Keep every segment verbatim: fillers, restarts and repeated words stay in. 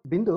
ಬಿಂದು,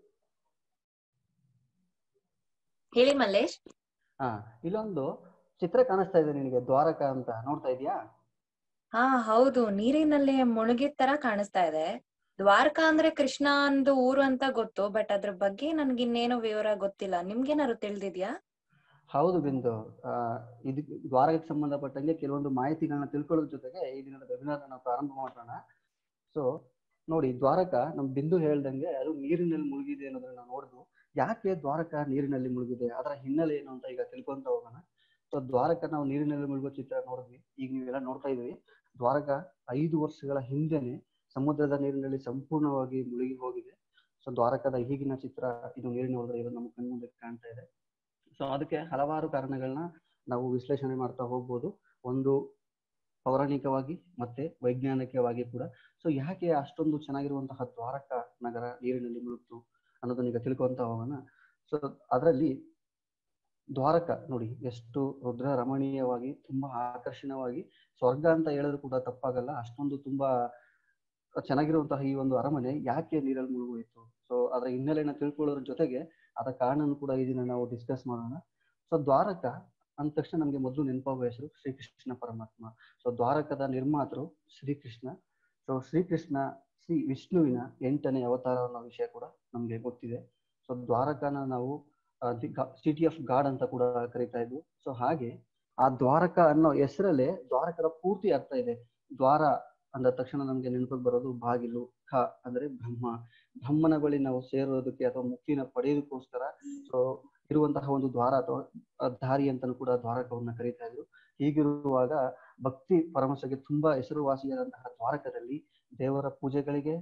ಹೇಳಿ ಮಲ್ಲೇಶ್. ಹಾ, ಇಲ್ಲೊಂದು ಚಿತ್ರ ಕಾಣಿಸ್ತಾ ಇದೆ ನಿನಗೆ, ದ್ವಾರಕಾ ಅಂತ, ನೋಡ್ತಾ ಇದೀಯಾ? ಹಾ ಹೌದು, ನೀರಿನಲ್ಲಿ ಮುಳುಗಿದ ತರ ಕಾಣಿಸ್ತಾ ಇದೆ. ದ್ವಾರಕಾ ಅಂದ್ರೆ ಕೃಷ್ಣ ಅಂದು ಊರು ಅಂತ ಗೊತ್ತು, ಬಟ್ ಅದ್ರ ಬಗ್ಗೆ ನನ್ಗೆ ಇನ್ನೇನು ವಿವರ ಗೊತ್ತಿಲ್ಲ. ನಿಮ್ಗೇನಾದ್ರು ತಿಳಿದಿದ್ಯಾ? ಹೌದು ಬಿಂದು, ಆ ಇದು ದ್ವಾರಕಕ್ಕೆ ಸಂಬಂಧಪಟ್ಟಂಗೆ ಕೆಲವೊಂದು ಮಾಹಿತಿಗಳನ್ನ ತಿಳ್ಕೊಳ್ಳೋದ್ರ ಜೊತೆಗೆ ಈ ದಿನದ ವೆಬಿನಾರ್ ನಾವು ಪ್ರಾರಂಭ ಮಾಡೋಣ. ಸೊ ನೋಡಿ, ದ್ವಾರಕಾ ನಮ್ ಬಿಂದು ಹೇಳ್ದಂಗೆ ಅದು ನೀರಿನಲ್ಲಿ ಮುಳುಗಿದೆ ಅನ್ನೋದನ್ನ ನಾವು ನೋಡಿದ್ವು. ಯಾಕೆ ದ್ವಾರಕಾ ನೀರಿನಲ್ಲಿ ಮುಳುಗಿದೆ, ಅದರ ಹಿನ್ನೆಲೆ ಏನು ಅಂತ ಈಗ ತಿಳ್ಕೊಂತ ಹೋಗೋಣ. ಸೊ ದ್ವಾರಕಾ ನಾವು ನೀರಿನಲ್ಲಿ ಮುಳುಗೋ ಚಿತ್ರ ನೋಡಿದ್ವಿ, ಈಗ ನೀವೆಲ್ಲ ನೋಡ್ತಾ ಇದ್ವಿ. ದ್ವಾರಕಾ ಐದು ವರ್ಷಗಳ ಹಿಂದೆನೆ ಸಮುದ್ರದ ನೀರಿನಲ್ಲಿ ಸಂಪೂರ್ಣವಾಗಿ ಮುಳುಗಿ ಹೋಗಿದೆ. ಸೊ ದ್ವಾರಕದ ಈಗಿನ ಚಿತ್ರ ಇದು ನೀರಿನ ಒಳಗಡೆ ಇರೋದು ನಮ್ಮ ಕಣ್ಮುಂದೆ ಕಾಣ್ತಾ ಇದೆ. ಸೊ ಅದಕ್ಕೆ ಹಲವಾರು ಕಾರಣಗಳನ್ನ ನಾವು ವಿಶ್ಲೇಷಣೆ ಮಾಡ್ತಾ ಹೋಗ್ಬೋದು, ಒಂದು ಪೌರಾಣಿಕವಾಗಿ ಮತ್ತೆ ವೈಜ್ಞಾನಿಕವಾಗಿ ಕೂಡ. ಸೊ ಯಾಕೆ ಅಷ್ಟೊಂದು ಚೆನ್ನಾಗಿರುವಂತಹ ದ್ವಾರಕಾ ನಗರ ನೀರಿನಲ್ಲಿ ಮುಳುಗ್ತು ಅನ್ನೋದನ್ನ ಈಗ ತಿಳ್ಕೊಂತ ಹೋಗೋಣ. ಸೊ ಅದರಲ್ಲಿ ದ್ವಾರಕಾ ನೋಡಿ ಎಷ್ಟು ರುದ್ರ ರಮಣೀಯವಾಗಿ, ತುಂಬಾ ಆಕರ್ಷಣೀಯವಾಗಿ, ಸ್ವರ್ಗ ಅಂತ ಹೇಳಿದ್ರು ಕೂಡ ತಪ್ಪಾಗಲ್ಲ, ಅಷ್ಟೊಂದು ತುಂಬಾ ಚೆನ್ನಾಗಿರುವಂತಹ ಈ ಒಂದು ಅರಮನೆ ಯಾಕೆ ನೀರಲ್ಲಿ ಮುಳುಗೋಯ್ತು, ಸೊ ಅದರ ಹಿನ್ನೆಲೆನ ತಿಳ್ಕೊಳ್ಳೋದ್ರ ಜೊತೆಗೆ ಅದರ ಕಾರಣನೂ ಕೂಡ ಈ ದಿನ ನಾವು ಡಿಸ್ಕಸ್ ಮಾಡೋಣ. ಸೊ ದ್ವಾರಕಾ ಅಂದ ತಕ್ಷಣ ನಮ್ಗೆ ಮೊದಲು ನೆನಪಾಗುವ ಹೆಸರು ಶ್ರೀಕೃಷ್ಣ ಪರಮಾತ್ಮ. ಸೊ ದ್ವಾರಕದ ನಿರ್ಮಾತೃ ಶ್ರೀಕೃಷ್ಣ. ಸೊ ಶ್ರೀಕೃಷ್ಣ ಶ್ರೀ ವಿಷ್ಣುವಿನ ಎಂಟನೇ ಅವತಾರ ಅನ್ನೋ ವಿಷಯ ಕೂಡ ನಮ್ಗೆ ಗೊತ್ತಿದೆ. ಸೊ ದ್ವಾರಕಾನ ನಾವು ದಿ ಸಿಟಿ ಆಫ್ ಗಾಡ್ ಅಂತ ಕೂಡ ಕರೀತಾ ಇದ್ವು. ಸೊ ಹಾಗೆ ಆ ದ್ವಾರಕಾ ಅನ್ನೋ ಹೆಸರಲ್ಲೇ ದ್ವಾರಕದ ಪೂರ್ತಿ ಅರ್ಥ ಇದೆ. ದ್ವಾರ ಅಂದ ತಕ್ಷಣ ನಮ್ಗೆ ನೆನಪಿಗೆ ಬರೋದು ಬಾಗಿಲು, ಖ ಅಂದ್ರೆ ಬ್ರಹ್ಮ, ಬ್ರಹ್ಮನ ಬಳಿ ನಾವು ಸೇರೋದಕ್ಕೆ ಅಥವಾ ಮುಕ್ತಿನ ಪಡೆಯೋದಕ್ಕೋಸ್ಕರ ಸೊ ಇರುವಂತಹ ಒಂದು ದ್ವಾರ ಅಥವಾ ದಾರಿ ಅಂತಾನು ಕೂಡ ದ್ವಾರಕವನ್ನ ಕರೀತಾ ಇದ್ರು. ಹೀಗಿರುವಾಗ ಭಕ್ತಿ ಪರಮಶಗೆ ತುಂಬಾ ಹೆಸರುವಾಸಿಯಾದಂತಹ ದ್ವಾರಕದಲ್ಲಿ ದೇವರ ಪೂಜೆಗಳಿಗೆ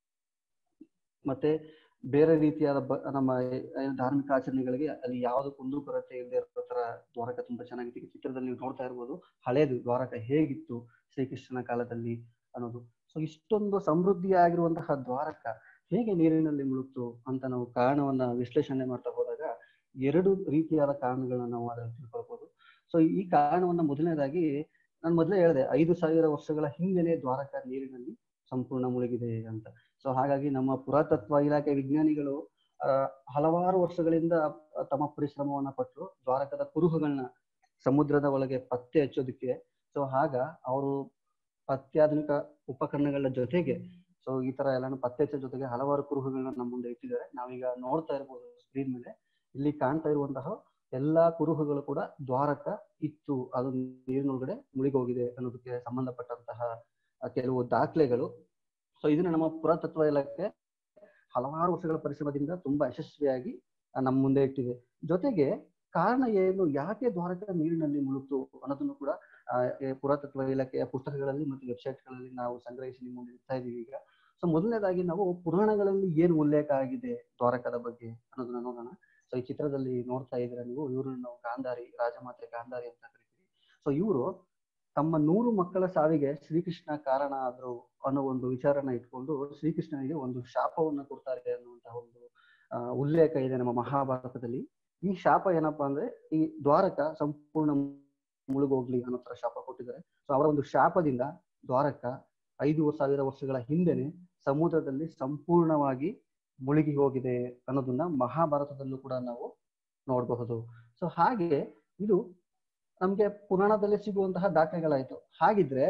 ಮತ್ತೆ ಬೇರೆ ರೀತಿಯಾದ ಬ ನಮ್ಮ ಧಾರ್ಮಿಕ ಆಚರಣೆಗಳಿಗೆ ಅಲ್ಲಿ ಯಾವ್ದು ಕುಂದು ಕೊರತೆ ಇಲ್ಲದೆ ಇರೋ ತರ ದ್ವಾರಕ ತುಂಬಾ ಚೆನ್ನಾಗಿತ್ತು. ಚಿತ್ರದಲ್ಲಿ ನೀವು ನೋಡ್ತಾ ಇರ್ಬೋದು ಹಳೇದು ದ್ವಾರಕ ಹೇಗಿತ್ತು ಶ್ರೀಕೃಷ್ಣನ ಕಾಲದಲ್ಲಿ ಅನ್ನೋದು. ಸೊ ಇಷ್ಟೊಂದು ಸಮೃದ್ಧಿಯಾಗಿರುವಂತಹ ದ್ವಾರಕ ಹೇಗೆ ನೀರಿನಲ್ಲಿ ಮುಳುಗ್ತು ಅಂತ ನಾವು ಕಾರಣವನ್ನ ವಿಶ್ಲೇಷಣೆ ಮಾಡ್ತಾ ಹೋದಾಗ ಎರಡು ರೀತಿಯಾದ ಕಾರಣಗಳನ್ನ ನಾವು ಅದರಲ್ಲಿ ತಿಳ್ಕೊಳ್ಬಹುದು. ಸೊ ಈ ಕಾರಣವನ್ನ ಮೊದಲನೇದಾಗಿ ನಾನು ಮೊದಲೇ ಹೇಳಿದೆ, ಐದು ಸಾವಿರ ವರ್ಷಗಳ ಹಿಂದೆನೆ ದ್ವಾರಕ ನೀರಿನಲ್ಲಿ ಸಂಪೂರ್ಣ ಮುಳುಗಿದೆ ಅಂತ. ಸೊ ಹಾಗಾಗಿ ನಮ್ಮ ಪುರಾತತ್ವ ಇಲಾಖೆ ವಿಜ್ಞಾನಿಗಳು ಅಹ್ ಹಲವಾರು ವರ್ಷಗಳಿಂದ ತಮ್ಮ ಪರಿಶ್ರಮವನ್ನ ಪಟ್ಟರು ದ್ವಾರಕದ ಕುರುಹುಗಳನ್ನ ಸಮುದ್ರದ ಒಳಗೆ ಪತ್ತೆ ಹಚ್ಚೋದಕ್ಕೆ. ಸೊ ಆಗ ಅವರು ಅತ್ಯಾಧುನಿಕ ಉಪಕರಣಗಳ ಜೊತೆಗೆ ಸೊ ಈ ತರ ಎಲ್ಲಾನು ಪತ್ತೆ ಹಚ್ಚೋ ಜೊತೆಗೆ ಹಲವಾರು ಕುರುಹುಗಳನ್ನ ನಮ್ಮ ಮುಂದೆ ಇಟ್ಟಿದ್ದಾರೆ. ನಾವೀಗ ನೋಡ್ತಾ ಇರ್ಬೋದು ಸ್ಕ್ರೀನ್ ಮೇಲೆ, ಇಲ್ಲಿ ಕಾಣ್ತಾ ಇರುವಂತಹ ಎಲ್ಲಾ ಕುರುಹುಗಳು ಕೂಡ ದ್ವಾರಕ ಇತ್ತು, ಅದು ನೀರಿನೊಳಗಡೆ ಮುಳುಗಿ ಹೋಗಿದೆ ಅನ್ನೋದಕ್ಕೆ ಸಂಬಂಧಪಟ್ಟಂತಹ ಕೆಲವು ದಾಖಲೆಗಳು. ಸೊ ಇದನ್ನ ನಮ್ಮ ಪುರಾತತ್ವ ಇಲಾಖೆ ಹಲವಾರು ವರ್ಷಗಳ ಪರಿಶ್ರಮದಿಂದ ತುಂಬಾ ಯಶಸ್ವಿಯಾಗಿ ನಮ್ಮ ಮುಂದೆ ಇಟ್ಟಿದೆ. ಜೊತೆಗೆ ಕಾರಣ ಏನು, ಯಾಕೆ ದ್ವಾರಕ ನೀರಿನಲ್ಲಿ ಮುಳುಗ್ತು ಅನ್ನೋದನ್ನು ಕೂಡ ಅಹ್ ಪುರಾತತ್ವ ಇಲಾಖೆಯ ಪುಸ್ತಕಗಳಲ್ಲಿ ಮತ್ತು ವೆಬ್ಸೈಟ್ಗಳಲ್ಲಿ ನಾವು ಸಂಗ್ರಹಿಸಿ ನಿಮ್ಮ ಮುಂದೆ ಇಡ್ತಾ ಇದೀವಿ ಈಗ. ಸೊ ಮೊದಲನೇದಾಗಿ ನಾವು ಪುರಾಣಗಳಲ್ಲಿ ಏನು ಉಲ್ಲೇಖ ಆಗಿದೆ ದ್ವಾರಕದ ಬಗ್ಗೆ ಅನ್ನೋದನ್ನ ನೋಡೋಣ. ಸೊ ಈ ಚಿತ್ರದಲ್ಲಿ ನೋಡ್ತಾ ಇದ್ದೀರಾ ನೀವು, ಇವ್ರನ್ನ ನಾವು ಗಾಂಧಾರಿ, ರಾಜಮಾತೆ ಗಾಂಧಾರಿ ಅಂತ ಕರಿತೀವಿ. ಸೊ ಇವರು ತಮ್ಮ ನೂರು ಮಕ್ಕಳ ಸಾವಿಗೆ ಶ್ರೀಕೃಷ್ಣ ಕಾರಣ ಆದ್ರು ಅನ್ನೋ ಒಂದು ವಿಚಾರನ ಇಟ್ಕೊಂಡು ಶ್ರೀಕೃಷ್ಣನಿಗೆ ಒಂದು ಶಾಪವನ್ನ ಕೊಡ್ತಾರೆ ಅನ್ನುವಂತಹ ಒಂದು ಅಹ್ ಉಲ್ಲೇಖ ಇದೆ ನಮ್ಮ ಮಹಾಭಾರತದಲ್ಲಿ. ಈ ಶಾಪ ಏನಪ್ಪಾ ಅಂದ್ರೆ ಈ ದ್ವಾರಕ ಸಂಪೂರ್ಣ ಮುಳುಗೋಗ್ಲಿ ಅನ್ನೋ ತರ ಶಾಪ ಕೊಟ್ಟಿದ್ದಾರೆ. ಸೊ ಅವರ ಒಂದು ಶಾಪದಿಂದ ದ್ವಾರಕ ಐದು ಸಾವಿರ ವರ್ಷಗಳ ಹಿಂದೆನೆ ಸಮುದ್ರದಲ್ಲಿ ಸಂಪೂರ್ಣವಾಗಿ ಮುಳುಗಿ ಹೋಗಿದೆ ಅನ್ನೋದನ್ನ ಮಹಾಭಾರತದಲ್ಲೂ ಕೂಡ ನಾವು ನೋಡಬಹುದು. ಸೊ ಹಾಗೆ ಇದು ನಮ್ಗೆ ಪುರಾಣದಲ್ಲಿ ಸಿಗುವಂತಹ ದಾಖಲೆಗಳಾಯ್ತು. ಹಾಗಿದ್ರೆ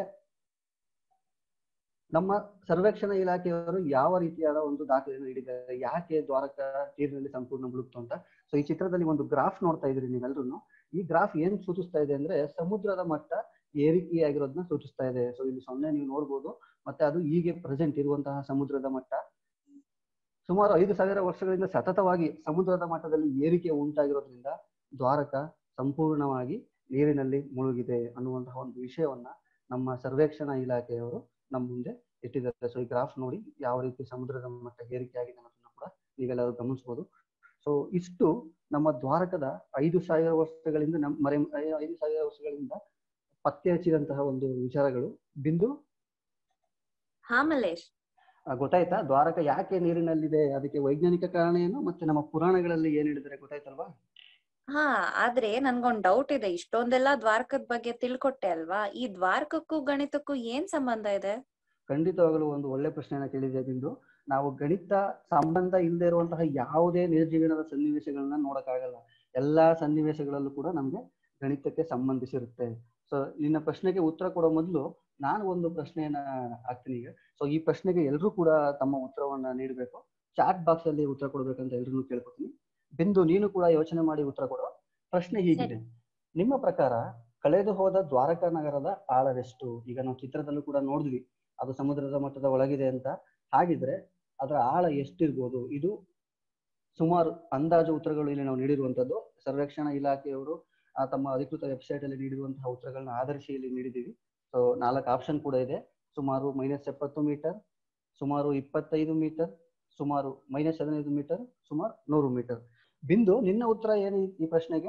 ನಮ್ಮ ಸರ್ವೇಕ್ಷಣಾ ಇಲಾಖೆಯವರು ಯಾವ ರೀತಿಯಾದ ಒಂದು ದಾಖಲೆಯನ್ನು ನೀಡಿದ್ದಾರೆ, ಯಾಕೆ ದ್ವಾರಕ ನೀರಿನಲ್ಲಿ ಸಂಪೂರ್ಣ ಮುಳುಗ್ತು ಅಂತ. ಸೊ ಈ ಚಿತ್ರದಲ್ಲಿ ಒಂದು ಗ್ರಾಫ್ ನೋಡ್ತಾ ಇದ್ರಿ ನೀವೆಲ್ಲರೂ. ಈ ಗ್ರಾಫ್ ಏನ್ ಸೂಚಿಸ್ತಾ ಇದೆ ಅಂದ್ರೆ ಸಮುದ್ರದ ಮಟ್ಟ ಏರಿಕೆಯಾಗಿರೋದನ್ನ ಸೂಚಿಸ್ತಾ ಇದೆ. ಸೊ ಇಲ್ಲಿ ಸೊನ್ನೆ ನೀವು ನೋಡ್ಬೋದು, ಮತ್ತೆ ಅದು ಹೀಗೆ ಪ್ರೆಸೆಂಟ್ ಇರುವಂತಹ ಸಮುದ್ರದ ಮಟ್ಟ ಸುಮಾರು ಐದು ಸಾವಿರ ವರ್ಷಗಳಿಂದ ಸತತವಾಗಿ ಸಮುದ್ರದ ಮಟ್ಟದಲ್ಲಿ ಏರಿಕೆ ಉಂಟಾಗಿರೋದ್ರಿಂದ ದ್ವಾರಕ ಸಂಪೂರ್ಣವಾಗಿ ನೀರಿನಲ್ಲಿ ಮುಳುಗಿದೆ ಅನ್ನುವಂತಹ ಒಂದು ವಿಷಯವನ್ನ ನಮ್ಮ ಸರ್ವೇಕ್ಷಣಾ ಇಲಾಖೆಯವರು ನಮ್ಮ ಮುಂದೆ ಇಟ್ಟಿದ್ದಾರೆ. ಸೊ ಈ ಗ್ರಾಫ್ ನೋಡಿ ಯಾವ ರೀತಿ ಸಮುದ್ರದ ಮಟ್ಟ ಏರಿಕೆ ಆಗಿದೆ ಅನ್ನೋದನ್ನ ಕೂಡ ನೀವೆಲ್ಲರೂ ಗಮನಿಸಬಹುದು. ಸೊ ಇಷ್ಟು ನಮ್ಮ ದ್ವಾರಕದ ಐದು ಸಾವಿರ ವರ್ಷಗಳಿಂದ ನಮ್ಮ ಮರೆ ಐದು ಸಾವಿರ ವರ್ಷಗಳಿಂದ ಪತ್ತೆ ಹಚ್ಚಿದಂತಹ ಒಂದು ವಿಚಾರಗಳು. ಬಿಂದು, ಹಾ ಮಲ್ಲೇಶ್, ಗೊತ್ತಾಯ್ತಾ ದ್ವಾರಕ ಯಾಕೆ ನೀರಿನಲ್ಲಿದೆ, ಅದಕ್ಕೆ ವೈಜ್ಞಾನಿಕ ಕಾರಣ ಏನು, ಮತ್ತೆ ನಮ್ಮ ಪುರಾಣಗಳಲ್ಲಿ ಏನ್ ಹೇಳಿದ್ದಾರೆ ಗೊತ್ತಾಯ್ತಲ್ವಾ? ಹಾ ಆದ್ರೆ ನನ್ಗೊಂದ್ ಡೌಟ್ ಇದೆ. ಇಷ್ಟೊಂದೆಲ್ಲಾ ದ್ವಾರಕದ ಬಗ್ಗೆ ತಿಳ್ಕೊಟ್ಟೆ ಅಲ್ವಾ, ಈ ದ್ವಾರಕಕ್ಕೂ ಗಣಿತಕ್ಕೂ ಏನ್ ಸಂಬಂಧ ಇದೆ? ಖಂಡಿತವಾಗಲೂ ಒಂದು ಒಳ್ಳೆ ಪ್ರಶ್ನೆಯನ್ನ ಕೇಳಿದೆ ಬಿಂದು. ನಾವು ಗಣಿತ ಸಂಬಂಧ ಇಲ್ಲದೆ ಇರುವಂತಹ ಯಾವುದೇ ನಿರ್ಜೀವನದ ಸನ್ನಿವೇಶಗಳನ್ನ ನೋಡಕ್ಕಾಗಲ್ಲ. ಎಲ್ಲಾ ಸನ್ನಿವೇಶಗಳಲ್ಲೂ ಕೂಡ ನಮ್ಗೆ ಗಣಿತಕ್ಕೆ ಸಂಬಂಧಿಸಿರುತ್ತೆ. ಸೊ ನಿನ್ನ ಪ್ರಶ್ನೆಗೆ ಉತ್ತರ ಕೊಡೋ ಮೊದಲು ನಾನು ಒಂದು ಪ್ರಶ್ನೆಯನ್ನ ಹಾಕ್ತೀನಿ ಈಗ. ಸೊ ಈ ಪ್ರಶ್ನೆಗೆ ಎಲ್ಲರೂ ಕೂಡ ತಮ್ಮ ಉತ್ತರವನ್ನ ನೀಡಬೇಕು. ಚಾಟ್ ಬಾಕ್ಸ್ ಅಲ್ಲಿ ಉತ್ತರ ಕೊಡ್ಬೇಕಂತ ಎಲ್ರೂ ಕೇಳ್ಕೊತೀನಿ. ಬಿಂದು, ನೀನು ಕೂಡ ಯೋಚನೆ ಮಾಡಿ ಉತ್ತರ ಕೊಡೋ. ಪ್ರಶ್ನೆ ಹೀಗಿದೆ, ನಿಮ್ಮ ಪ್ರಕಾರ ಕಳೆದು ಹೋದ ದ್ವಾರಕಾ ನಗರದ ಆಳವೆಷ್ಟು? ಈಗ ನಾವು ಚಿತ್ರದಲ್ಲೂ ಕೂಡ ನೋಡಿದ್ವಿ ಅದು ಸಮುದ್ರದ ಮಟ್ಟದ ಒಳಗಿದೆ ಅಂತ. ಹಾಗಿದ್ರೆ ಅದರ ಆಳ ಎಷ್ಟಿರ್ಬೋದು? ಇದು ಸುಮಾರು ಅಂದಾಜು ಉತ್ತರಗಳು ಇಲ್ಲಿ ನಾವು ನೀಡಿರುವಂತದ್ದು. ಸರ್ವೇಕ್ಷಣಾ ಇಲಾಖೆಯವರು ಆ ತಮ್ಮ ಅಧಿಕೃತ ವೆಬ್ಸೈಟ್ ಅಲ್ಲಿ ನೀಡಿರುವಂತಹ ಉತ್ತರಗಳನ್ನ ಆಧರಿಸಿ ಇಲ್ಲಿ ನೀಡಿದ್ದೀವಿ. ಸೊ ನಾಲ್ಕು ಆಪ್ಷನ್ ಕೂಡ ಇದೆ. ಸುಮಾರು ಮೈನಸ್ ಎಪ್ಪತ್ತು ಮೀಟರ್, ಸುಮಾರು ಇಪ್ಪತ್ತೈದು ಮೀಟರ್, ಸುಮಾರು ಮೈನಸ್ ಹದಿನೈದು ಮೀಟರ್, ಸುಮಾರು ನೂರು ಮೀಟರ್. ಬಿಂದು, ನಿನ್ನ ಉತ್ತರ ಏನು ಈ ಪ್ರಶ್ನೆಗೆ?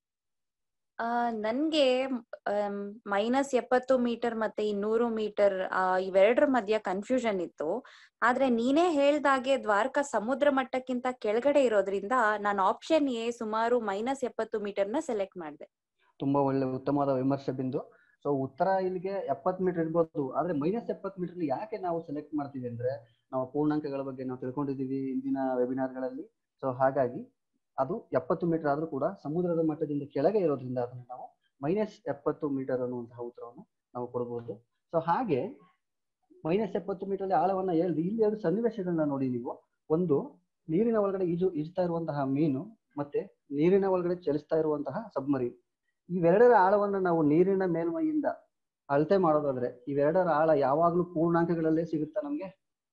ಆ ನನ್ಗೆ ಮೈನಸ್ ಎಪ್ಪತ್ತು ಮೀಟರ್ ಮತ್ತೆ ಈ ನೂರು ಮೀಟರ್ ಆ ಇವೆರಡರ ಮಧ್ಯ ಕನ್ಫ್ಯೂಷನ್ ಇತ್ತು. ಆದ್ರೆ ನೀನೇ ಹೇಳ್ದಾಗೆ ದ್ವಾರಕಾ ಸಮುದ್ರ ಮಟ್ಟಕ್ಕಿಂತ ಕೆಳಗಡೆ ಇರೋದ್ರಿಂದ ನಾನು ಆಪ್ಷನ್ ಎ ಸುಮಾರು ಮೈನಸ್ ಎಪ್ಪತ್ತು ಮೀಟರ್ ನ ಸೆಲೆಕ್ಟ್ ಮಾಡಿದೆ. ತುಂಬಾ ಒಳ್ಳೆ ಉತ್ತಮವಾದ ವಿಮರ್ಶೆ ಬಿಂದು. ಸೊ ಉತ್ತರ ಇಲ್ಲಿಗೆ ಎಪ್ಪತ್ತು ಮೀಟರ್ ಇರ್ಬೋದು. ಆದ್ರೆ ಮೈನಸ್ ಎಪ್ಪತ್ತು ಮೀಟರ್ ಯಾಕೆ ನಾವು ಸೆಲೆಕ್ಟ್ ಮಾಡ್ತೀವಿ ಅಂದ್ರೆ, ನಾವು ಪೂರ್ಣಾಂಕಗಳ ಬಗ್ಗೆ ನಾವು ತಿಳ್ಕೊಂಡಿದ್ದೀವಿ ಇಂದಿನ ವೆಬಿನಾರ್ಗಳಲ್ಲಿ. ಸೊ ಹಾಗಾಗಿ ಅದು ಎಪ್ಪತ್ತು ಮೀಟರ್ ಆದ್ರೂ ಕೂಡ ಸಮುದ್ರದ ಮಟ್ಟದಿಂದ ಕೆಳಗೆ ಇರೋದ್ರಿಂದ ಅದನ್ನು ನಾವು ಮೈನಸ್ ಎಪ್ಪತ್ತು ಮೀಟರ್ ಅನ್ನುವಂತಹ ಉತ್ತರವನ್ನು ನಾವು ಕೊಡಬಹುದು. ಸೊ ಹಾಗೆ ಮೈನಸ್ ಎಪ್ಪತ್ತು ಮೀಟರ್ ಅಲ್ಲಿ ಆಳವನ್ನ ಹೇಳ್ದು ಇಲ್ಲಿ ಎರಡು ಸನ್ನಿವೇಶಗಳನ್ನ ನೋಡಿ ನೀವು. ಒಂದು, ನೀರಿನ ಒಳಗಡೆ ಈಜು ಈಜ್ತಾ ಇರುವಂತಹ ಮೀನು, ಮತ್ತೆ ನೀರಿನ ಒಳಗಡೆ ಚಲಿಸ್ತಾ ಇರುವಂತಹ ಸಬ್ಮರೀನ್. ಇವೆರಡರ ಆಳವನ್ನ ನಾವು ನೀರಿನ ಮೇಲ್ಮೈಯಿಂದ ಅಳತೆ ಮಾಡೋದಾದ್ರೆ ಇವೆರಡರ ಆಳ ಯಾವಾಗ್ಲೂ ಪೂರ್ಣಾಂಕಗಳಲ್ಲೇ ಸಿಗುತ್ತಾ ನಮ್ಗೆ?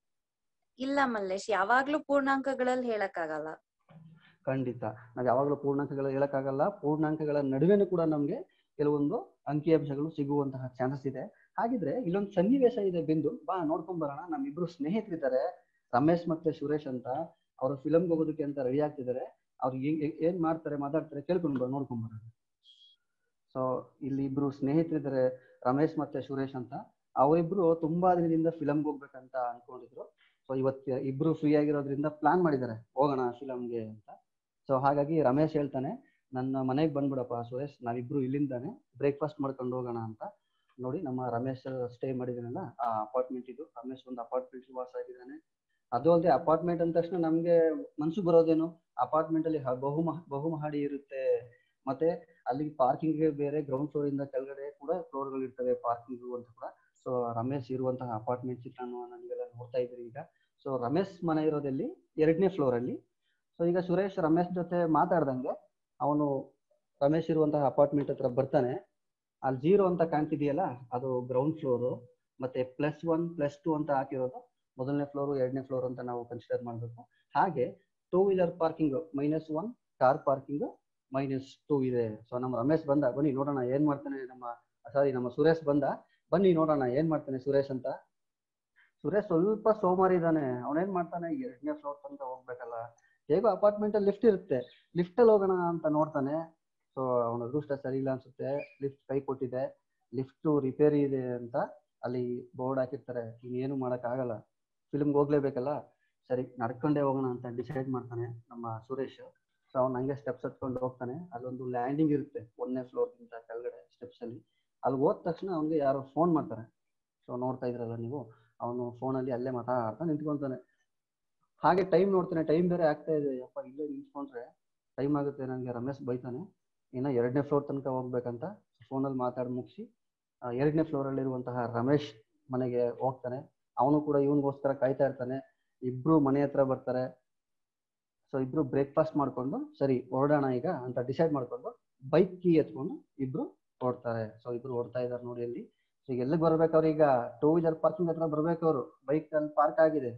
ಇಲ್ಲ ಮಲ್ಲೇಶ್, ಯಾವಾಗ್ಲೂ ಪೂರ್ಣಾಂಕಗಳಲ್ಲಿ ಹೇಳಕ್ಕಾಗಲ್ಲ. ಖಂಡಿತ ನಾವ್ ಯಾವಾಗ್ಲೂ ಪೂರ್ಣಾಂಕಗಳು ಹೇಳಕ್ಕಾಗಲ್ಲ. ಪೂರ್ಣಾಂಕಗಳ ನಡುವೆನೂ ಕೂಡ ನಮ್ಗೆ ಕೆಲವೊಂದು ಅಂಕಿಅಂಶಗಳು ಸಿಗುವಂತಹ ಚಾನ್ಸಸ್ ಇದೆ. ಹಾಗಿದ್ರೆ ಇಲ್ಲೊಂದು ಸನ್ನಿವೇಶ ಇದೆ ಬಿಂದು, ಬಾ ನೋಡ್ಕೊಂಡ್ ಬರೋಣ. ನಮ್ಮಿಬ್ರು ಸ್ನೇಹಿತರಿದ್ದಾರೆ, ರಮೇಶ್ ಮತ್ತೆ ಸುರೇಶ್ ಅಂತ. ಅವರು ಫಿಲಮ್ಗೆ ಹೋಗೋದಕ್ಕೆ ಅಂತ ರೆಡಿ ಆಗ್ತಿದ್ದಾರೆ. ಅವ್ರು ಏನ್ ಮಾಡ್ತಾರೆ ಮಾತಾಡ್ತಾರೆ ಕೇಳ್ಕೊಂಡ್ ಬರೋ ನೋಡ್ಕೊಂಡ್ ಬರೋಣ. ಸೊ ಇಲ್ಲಿ ಇಬ್ರು ಸ್ನೇಹಿತರಿದ್ದಾರೆ, ರಮೇಶ್ ಮತ್ತೆ ಸುರೇಶ್ ಅಂತ. ಅವರಿಬ್ರು ತುಂಬಾ ದಿನದಿಂದ ಫಿಲಮ್ಗೆ ಹೋಗ್ಬೇಕಂತ ಅನ್ಕೊಂಡಿದ್ರು. ಸೊ ಇವತ್ತು ಇಬ್ರು ಫ್ರೀ ಆಗಿರೋದ್ರಿಂದ ಪ್ಲಾನ್ ಮಾಡಿದ್ದಾರೆ ಹೋಗೋಣ ಫಿಲಮ್ಗೆ ಅಂತ. ಸೊ ಹಾಗಾಗಿ ರಮೇಶ್ ಹೇಳ್ತಾನೆ, ನನ್ನ ಮನೆಗೆ ಬಂದ್ಬಿಡಪ್ಪ ಸುರೇಶ್, ನಾವಿಬ್ರು ಇಲ್ಲಿಂದಾನೆ ಬ್ರೇಕ್ಫಾಸ್ಟ್ ಮಾಡ್ಕೊಂಡು ಹೋಗೋಣ ಅಂತ. ನೋಡಿ ನಮ್ಮ ರಮೇಶ್ ಸ್ಟೇ ಮಾಡಿದಾನಲ್ಲ ಆ ಅಪಾರ್ಟ್ಮೆಂಟ್ ಇದು. ರಮೇಶ್ ಒಂದು ಅಪಾರ್ಟ್ಮೆಂಟ್ ವಾಸ ಆಗಿದ್ದಾನೆ. ಅದು ಅಲ್ಲದೆ ಅಪಾರ್ಟ್ಮೆಂಟ್ ಅಂದ ತಕ್ಷಣ ನಮ್ಗೆ ಮನ್ಸು ಬರೋದೇನು, ಅಪಾರ್ಟ್ಮೆಂಟ್ ಅಲ್ಲಿ ಬಹು ಬಹುಮಹಡಿ ಇರುತ್ತೆ, ಮತ್ತೆ ಅಲ್ಲಿ ಪಾರ್ಕಿಂಗ್ ಬೇರೆ, ಗ್ರೌಂಡ್ ಫ್ಲೋರ್ ಇಂದ ಕೆಳಗಡೆ ಕೂಡ ಫ್ಲೋರ್ ಗಳು ಇರ್ತವೆ ಪಾರ್ಕಿಂಗ್ ಅಂತ ಕೂಡ. ಸೊ ರಮೇಶ್ ಇರುವಂತಹ ಅಪಾರ್ಟ್ಮೆಂಟ್ ಚಿತ್ರವನ್ನು ನೀವೆಲ್ಲ ನೋಡ್ತಾ ಇದ್ರಿ ಈಗ. ಸೊ ರಮೇಶ್ ಮನೆ ಇರೋದಲ್ಲಿ ಎರಡನೇ ಫ್ಲೋರ್ ಅಲ್ಲಿ. ಸೊ ಈಗ ಸುರೇಶ್ ರಮೇಶ್ ಜೊತೆ ಮಾತಾಡ್ದಂಗೆ ಅವನು ರಮೇಶ್ ಇರುವಂತಹ ಅಪಾರ್ಟ್ಮೆಂಟ್ ಹತ್ರ ಬರ್ತಾನೆ. ಅಲ್ಲಿ ಜೀರೋ ಅಂತ ಕಾಣ್ತಿದೆಯಲ್ಲ ಅದು ಗ್ರೌಂಡ್ ಫ್ಲೋರು, ಮತ್ತೆ ಪ್ಲಸ್ ಒನ್ ಪ್ಲಸ್ ಟು ಅಂತ ಹಾಕಿರೋದು ಮೊದಲನೇ ಫ್ಲೋರು ಎರಡನೇ ಫ್ಲೋರ್ ಅಂತ ನಾವು ಕನ್ಸಿಡರ್ ಮಾಡಬೇಕು. ಹಾಗೆ two wheeler parking minus one, car parking minus two ಇದೆ. ಸೊ ನಮ್ಮ ರಮೇಶ್ ಬಂದ, ಬನ್ನಿ ನೋಡೋಣ ಏನ್ ಮಾಡ್ತಾನೆ ನಮ್ಮ ಸಾರಿ ನಮ್ಮ ಸುರೇಶ್ ಬಂದ, ಬನ್ನಿ ನೋಡೋಣ ಏನ್ ಮಾಡ್ತಾನೆ ಸುರೇಶ್ ಅಂತ. ಸುರೇಶ್ ಸ್ವಲ್ಪ ಸೋಮಾರಿ ಇದ್ದಾನೆ. ಅವನೇನ್ ಮಾಡ್ತಾನೆ, ಎರಡನೇ ಫ್ಲೋರ್ ತನಕ ಹೋಗ್ಬೇಕಲ್ಲ, ಹೇಗೋ ಅಪಾರ್ಟ್ಮೆಂಟ್ ಅಲ್ಲಿ ಲಿಫ್ಟ್ ಇರುತ್ತೆ, ಲಿಫ್ಟ್ ಅಲ್ಲಿ ಹೋಗೋಣ ಅಂತ ನೋಡ್ತಾನೆ. ಸೊ ಅವನ ಅದೃಷ್ಟ ಸರಿ ಇಲ್ಲ ಅನ್ಸುತ್ತೆ, ಲಿಫ್ಟ್ ಕೈ ಕೊಟ್ಟಿದೆ, ಲಿಫ್ಟ್ ರಿಪೇರಿ ಇದೆ ಅಂತ ಅಲ್ಲಿ ಬೋರ್ಡ್ ಹಾಕಿರ್ತಾರೆ. ಇನ್ನೇನು ಮಾಡಕ್ ಆಗಲ್ಲ, ಫಿಲ್ಮ್ಗೆ ಹೋಗ್ಲೇಬೇಕಲ್ಲ, ಸರಿ ನಡ್ಕೊಂಡೇ ಹೋಗೋಣ ಅಂತ ಡಿಸೈಡ್ ಮಾಡ್ತಾನೆ ನಮ್ಮ ಸುರೇಶ್. ಸೊ ಅವ್ನು ಹಂಗೆ ಸ್ಟೆಪ್ಸ್ ಹತ್ಕೊಂಡು ಹೋಗ್ತಾನೆ. ಅಲ್ಲೊಂದು ಲ್ಯಾಂಡಿಂಗ್ ಇರುತ್ತೆ ಒಂದನೇ ಫ್ಲೋರ್ಗಿಂತ ಕೆಳಗಡೆ ಸ್ಟೆಪ್ಸ್ ಅಲ್ಲಿ. ಅಲ್ಲಿ ಹೋದ ತಕ್ಷಣ ಅವ್ನಿಗೆ ಯಾರೋ ಫೋನ್ ಮಾಡ್ತಾರೆ. ಸೊ ನೋಡ್ತಾ ಇದ್ರಲ್ಲ ನೀವು, ಅವನು ಫೋನಲ್ಲಿ ಅಲ್ಲೇ ಮಾತಾಡ್ತಾ ನಿಂತ್ಕೊಂತಾನೆ. ಹಾಗೆ ಟೈಮ್ ನೋಡ್ತಾನೆ, ಟೈಮ್ ಬೇರೆ ಆಗ್ತಾ ಇದೆ. ಯಪ್ಪ ಇಲ್ಲೇ ನಿಂತ್ಕೊಂಡ್ರೆ ಟೈಮ್ ಆಗುತ್ತೆ ನನಗೆ. ರಮೇಶ್ ಬೈತಾನೆ, ಇನ್ನು ಎರಡನೇ ಫ್ಲೋರ್ ತನಕ ಹೋಗ್ಬೇಕಂತ. ಫೋನಲ್ಲಿ ಮಾತಾಡಿ ಮುಗಿಸಿ ಎರಡನೇ ಫ್ಲೋರಲ್ಲಿ ಇರುವಂತಹ ರಮೇಶ್ ಮನೆಗೆ ಹೋಗ್ತಾನೆ. ಅವನು ಕೂಡ ಇವನಿಗೋಸ್ಕರ ಕಾಯ್ತಾ ಇರ್ತಾನೆ. ಇಬ್ರು ಮನೆ ಹತ್ರ ಬರ್ತಾರೆ. ಸೊ ಇಬ್ರು ಬ್ರೇಕ್ಫಾಸ್ಟ್ ಮಾಡ್ಕೊಂಡು ಸರಿ ಹೊರಡೋಣ ಈಗ ಅಂತ ಡಿಸೈಡ್ ಮಾಡ್ಕೊಂಡು ಬೈಕ್ ಕೀ ಎತ್ಕೊಂಡು ಇಬ್ರು ಹೊರಡ್ತಾರೆ. ಸೊ ಇಬ್ರು ಹೊರಡ್ತಾ ಇದಾರೆ ನೋಡಿ ಅಲ್ಲಿ. ಸೊ ಈಗ ಎಲ್ಲಿಗೆ ಬರ್ಬೇಕವ್ರು, ಈಗ ಟೂ ವೀಲರ್ ಪಾರ್ಕಿಂಗ್ ಹತ್ರ ಬರ್ಬೇಕವ್ರು. ಬೈಕ್ ಅಲ್ಲಿ ಪಾರ್ಕ್ ಆಗಿದೆ,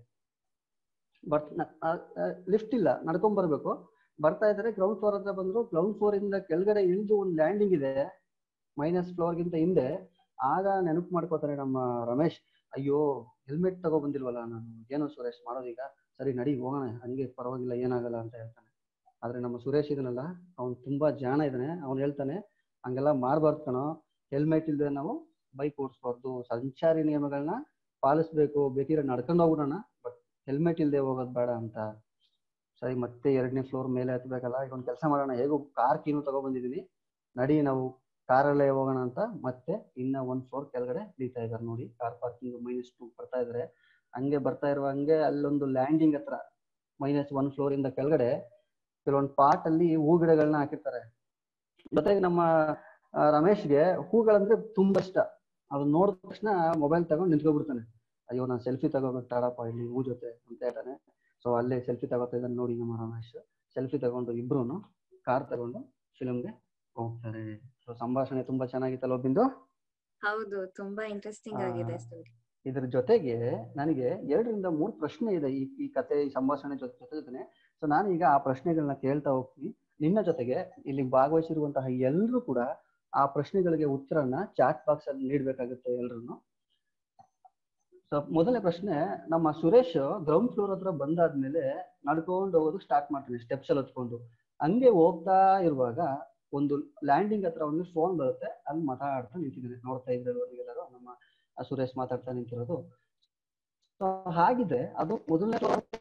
ಬಟ್ ಲಿಫ್ಟ್ ಇಲ್ಲ, ನಡ್ಕೊಂಡ್ ಬರ್ಬೇಕು. ಬರ್ತಾ ಇದಾರೆ, ಗ್ರೌಂಡ್ ಫ್ಲೋರ್ ಹತ್ರ ಬಂದ್ರು. ಗ್ರೌಂಡ್ ಫ್ಲೋರ್ ಇಂದ ಕೆಳಗಡೆ ಇಳಿದು ಒಂದು ಲ್ಯಾಂಡಿಂಗ್ ಇದೆ ಮೈನಸ್ ಫ್ಲೋರ್ ಗಿಂತ ಹಿಂದೆ. ಆಗ ನೆನಪು ಮಾಡ್ಕೋತಾರೆ ನಮ್ಮ ರಮೇಶ್, ಅಯ್ಯೋ ಹೆಲ್ಮೆಟ್ ತಗೋ ಬಂದಿಲ್ವಲ್ಲ ನಾನು, ಏನೋ ಸುರೇಶ್ ಮಾಡೋದೀಗ, ಸರಿ ನಡಿ ಹೋಗೋಣ, ಹಂಗೆ ಪರವಾಗಿಲ್ಲ ಏನಾಗಲ್ಲ ಅಂತ ಹೇಳ್ತಾನೆ. ಆದ್ರೆ ನಮ್ಮ ಸುರೇಶ್ ಇದನ್ನಲ್ಲ, ಅವ್ನು ತುಂಬಾ ಜಾಣ ಇದ್ದಾನೆ. ಅವ್ನು ಹೇಳ್ತಾನೆ, ಹಂಗೆಲ್ಲ ಮಾಡ್ಬಾರ್ದು ಕಣೋ, ಹೆಲ್ಮೆಟ್ ಇಲ್ದೆ ನಾವು ಬೈಕ್ ಓಡಿಸ್ಬಾರ್ದು, ಸಂಚಾರಿ ನಿಯಮಗಳನ್ನ ಪಾಲಿಸ್ಬೇಕು, ಬೇಕಿದ್ರೆ ನಡ್ಕೊಂಡು ಹೋಗ್ಬಿಡೋಣ, ಬಟ್ ಹೆಲ್ಮೆಟ್ ಇಲ್ದೆ ಹೋಗೋದು ಬೇಡ ಅಂತ. ಸರಿ ಮತ್ತೆ ಎರಡನೇ ಫ್ಲೋರ್ ಮೇಲೆ ಹತ್ಬೇಕಲ್ಲ, ಈಗ ಒಂದು ಕೆಲಸ ಮಾಡೋಣ, ಹೇಗೋ ಕಾರ್ ಕೀನು ತಗೊಬಂದಿದೀನಿ, ನಡಿ ನಾವು ಕಾರಲ್ಲೇ ಹೋಗೋಣ ಅಂತ ಮತ್ತೆ ಇನ್ನ ಒಂದ್ ಫ್ಲೋರ್ ಕೆಳಗಡೆ ಇಳಿತಾ ಇದಾರೆ ನೋಡಿ. ಕಾರ್ ಪಾರ್ಕಿಂಗ್ ಮೈನಸ್ ಟೂ ಬರ್ತಾ ಇದಾರೆ. ಹಂಗೆ ಬರ್ತಾ ಇರುವ ಹಂಗೆ ಅಲ್ಲೊಂದು ಲ್ಯಾಂಡಿಂಗ್ ಹತ್ರ ಮೈನಸ್ ಒನ್ ಫ್ಲೋರ್ ಇಂದ ಕೆಳಗಡೆ ಕೆಲವೊಂದು ಪಾಟ್ ಅಲ್ಲಿ ಹೂ ಗಿಡಗಳನ್ನ ಹಾಕಿರ್ತಾರೆ. ಜೊತೆಗೆ ನಮ್ಮ ಆ, ರಮೇಶ್ಗೆ ಹೂಗಳಂದ್ರೆ ತುಂಬಾ ಇಷ್ಟ. ಅದನ್ನ ನೋಡಿದ ತಕ್ಷಣ ಮೊಬೈಲ್ ತಗೊಂಡು ನಿಂತ್ಕೊಬಿಡ್ತಾನೆ. ಅಯ್ಯೋ ನಾನು ಸೆಲ್ಫಿ ತಗೋಬಿಟ್ಟಾಳಪ್ಪ ಇಲ್ಲಿ ಹೂ ಜೊತೆ ಅಂತ ಹೇಳ್ತಾನೆ. ಸೊ ಅಲ್ಲೇ ಸೆಲ್ಫಿ ತಗೋತಾ ಇದ್ದಾನೆ ನೋಡಿ ನಮ್ಮ ರಮೇಶ್. ಸೆಲ್ಫಿ ತಗೊಂಡು ಇಬ್ರು ಕಾರ್ ತಗೊಂಡು ಫಿಲ್ಮ್ಗೆ ಹೋಗ್ತಾರೆ. ಸೊ ಸಂಭಾಷಣೆ ತುಂಬಾ ಚೆನ್ನಾಗಿತ್ತಲ್ಲ ಬಿಂದು. ಹೌದು, ತುಂಬಾ ಇಂಟ್ರೆಸ್ಟಿಂಗ್ ಆ, ಆಗಿದೆ ಸ್ಟೋರಿ. ಇದ್ರ ಜೊತೆಗೆ ನನಗೆ ಎರಡರಿಂದ ಮೂರು ಪ್ರಶ್ನೆ ಇದೆ ಈ ಈ ಕತೆ ಈ ಸಂಭಾಷಣೆ ಜೊತೆ ಜೊತೆ ಜೊತೆನೆ. ಸೊ ನಾನೀಗ ಆ ಪ್ರಶ್ನೆಗಳನ್ನ ಕೇಳ್ತಾ ಹೋಗ್ತೀನಿ. ನಿನ್ನ ಜೊತೆಗೆ ಇಲ್ಲಿ ಭಾಗವಹಿಸಿರುವಂತಹ ಎಲ್ಲರೂ ಕೂಡ ಆ ಪ್ರಶ್ನೆಗಳಿಗೆ ಉತ್ತರನ ಚಾಟ್ ಬಾಕ್ಸ್ ಅಲ್ಲಿ ನೀಡ್ಬೇಕಾಗುತ್ತೆ ಎಲ್ರು. ಸೊ ಮೊದಲನೇ ಪ್ರಶ್ನೆ, ನಮ್ಮ ಸುರೇಶ್ ಗ್ರೌಂಡ್ ಫ್ಲೋರ್ ಹತ್ರ ಬಂದಾದ್ಮೇಲೆ ನಡ್ಕೊಂಡು ಹೋಗೋದು ಸ್ಟಾರ್ಟ್ ಮಾಡ್ತಾನೆ ಸ್ಟೆಪ್ಸ್ ಅಲ್ಲಿ ಹತ್ಕೊಂಡು. ಹಂಗೆ ಹೋಗ್ತಾ ಇರುವಾಗ ಒಂದು ಲ್ಯಾಂಡಿಂಗ್ ಹತ್ರ ಒಂದು ಫೋನ್ ಬರುತ್ತೆ. ಅಲ್ಲಿ ಮಾತಾಡ್ತಾ ನಿಂತಿದ್ದಾನೆ. ನೋಡ್ತಾ ಇದ್ದಾರೆ ಎಲ್ಲರೂ ನಮ್ಮ ಆ ಸುರೇಶ್ ಮಾತಾಡ್ತಾ ನಿಂತಿರೋದು. ಸೊ ಹಾಗಿದ್ರೆ ಅದು ಮೊದಲನೇ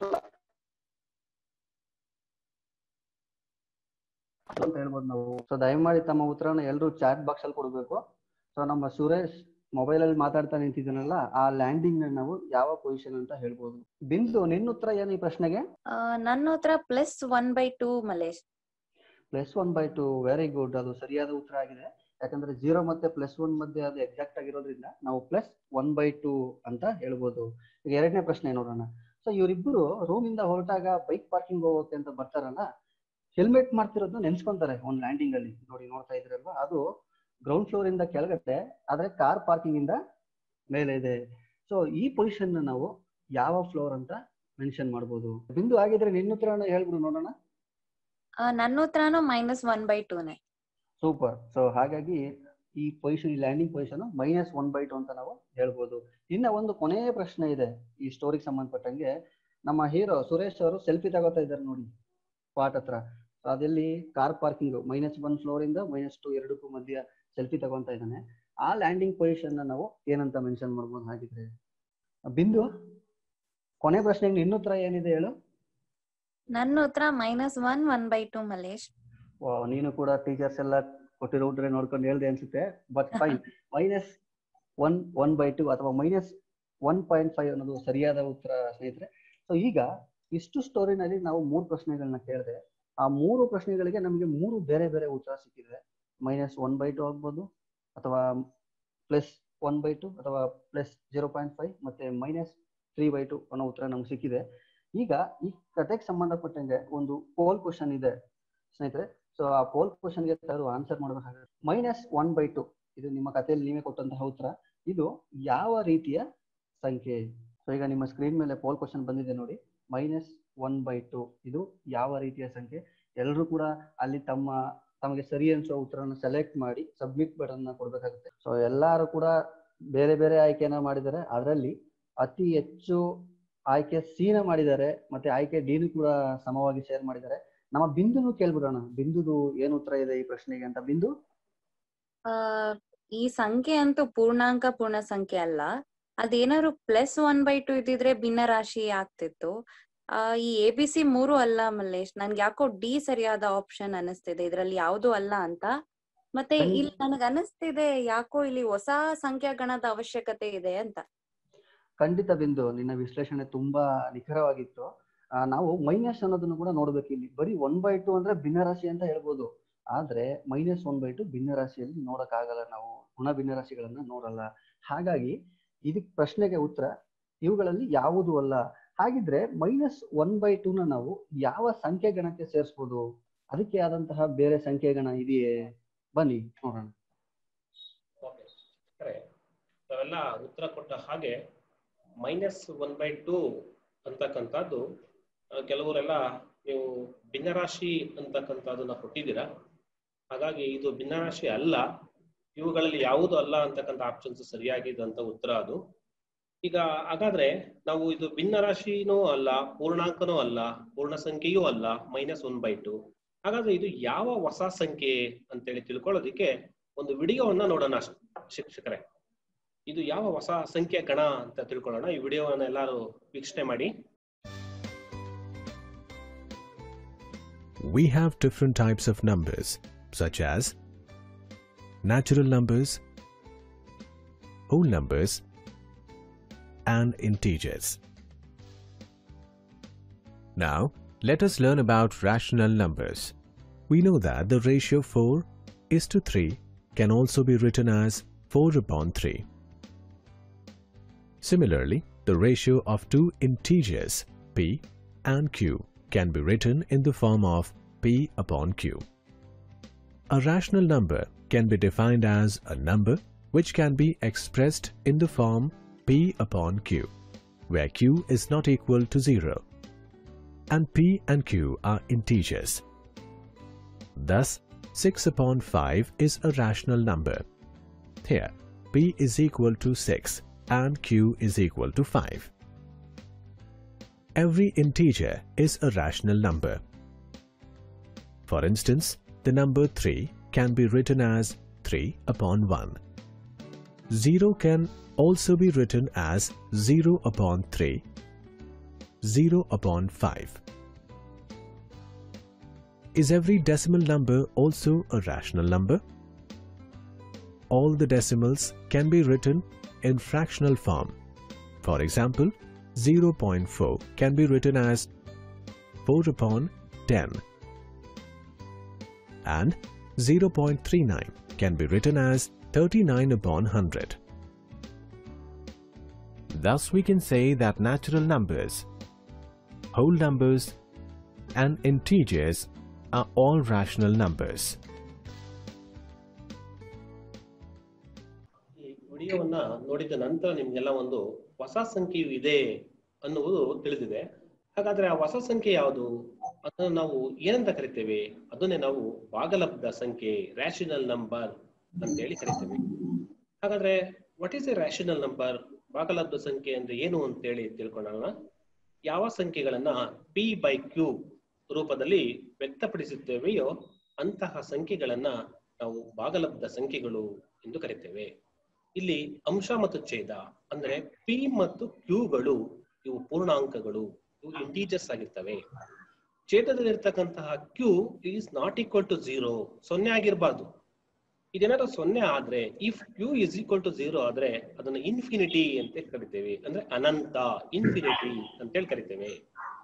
ಅಂತ ಹೇಳ್ಬೋದು ನಾವು. ಸೊ ದಯಮಾಡಿ ತಮ್ಮ ಉತ್ತರನ ಎಲ್ಲರೂ ಚಾಟ್ ಬಾಕ್ಸ್ ಅಲ್ಲಿ ಕೊಡ್ಬೇಕು. ಸೊ ನಮ್ಮ ಸುರೇಶ್ ಮೊಬೈಲ್ ಅಲ್ಲಿ ಮಾತಾಡ್ತಾ ನಿಂತಿದ್ದಾನಲ್ಲ, ಆ ಲ್ಯಾಂಡಿಂಗ್ ನ ನಾವು ಯಾವ ಪೊಸಿಷನ್ ಅಂತ ಹೇಳ್ಬೋದು. ಬಿಂದು, ನಿನ್ನ ಉತ್ತರ ಏನು ಈ ಪ್ರಶ್ನೆಗೆ? ಆ, ನನ್ನ ಉತ್ತರ plus one by two Malesh. Plus one by two, very good. ಅದು ಸರಿಯಾದ ಉತ್ತರ ಆಗಿದೆ. ಯಾಕಂದ್ರೆ ಜೀರೋ ಮತ್ತೆ ಪ್ಲಸ್ ಒನ್ ಮಧ್ಯೆ ಅದು ಎಕ್ಸಾಕ್ಟ್ ಆಗಿರೋದ್ರಿಂದ ನಾವು ಪ್ಲಸ್ ಒನ್ ಬೈ ಟೂ ಅಂತ ಹೇಳ್ಬೋದು. ಈಗ ಎರಡನೇ ಪ್ರಶ್ನೆ ನೋಡೋಣ. ಸೊ ಇವರಿಬ್ಬರು ರೂಮ್ ಇಂದ ಹೊರಟಾಗ ಬೈಕ್ ಪಾರ್ಕಿಂಗ್ ಹೋಗೋಕೆ ಅಂತ ಬರ್ತಾರಲ್ಲ, ಹೆಲ್ಮೆಟ್ ಮಾಡ್ತಿರೋದನ್ನ ನೆನ್ಸ್ಕೊಂತಾರೆ ಒಂದು ಲ್ಯಾಂಡಿಂಗ್ ಅಲ್ಲಿ. ನೋಡಿ ನೋಡ್ತಾ ಇದ್ರಲ್ವಾ, ಅದು ಗ್ರೌಂಡ್ ಫ್ಲೋರ್ ಇಂದ ಕೆಳಗಡೆ, ಆದ್ರೆ ಕಾರ್ ಪಾರ್ಕಿಂಗ್ ಇಂದ ಮೇಲೆ ಇದೆ. ಸೊ ಈ ಪೊಸಿಷನ್ ನಾವು ಯಾವ ಫ್ಲೋರ್ ಅಂತ ಮೆನ್ಷನ್ ಮಾಡ್ಬೋದು. ಬಿಂದು, ಆಗಿದ್ರೆ ನಿನ್ನ ಉತ್ತರನ ಹೇಳ್ಬಿಡು ನೋಡೋಣ. ಆ, ನನ್ನ ಉತ್ತರನು ಮೈನಸ್ ಒನ್ ಬೈ ಟೂನೇ. ಸೂಪರ್. ಸೊ ಹಾಗಾಗಿ ಈ ಪೊಸಿಷನ್, ಈ landing position minus one by two ಅಂತ ನಾವು ಹೇಳ್ಬೋದು. ಇನ್ನ ಒಂದು ಕೊನೆಯ ಪ್ರಶ್ನೆ ಇದೆ ಈ ಸ್ಟೋರಿಗೆ ಸಂಬಂಧಪಟ್ಟಂಗೆ. ನಮ್ಮ ಹೀರೋ ಸುರೇಶ್ ಅವರು ಸೆಲ್ಫಿ ತಗೋತಾ ಇದ್ದಾರೆ ನೋಡಿ ಸ್ಪಾಟ್ ಹತ್ರ. ಅದೆಲ್ಲಿ car parking minus one floor ಇಂದ ಮೈನಸ್ ಟು ಎರಡಕ್ಕೂ ಮಧ್ಯ ಸೆಲ್ಫಿ ತಗೊಂತಾ ಇದ್ದಾನೆ. ಆ ಲ್ಯಾಂಡಿಂಗ್ ಪೊಸಿಷನ್ ನಾವು ಏನಂತ ಮೆನ್ಷನ್ ಮಾಡ್ಬೋದು ಹಾಗಿದ್ರೆ? ಬಿಂದು, ಕೊನೆ ಪ್ರಶ್ನೆಗೆ ನಿನ್ನ ಉತ್ತರ ಏನಿದೆ ಹೇಳು. ನನ್ನ ಉತ್ತರ minus one one by two Malesh. ವಾಹ್, ನೀನು ಕೂಡ ಟೀಚರ್ಸ್ ಎಲ್ಲ ಕೊಟ್ಟಿರೋ ಉತ್ತರ ನೋಡ್ಕೊಂಡು ಹೇಳ್ದೆ ಅನ್ಸುತ್ತೆ. But fine, minus one one by two ಅಥವಾ ಮೈನಸ್ ಒನ್ ಪಾಯಿಂಟ್ ಫೈವ್ ಅನ್ನೋದು ಸರಿಯಾದ ಉತ್ತರ ಸ್ನೇಹಿತರೆ. ಸೊ ಈಗ ಇಷ್ಟು ಸ್ಟೋರಿನಲ್ಲಿ ನಾವು ಮೂರು ಪ್ರಶ್ನೆಗಳನ್ನ ಕೇಳಿದೆ. ಆ ಮೂರು ಪ್ರಶ್ನೆಗಳಿಗೆ ನಮಗೆ ಮೂರು ಬೇರೆ ಬೇರೆ ಉತ್ತರ ಸಿಕ್ಕಿದೆ. ಮೈನಸ್ ಒನ್ ಬೈ ಟು ಆಗ್ಬೋದು, ಅಥವಾ ಪ್ಲಸ್ ಒನ್ ಬೈ ಟು, ಅಥವಾ ಪ್ಲಸ್ ಜೀರೋ ಪಾಯಿಂಟ್ ಫೈವ್, ಮತ್ತೆ ಮೈನಸ್ ತ್ರೀ ಬೈ ಟು ಅನ್ನೋ ಉತ್ತರ ನಮ್ಗೆ ಸಿಕ್ಕಿದೆ. ಈಗ ಈ ಕತೆಗೆ ಸಂಬಂಧಪಟ್ಟಂಗೆ ಒಂದು ಪೋಲ್ ಕ್ವಶನ್ ಇದೆ ಸ್ನೇಹಿತರೆ. ಸೊ ಆ ಪೋಲ್ ಕ್ವಶನ್ಗೆ ತಾವು ಆನ್ಸರ್ ಮಾಡಬೇಕಾಗುತ್ತೆ. ಮೈನಸ್ ಒನ್ ಬೈ ಟು ಇದು ನಿಮ್ಮ ಕಥೆಯಲ್ಲಿ ನೀವೇ ಕೊಟ್ಟಂತಹ ಉತ್ತರ. ಇದು ಯಾವ ರೀತಿಯ ಸಂಖ್ಯೆ? ಸೊ ಈಗ ನಿಮ್ಮ ಸ್ಕ್ರೀನ್ ಮೇಲೆ ಪೋಲ್ ಕ್ವಶನ್ ಬಂದಿದೆ ನೋಡಿ. ಮೈನಸ್ ಒನ್ ಬೈ ಟು ಇದು ಯಾವ ರೀತಿಯ ಸಂಖ್ಯೆ? ಎಲ್ಲರೂ ಕೂಡ ಅಲ್ಲಿ ತಮ್ಮ ತಮಗೆ ಸರಿ ಅನ್ಸೋ ಉತ್ತರನ ಸೆಲೆಕ್ಟ್ ಮಾಡಿ ಸಬ್ಮಿಟ್ ಬಟನ್ ಕೊಡ್ಬೇಕಾಗುತ್ತೆ. ಸೊ ಎಲ್ಲರೂ ಕೂಡ ಬೇರೆ ಬೇರೆ ಆಯ್ಕೆನ ಮಾಡಿದ್ದಾರೆ. ಅದರಲ್ಲಿ ಅತಿ ಹೆಚ್ಚು ಆಯ್ಕೆ ಸಿ ನ ಮಾಡಿದ್ದಾರೆ, ಮತ್ತೆ ಆಯ್ಕೆ ಡಿನು ಕೂಡ ಸಮವಾಗಿ ಶೇರ್ ಮಾಡಿದ್ದಾರೆ. ನಮ್ಮ ಬಿಂದುನು ಕೇಳ್ಬಿಡೋಣ, ಬಿಂದುದು ಏನು ಉತ್ತರ ಇದೆ ಈ ಪ್ರಶ್ನೆಗೆ ಅಂತ. ಬಿಂದು, ಆ ಈ ಸಂಖ್ಯೆ ಅಂತೂ ಪೂರ್ಣಾಂಕ ಪೂರ್ಣ ಸಂಖ್ಯೆ ಅಲ್ಲ. ಅದೇನಾದ್ರು ಪ್ಲಸ್ ಒನ್ ಬೈ ಟು ಇದ್ದಿದ್ರೆ ಭಿನ್ನ ರಾಶಿ ಆಗ್ತಿತ್ತು. ಆ ಈ ಎ ಬಿ ಸಿ ಮೂರು ಅಲ್ಲ ಮಲ್ಲೇಶ್. ನನ್ಗೆ ಯಾಕೋ ಡಿ ಸರಿಯಾದ ಆಪ್ಷನ್ ಅನಿಸ್ತಿದೆ, ಇದ್ರಲ್ಲಿ ಯಾವ್ದು ಅಲ್ಲ ಅಂತ. ಮತ್ತೆ ಇಲ್ಲಿ ನನಗೆ ಅನಿಸ್ತಿದೆ ಯಾಕೋ ಇಲ್ಲಿ ಹೊಸ ಸಂಖ್ಯಾಗಣದ ಅವಶ್ಯಕತೆ ಇದೆ ಅಂತ. ಖಂಡಿತ ಬಿಂದು, ನಿನ್ನ ವಿಶ್ಲೇಷಣೆ ತುಂಬಾ ನಿಖರವಾಗಿತ್ತು. ಆ, ನಾವು ಮೈನಸ್ ಅನ್ನೋದನ್ನು ಕೂಡ ನೋಡ್ಬೇಕು. ಇಲ್ಲಿ ಬರೀ ಒನ್ ಬೈ ಟು ಅಂದ್ರೆ ಭಿನ್ನರಾಶಿ ಅಂತ ಹೇಳ್ಬೋದು, ಆದ್ರೆ ಮೈನಸ್ ಒನ್ ಬೈ ಟು ಭಿನ್ನರಾಶಿಯಲ್ಲಿ ನೋಡಕ್ ಆಗಲ್ಲ. ನಾವು ಗುಣ ಭಿನ್ನರಾಶಿಗಳನ್ನ ನೋಡಲ್ಲ. ಹಾಗಾಗಿ ಇದಕ್ ಪ್ರಶ್ನೆಗೆ ಉತ್ತರ ಇವುಗಳಲ್ಲಿ ಯಾವುದು ಅಲ್ಲ. ಹಾಗಿದ್ರೆ ಮೈನಸ್ ಒನ್ ಬೈ ಟೂ ನ ನಾವು ಯಾವ ಸಂಖ್ಯೆ ಗಣಕ್ಕೆ ಸೇರಿಸಬಹುದು? ಅದಕ್ಕೆ ಆದಂತಹ ಬೇರೆ ಸಂಖ್ಯೆ ಗಣ ಇದೆಯೇ? ಬನ್ನಿ ನೋಡೋಣ. ನಾವೆಲ್ಲ ಉತ್ತರ ಕೊಟ್ಟ ಹಾಗೆ ಮೈನಸ್ ಒನ್ ಬೈ ಟೂ ಅಂತಕ್ಕಂಥದ್ದು ಕೆಲವರೆಲ್ಲ ನೀವು ಭಿನ್ನರಾಶಿ ಅಂತಕ್ಕಂಥದ್ದನ್ನ ಕೊಟ್ಟಿದ್ದೀರಾ. ಹಾಗಾಗಿ ಇದು ಭಿನ್ನರಾಶಿ ಅಲ್ಲ, ಇವುಗಳಲ್ಲಿ ಯಾವುದು ಅಲ್ಲ ಅಂತಕ್ಕಂಥ ಆಪ್ಷನ್ಸ್ ಸರಿಯಾಗಿದ್ದಂತ ಉತ್ತರ ಅದು. ಈಗ ಹಾಗಾದ್ರೆ ನಾವು ಇದು ಭಿನ್ನರಾಶಿನೂ ಅಲ್ಲ, ಪೂರ್ಣಾಂಕನೂ ಅಲ್ಲ, ಪೂರ್ಣ ಸಂಖ್ಯೆಯೂ ಅಲ್ಲ, ಮೈನಸ್ ಒನ್ ಬೈ ಟು. ಹಾಗಾದ್ರೆ ಇದು ಯಾವ ಹೊಸ ಸಂಖ್ಯೆ ಅಂತೇಳಿ ತಿಳ್ಕೊಳ್ಳೋದಿಕ್ಕೆ ಒಂದು ವಿಡಿಯೋವನ್ನ ನೋಡೋಣ ಶಿಕ್ಷಕರೇ. ಇದು ಯಾವ ಹೊಸ ಸಂಖ್ಯೆ ಗಣ ಅಂತ ತಿಳ್ಕೊಳ್ಳೋಣ. ಈ ವಿಡಿಯೋವನ್ನ ಎಲ್ಲರೂ ವೀಕ್ಷಣೆ ಮಾಡಿ. We have different types of numbers such as natural numbers, whole numbers and integers. Now, let us learn about rational numbers. We know that the ratio four is to three can also be written as four upon three. Similarly, the ratio of two integers p and q can be written in the form of p upon q. A rational number can be defined as a number which can be expressed in the form p upon q, where q is not equal to zero, and p and q are integers. Thus, six upon five is a rational number. Here, p is equal to six and q is equal to five. Every integer is a rational number. For instance, the number three can be written as three upon one. zero can also be written as zero upon three, zero upon five. Is every decimal number also a rational number? All the decimals can be written in fractional form. For example, zero point four can be written as four upon ten, and zero point three nine can be written as thirty-nine upon one hundred. Thus, we can say that natural numbers, whole numbers, and integers are all rational numbers. ಈ ವಿಡಿಯೋವನ್ನ ನೋಡಿದ ನಂತರ ನಿಮಗೆಲ್ಲ ಒಂದು ಹೊಸ ಸಂಖ್ಯೆಯು ಇದೆ ಅನ್ನುವುದು ತಿಳಿದಿದೆ. ಹಾಗಾದ್ರೆ ಆ ಹೊಸ ಸಂಖ್ಯೆ ಯಾವುದು? ಅದನ್ನು ನಾವು ಏನಂತ ಕರಿತೇವೆ? ಅದನ್ನೇ ನಾವು ಭಾಗಲಬ್ಧ ಸಂಖ್ಯೆ, ರ್ಯಾಷನಲ್ ನಂಬರ್ ಅಂತ ಹೇಳಿ ಕರಿತೇವೆ. ಹಾಗಾದ್ರೆ what is a rational number? ಭಾಗಲಬ್ಧ ಸಂಖ್ಯೆ ಅಂದ್ರೆ ಏನು ಅಂತ ಹೇಳಿ ತಿಳ್ಕೊಳ್ಳೋಣ. ಯಾವ ಸಂಖ್ಯೆಗಳನ್ನ ಪಿ ಬೈ ಕ್ಯೂ ರೂಪದಲ್ಲಿ ವ್ಯಕ್ತಪಡಿಸುತ್ತೇವೆಯೋ ಅಂತಹ ಸಂಖ್ಯೆಗಳನ್ನ ನಾವು ಭಾಗಲಬ್ಧ ಸಂಖ್ಯೆಗಳು ಎಂದು ಕರಿತೇವೆ. ಇಲ್ಲಿ ಅಂಶ ಮತ್ತು ಛೇದ ಅಂದ್ರೆ ಪಿ ಮತ್ತು ಕ್ಯೂಗಳು ಇವು ಪೂರ್ಣಾಂಕಗಳು, ಇವು ಇಂಟೀಜರ್ಸ್ ಆಗಿರ್ತವೆ. ಛೇದದಲ್ಲಿರ್ತಕ್ಕಂತಹ Q is not equal to zero, ಸೊನ್ನೆ ಆಗಿರಬಾರ್ದು. ಇದೇನಾದ್ರೂ ಸೊನ್ನೆ ಆದ್ರೆ, if Q is equal to zero ಆದ್ರೆ ಅದನ್ನ ಇನ್ಫಿನಿಟಿ ಅಂತ ಕರಿತೇವೆ, ಅಂದ್ರೆ ಅನಂತ, ಇನ್ಫಿನಿಟಿ ಅಂತೇಳಿ ಕರಿತೇವೆ.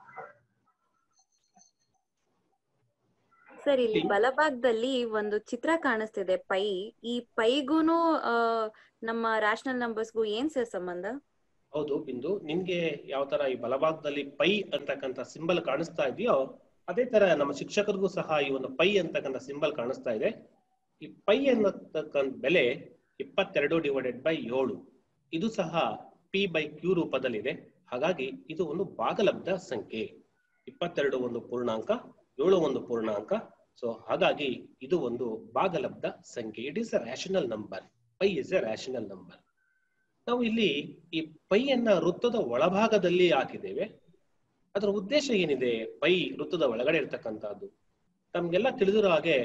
ಸರ್, ಇಲ್ಲಿ ಬಲಭಾಗದಲ್ಲಿ ಒಂದು ಚಿತ್ರ ಕಾಣಿಸ್ತಿದೆ, ಪೈ. ಈ ಪೈಗೂನು ನಮ್ಮ ರ್ಯಾಷನಲ್ ನಂಬರ್ಸ್ಗೂ ಏನ್ ಸರ್ ಸಂಬಂಧ? ಹೌದು ಬಿಂದು, ನಿಮ್ಗೆ ಯಾವ ತರ ಈ ಬಲಭಾಗದಲ್ಲಿ ಪೈ ಅಂತಕ್ಕಂಥ ಸಿಂಬಲ್ ಕಾಣಿಸ್ತಾ ಇದೆಯೋ ಅದೇ ತರ ನಮ್ಮ ಶಿಕ್ಷಕರಿಗೂ ಸಹ ಈ ಒಂದು ಪೈ ಅಂತಕ್ಕಂಥ ಸಿಂಬಲ್ ಕಾಣಿಸ್ತಾ ಇದೆ. ಈ ಪೈ ಅನ್ನತಕ್ಕಂಥ ಬೆಲೆ ಇಪ್ಪತ್ತೆರಡು ಡಿವೈಡೆಡ್ ಬೈ ಏಳು. ಇದು ಸಹ ಪಿ ಬೈ ಕ್ಯೂ ರೂಪದಲ್ಲಿದೆ. ಹಾಗಾಗಿ ಇದು ಒಂದು ಭಾಗಲಬ್ಧ ಸಂಖ್ಯೆ. ಇಪ್ಪತ್ತೆರಡು ಒಂದು ಪೂರ್ಣಾಂಕ, ಏಳು ಒಂದು ಪೂರ್ಣಾಂಕ. ಸೊ ಹಾಗಾಗಿ ಇದು ಒಂದು ಭಾಗಲಬ್ಧ ಸಂಖ್ಯೆ. It is a rational number. Pi is a rational number. ನಾವು ಇಲ್ಲಿ ಈ ಪೈಯನ್ನ ವೃತ್ತದ ಒಳಭಾಗದಲ್ಲಿ ಹಾಕಿದ್ದೇವೆ. ಅದರ ಉದ್ದೇಶ ಏನಿದೆ? ಪೈ ವೃತ್ತದ ಒಳಗಡೆ ಇರ್ತಕ್ಕಂಥದ್ದು ನಮ್ಗೆಲ್ಲ ತಿಳಿದಿರೋ ಹಾಗೆ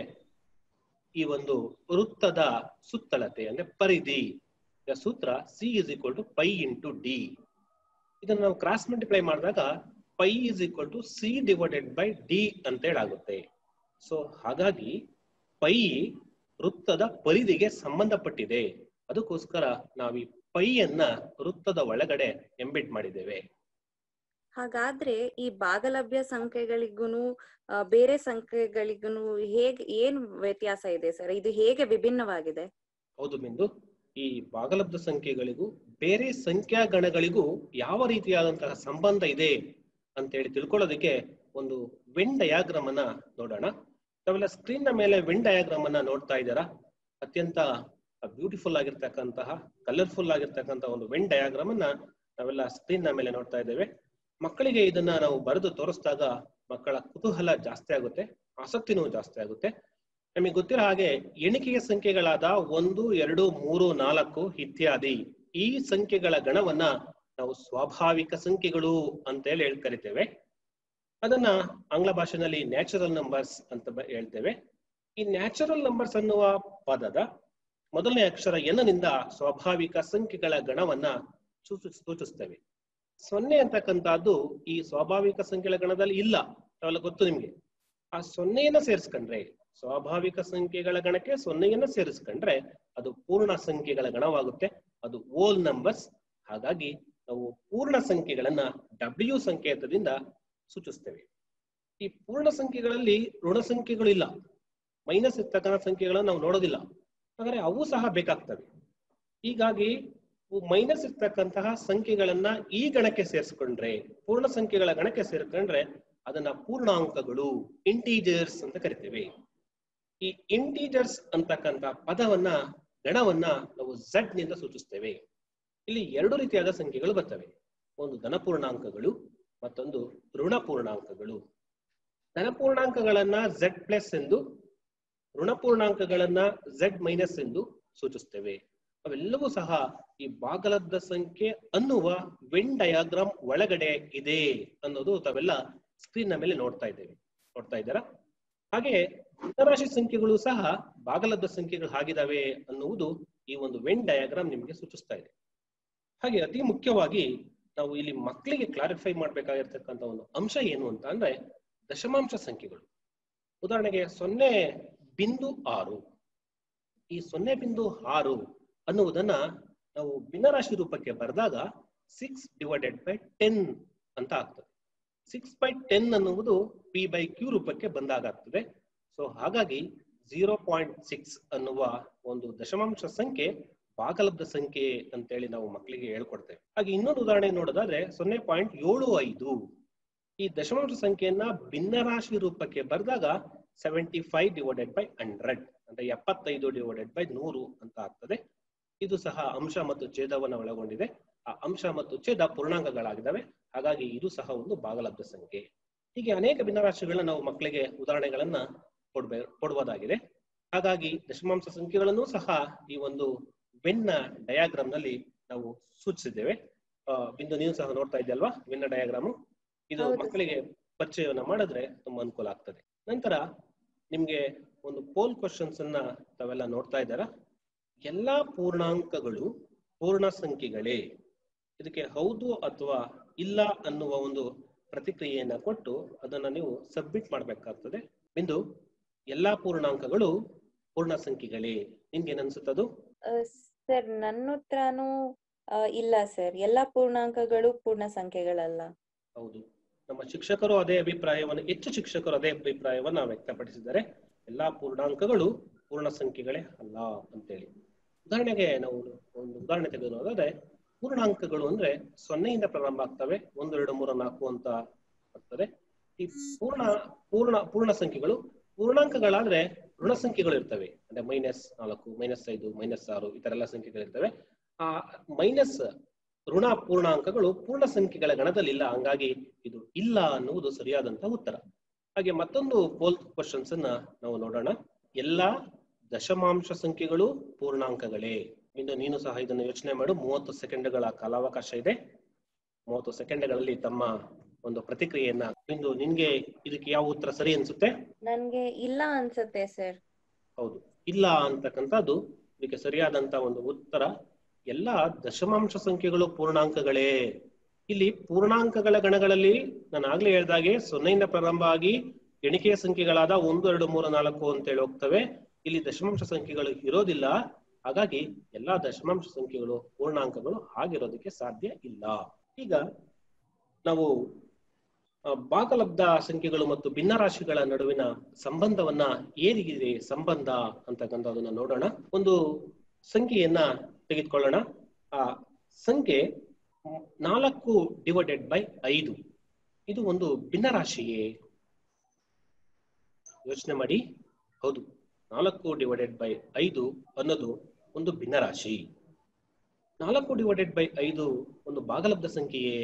ಈ ಒಂದು ವೃತ್ತದ ಸುತ್ತಳತೆ ಅಂದ್ರೆ ಪರಿಧಿ ಸೂತ್ರ C is equal to pi into D. ಇದನ್ನ ನಾವು ಕ್ರಾಸ್ ಮಲ್ಟಿಪ್ಲೈ ಮಾಡಿದಾಗ pi is equal to C divided by D ಅಂತ ಹೇಳಾಗುತ್ತೆ. ಸೊ ಹಾಗಾಗಿ ಪೈ ವೃತ್ತದ ಪರಿಧಿಗೆ ಸಂಬಂಧಪಟ್ಟಿದೆ. ಅದಕ್ಕೋಸ್ಕರ ನಾವು ಈ ಪೈಯನ್ನ ವೃತ್ತದ ಒಳಗಡೆ ಎಂಬೆಡ್ ಮಾಡಿದ್ದೇವೆ. ಹಾಗಾದ್ರೆ ಈ ಭಾಗಲಬ್ಧ ಸಂಖ್ಯೆಗಳಿಗೂ ಬೇರೆ ಸಂಖ್ಯೆಗಳಿಗೂ ಹೇಗೆ ಏನ್ ವ್ಯತ್ಯಾಸ ಇದೆ ಸರ್? ಇದು ಹೇಗೆ ವಿಭಿನ್ನವಾಗಿದೆ? ಹೌದು ಬಿಂದು, ಈ ಭಾಗಲಬ್ಧ ಸಂಖ್ಯೆಗಳಿಗೂ ಬೇರೆ ಸಂಖ್ಯಾ ಗಣಗಳಿಗೂ ಯಾವ ರೀತಿಯಾದಂತಹ ಸಂಬಂಧ ಇದೆ ಅಂತ ಹೇಳಿ ತಿಳ್ಕೊಳ್ಳೋದಕ್ಕೆ ಒಂದು ವೆನ್ ಡಯಾಗ್ರಾಮ್ ಅನ್ನ ನೋಡೋಣ. ನಾವೆಲ್ಲ ಸ್ಕ್ರೀನ್ ನ ಮೇಲೆ ವೆನ್ ಡಯಾಗ್ರಾಮ್ ಅನ್ನ ನೋಡ್ತಾ ಇದ್ದೀರಾ. ಅತ್ಯಂತ ಬ್ಯೂಟಿಫುಲ್ ಆಗಿರ್ತಕ್ಕಂತಹ, ಕಲರ್ಫುಲ್ ಆಗಿರ್ತಕ್ಕಂತಹ ಒಂದು ವೆನ್ ಡಯಾಗ್ರಾಮ್ ಅನ್ನ ನಾವೆಲ್ಲ ಸ್ಕ್ರೀನ್ ನ ಮೇಲೆ ನೋಡ್ತಾ ಇದ್ದೇವೆ. ಮಕ್ಕಳಿಗೆ ಇದನ್ನ ನಾವು ಬರೆದು ತೋರಿಸಿದಾಗ ಮಕ್ಕಳ ಕುತೂಹಲ ಜಾಸ್ತಿ ಆಗುತ್ತೆ, ಆಸಕ್ತಿನೂ ಜಾಸ್ತಿ ಆಗುತ್ತೆ. ನಮಗೆ ಗೊತ್ತಿರೋ ಹಾಗೆ ಎಣಿಕೆಯ ಸಂಖ್ಯೆಗಳಾದ ಒಂದು, ಎರಡು, ಮೂರು, ನಾಲ್ಕು ಇತ್ಯಾದಿ ಈ ಸಂಖ್ಯೆಗಳ ಗಣವನ್ನ ನಾವು ಸ್ವಾಭಾವಿಕ ಸಂಖ್ಯೆಗಳು ಅಂತ ಹೇಳಿ ಹೇಳಿ ಕರಿತೇವೆ. ಅದನ್ನ ಆಂಗ್ಲ ಭಾಷೆನಲ್ಲಿ ನ್ಯಾಚುರಲ್ ನಂಬರ್ಸ್ ಅಂತ ಹೇಳ್ತೇವೆ. ಈ ನ್ಯಾಚುರಲ್ ನಂಬರ್ಸ್ ಅನ್ನುವ ಪದದ ಮೊದಲನೇ ಅಕ್ಷರ ಎನ್ ನಿಂದ ಸ್ವಾಭಾವಿಕ ಸಂಖ್ಯೆಗಳ ಗಣವನ್ನ ಸೂಚಿಸ್ತೇವೆ. ಸೊನ್ನೆ ಅಂತಕ್ಕಂಥದ್ದು ಈ ಸ್ವಾಭಾವಿಕ ಸಂಖ್ಯೆಗಳ ಗಣದಲ್ಲಿ ಇಲ್ಲ, ಅವೆಲ್ಲ ಗೊತ್ತು ನಿಮ್ಗೆ. ಆ ಸೊನ್ನೆಯನ್ನ ಸೇರಿಸ್ಕೊಂಡ್ರೆ, ಸ್ವಾಭಾವಿಕ ಸಂಖ್ಯೆಗಳ ಗಣಕ್ಕೆ ಸೊನ್ನೆಯನ್ನ ಸೇರಿಸ್ಕೊಂಡ್ರೆ ಅದು ಪೂರ್ಣ ಸಂಖ್ಯೆಗಳ ಗಣವಾಗುತ್ತೆ, ಅದು ಓಲ್ ನಂಬರ್ಸ್. ಹಾಗಾಗಿ ನಾವು ಪೂರ್ಣ ಸಂಖ್ಯೆಗಳನ್ನ ಡಬ್ಲ್ಯೂ ಸಂಕೇತದಿಂದ ಸೂಚಿಸ್ತೇವೆ. ಈ ಪೂರ್ಣ ಸಂಖ್ಯೆಗಳಲ್ಲಿ ಋಣ ಸಂಖ್ಯೆಗಳು ಇಲ್ಲ, ಮೈನಸ್ ಇರ್ತಕ್ಕಂಥ ಸಂಖ್ಯೆಗಳನ್ನು ನಾವು ನೋಡೋದಿಲ್ಲ, ಹಾಗಾದ್ರೆ ಅವು ಸಹ ಬೇಕಾಗ್ತವೆ. ಹೀಗಾಗಿ ಮೈನಸ್ ಇರ್ತಕ್ಕಂತಹ ಸಂಖ್ಯೆಗಳನ್ನ ಈ ಗಣಕ್ಕೆ ಸೇರಿಸ್ಕೊಂಡ್ರೆ, ಪೂರ್ಣ ಸಂಖ್ಯೆಗಳ ಗಣಕ್ಕೆ ಸೇರ್ಕೊಂಡ್ರೆ ಅದನ್ನ ಪೂರ್ಣಾಂಕಗಳು, ಇಂಟೀಜರ್ಸ್ ಅಂತ ಕರಿತೇವೆ. ಈ ಇಂಟೀಜರ್ಸ್ ಅಂತಕ್ಕಂಥ ಪದವನ್ನ, ಗಣವನ್ನ ನಾವು ಝಡ್ ನಿಂದ ಸೂಚಿಸ್ತೇವೆ. ಇಲ್ಲಿ ಎರಡು ರೀತಿಯಾದ ಸಂಖ್ಯೆಗಳು ಬರ್ತವೆ, ಒಂದು ಧನಪೂರ್ಣಾಂಕಗಳು, ಮತ್ತೊಂದು ಋಣ ಪೂರ್ಣಾಂಕಗಳು. ಧನಪೂರ್ಣಾಂಕಗಳನ್ನ ಝಡ್ ಪ್ಲಸ್ ಎಂದು, ಋಣಪೂರ್ಣಾಂಕಗಳನ್ನ ಝಡ್ ಮೈನಸ್ ಎಂದು ಸೂಚಿಸ್ತೇವೆ. ಅವೆಲ್ಲವೂ ಸಹ ಈ ಭಾಗಲಬ್ಧ ಸಂಖ್ಯೆ ಅನ್ನುವ ವೆನ್ ಡಯಾಗ್ರಾಮ್ ಒಳಗಡೆ ಇದೆ ಅನ್ನೋದು ತಾವೆಲ್ಲ ಸ್ಕ್ರೀನ್ ನ ಮೇಲೆ ನೋಡ್ತಾ ಇದ್ದೇವೆ, ನೋಡ್ತಾ ಇದ್ದಾರಾ? ಹಾಗೆ ಭಿನ್ನರಾಶಿ ಸಂಖ್ಯೆಗಳು ಸಹ ಭಾಗಲಬ್ಧ ಸಂಖ್ಯೆಗಳು ಆಗಿದಾವೆ ಅನ್ನುವುದು ಈ ಒಂದು ವೆನ್ ಡಯಾಗ್ರಾಮ್ ನಿಮಗೆ ಸೂಚಿಸ್ತಾ ಇದೆ. ಹಾಗೆ ಅತಿ ಮುಖ್ಯವಾಗಿ ನಾವು ಇಲ್ಲಿ ಮಕ್ಕಳಿಗೆ ಕ್ಲಾರಿಫೈ ಮಾಡ್ಬೇಕಾಗಿರ್ತಕ್ಕಂಥ ಒಂದು ಅಂಶ ಏನು ಅಂತ ಅಂದ್ರೆ ದಶಮಾಂಶ ಸಂಖ್ಯೆಗಳು. ಉದಾಹರಣೆಗೆ ಸೊನ್ನೆ ಬಿಂದು ಆರು, ಈ ಸೊನ್ನೆ ಬಿಂದು ಆರು ಅನ್ನುವುದನ್ನ ನಾವು ಭಿನ್ನರಾಶಿ ರೂಪಕ್ಕೆ ಬರೆದಾಗ ಸಿಕ್ಸ್ ಡಿವೈಡೆಡ್ ಬೈ ಟೆನ್ ಅಂತ ಆಗ್ತದೆ. ಸಿಕ್ಸ್ ಬೈ ಟೆನ್ ಅನ್ನುವುದು ಪಿ ಬೈ ಕ್ಯೂ ರೂಪಕ್ಕೆ ಬಂದಾಗ ಆಗ್ತದೆ. ಸೊ ಹಾಗಾಗಿ ಝೀರೋ ಪಾಯಿಂಟ್ ಸಿಕ್ಸ್ ಅನ್ನುವ ಒಂದು ದಶಮಾಂಶ ಸಂಖ್ಯೆ ಭಾಗಲಬ್ಧ ಸಂಖ್ಯೆ ಅಂತೇಳಿ ನಾವು ಮಕ್ಕಳಿಗೆ ಹೇಳ್ಕೊಡ್ತೇವೆ. ಹಾಗೆ ಇನ್ನೊಂದು ಉದಾಹರಣೆ ನೋಡೋದಾದ್ರೆ ಸೊನ್ನೆ ಪಾಯಿಂಟ್ ಏಳು ಐದು, ಈ ದಶಮಾಂಶ ಸಂಖ್ಯೆಯನ್ನ ಭಿನ್ನರಾಶಿ ರೂಪಕ್ಕೆ ಬರೆದಾಗ seventy five divided by hundred ಅಂದ್ರೆ ಎಪ್ಪತ್ತೈದು ಡಿವೈಡೆಡ್ ಬೈ ನೂರು ಅಂತ ಆಗ್ತದೆ. ಇದು ಸಹ ಅಂಶ ಮತ್ತು ಛೇದವನ್ನು ಒಳಗೊಂಡಿದೆ. ಆ ಅಂಶ ಮತ್ತು ಛೇದ ಪೂರ್ಣಾಂಕಗಳಾಗಿದ್ದಾವೆ, ಹಾಗಾಗಿ ಇದು ಸಹ ಒಂದು ಭಾಗಲಬ್ಧ ಸಂಖ್ಯೆ. ಹೀಗೆ ಅನೇಕ ಭಿನ್ನರಾಶಿಗಳನ್ನ ನಾವು ಮಕ್ಕಳಿಗೆ ಉದಾಹರಣೆಗಳನ್ನ ಕೊಡ್ಬೇ ಕೊಡುವುದಾಗಿದೆ. ಹಾಗಾಗಿ ದಶಮಾಂಶ ಸಂಖ್ಯೆಗಳನ್ನು ಸಹ ಈ ಒಂದು ವೆನ್ನ ಡಯಾಗ್ರಾಮ್ ನಲ್ಲಿ ನಾವು ಸೂಚಿಸಿದ್ದೇವೆ. ಬಿಂದು ನೀವು ಸಹ ನೋಡ್ತಾ ಇದ್ದಲ್ವಾ ವೆನ್ನ ಡಯಾಗ್ರಾಮು? ಇದು ಮಕ್ಕಳಿಗೆ ಪರಿಚಯವನ್ನ ಮಾಡಿದ್ರೆ ತುಂಬಾ ಅನುಕೂಲ ಆಗ್ತದೆ. ನಂತರ ನಿಮ್ಗೆ ಒಂದು ಪೋಲ್ ಕ್ವಶನ್ಸ್ ಅನ್ನ ತಾವೆಲ್ಲ ನೋಡ್ತಾ ಇದ್ದಾರಾ? ಎಲ್ಲಾ ಪೂರ್ಣಾಂಕಗಳು ಪೂರ್ಣ ಸಂಖ್ಯೆಗಳೇ? ಇದಕ್ಕೆ ಹೌದು ಅಥವಾ ಇಲ್ಲ ಅನ್ನುವ ಒಂದು ಪ್ರತಿಕ್ರಿಯೆಯನ್ನ ಕೊಟ್ಟು ಅದನ್ನ ನೀವು ಸಬ್ಮಿಟ್ ಮಾಡ್ಬೇಕಾಗ್ತದೆ. ಬಿಂದು, ಎಲ್ಲಾ ಪೂರ್ಣಾಂಕಗಳು ಪೂರ್ಣ ಸಂಖ್ಯೆಗಳೇ? ನಿಮ್ಗೆ ಏನ್ ಅನ್ಸುತ್ತದು? ಸರ್, ನನ್ನ ಉತ್ತರನು ಇಲ್ಲ ಸರ್, ಎಲ್ಲಾ ಪೂರ್ಣಾಂಕಗಳು ಪೂರ್ಣ ಸಂಖ್ಯೆಗಳಲ್ಲ. ಹೌದು, ನಮ್ಮ ಶಿಕ್ಷಕರು ಅದೇ ಅಭಿಪ್ರಾಯವನ್ನು, ಹೆಚ್ಚು ಶಿಕ್ಷಕರು ಅದೇ ಅಭಿಪ್ರಾಯವನ್ನ ವ್ಯಕ್ತಪಡಿಸಿದ್ದಾರೆ. ಎಲ್ಲಾ ಪೂರ್ಣಾಂಕಗಳು ಪೂರ್ಣ ಸಂಖ್ಯೆಗಳೇ ಅಲ್ಲ ಅಂತೇಳಿ. ಉದಾಹರಣೆಗೆ ನಾವು ಒಂದು ಉದಾಹರಣೆ ತೆಗೆದುಕೊಳ್ಳೋದಾದ್ರೆ, ಪೂರ್ಣಾಂಕಗಳು ಅಂದ್ರೆ ಸೊನ್ನೆಯಿಂದ ಪ್ರಾರಂಭ ಆಗ್ತವೆ, ಒಂದು ಎರಡು ಮೂರು ನಾಲ್ಕು ಅಂತ ಆಗ್ತದೆ. ಈ ಪೂರ್ಣ ಪೂರ್ಣ ಪೂರ್ಣ ಸಂಖ್ಯೆಗಳು. ಪೂರ್ಣಾಂಕಗಳಾದ್ರೆ ಋಣ ಸಂಖ್ಯೆಗಳು ಇರ್ತವೆ, ಅಂದ್ರೆ ಮೈನಸ್ ನಾಲ್ಕು, ಮೈನಸ್ ಐದು, ಮೈನಸ್ ಆರು, ಈ ತರ ಎಲ್ಲ ಸಂಖ್ಯೆಗಳಿರ್ತವೆ. ಆ ಮೈನಸ್ ಋಣ ಪೂರ್ಣಾಂಕಗಳು ಪೂರ್ಣ ಸಂಖ್ಯೆಗಳ ಗಣದಲ್ಲಿ ಇಲ್ಲ, ಹಂಗಾಗಿ ಇದು ಇಲ್ಲ ಅನ್ನುವುದು ಸರಿಯಾದಂತಹ ಉತ್ತರ. ಹಾಗೆ ಮತ್ತೊಂದು ಪೋಲ್ ಕ್ವಶನ್ಸ್ ಅನ್ನ ನಾವು ನೋಡೋಣ. ಎಲ್ಲಾ ದಶಮಾಂಶ ಸಂಖ್ಯೆಗಳು ಪೂರ್ಣಾಂಕಗಳೇ? ಇನ್ನು ನೀನು ಸಹ ಇದನ್ನು ಯೋಚನೆ ಮಾಡು. ಮೂವತ್ತು ಸೆಕೆಂಡ್ಗಳ ಕಾಲಾವಕಾಶ ಇದೆ. ಮೂವತ್ತು ಸೆಕೆಂಡ್ಗಳಲ್ಲಿ ತಮ್ಮ ಒಂದು ಪ್ರತಿಕ್ರಿಯೆಯನ್ನ. ಇಂದು ನಿನ್ಗೆ ಇದಕ್ಕೆ ಯಾವ ಉತ್ತರ ಸರಿ ಅನ್ಸುತ್ತೆ? ನನ್ಗೆ ಇಲ್ಲ ಅನ್ಸುತ್ತೆ ಸರ್. ಹೌದು, ಇಲ್ಲ ಅಂತಕ್ಕಂಥದ್ದು ಇದಕ್ಕೆ ಸರಿಯಾದಂತ ಒಂದು ಉತ್ತರ. ಎಲ್ಲಾ ದಶಮಾಂಶ ಸಂಖ್ಯೆಗಳು ಪೂರ್ಣಾಂಕಗಳೇ. ಇಲ್ಲಿ ಪೂರ್ಣಾಂಕಗಳ ಗಣಗಳಲ್ಲಿ ನಾನು ಆಗ್ಲೇ ಹೇಳ್ದಾಗೆ ಸೊನ್ನೆಯಿಂದ ಪ್ರಾರಂಭ ಆಗಿ ಎಣಿಕೆಯ ಸಂಖ್ಯೆಗಳಾದ ಒಂದು ಎರಡು ಮೂರು ನಾಲ್ಕು ಅಂತೇಳಿ ಹೋಗ್ತವೆ. ಇಲ್ಲಿ ದಶಮಾಂಶ ಸಂಖ್ಯೆಗಳು ಇರೋದಿಲ್ಲ, ಹಾಗಾಗಿ ಎಲ್ಲಾ ದಶಮಾಂಶ ಸಂಖ್ಯೆಗಳು ಪೂರ್ಣಾಂಕಗಳು ಆಗಿರೋದಕ್ಕೆ ಸಾಧ್ಯ ಇಲ್ಲ. ಈಗ ನಾವು ಭಾಗಲಬ್ಧ ಸಂಖ್ಯೆಗಳು ಮತ್ತು ಭಿನ್ನರಾಶಿಗಳ ನಡುವಿನ ಸಂಬಂಧವನ್ನ ಏನಿದೆ ಸಂಬಂಧ ಅಂತಕ್ಕಂಥದನ್ನ ನೋಡೋಣ. ಒಂದು ಸಂಖ್ಯೆಯನ್ನ ತೆಗೆದುಕೊಳ್ಳೋಣ. ಆ ಸಂಖ್ಯೆ ನಾಲ್ಕು ಡಿವೈಡೆಡ್ ಬೈ ಐದು, ಇದು ಒಂದು ಭಿನ್ನರಾಶಿಯೇ? ಯೋಚನೆ ಮಾಡಿ. ಹೌದು, ನಾಲ್ಕು ಡಿವೈಡೆಡ್ ಬೈ ಐದು ಅನ್ನೋದು ಒಂದು ಭಿನ್ನರಾಶಿ. ನಾಲ್ಕು ಡಿವೈಡೆಡ್ ಬೈ ಐದು ಒಂದು ಭಾಗಲಬ್ಧ ಸಂಖ್ಯೆಯೇ?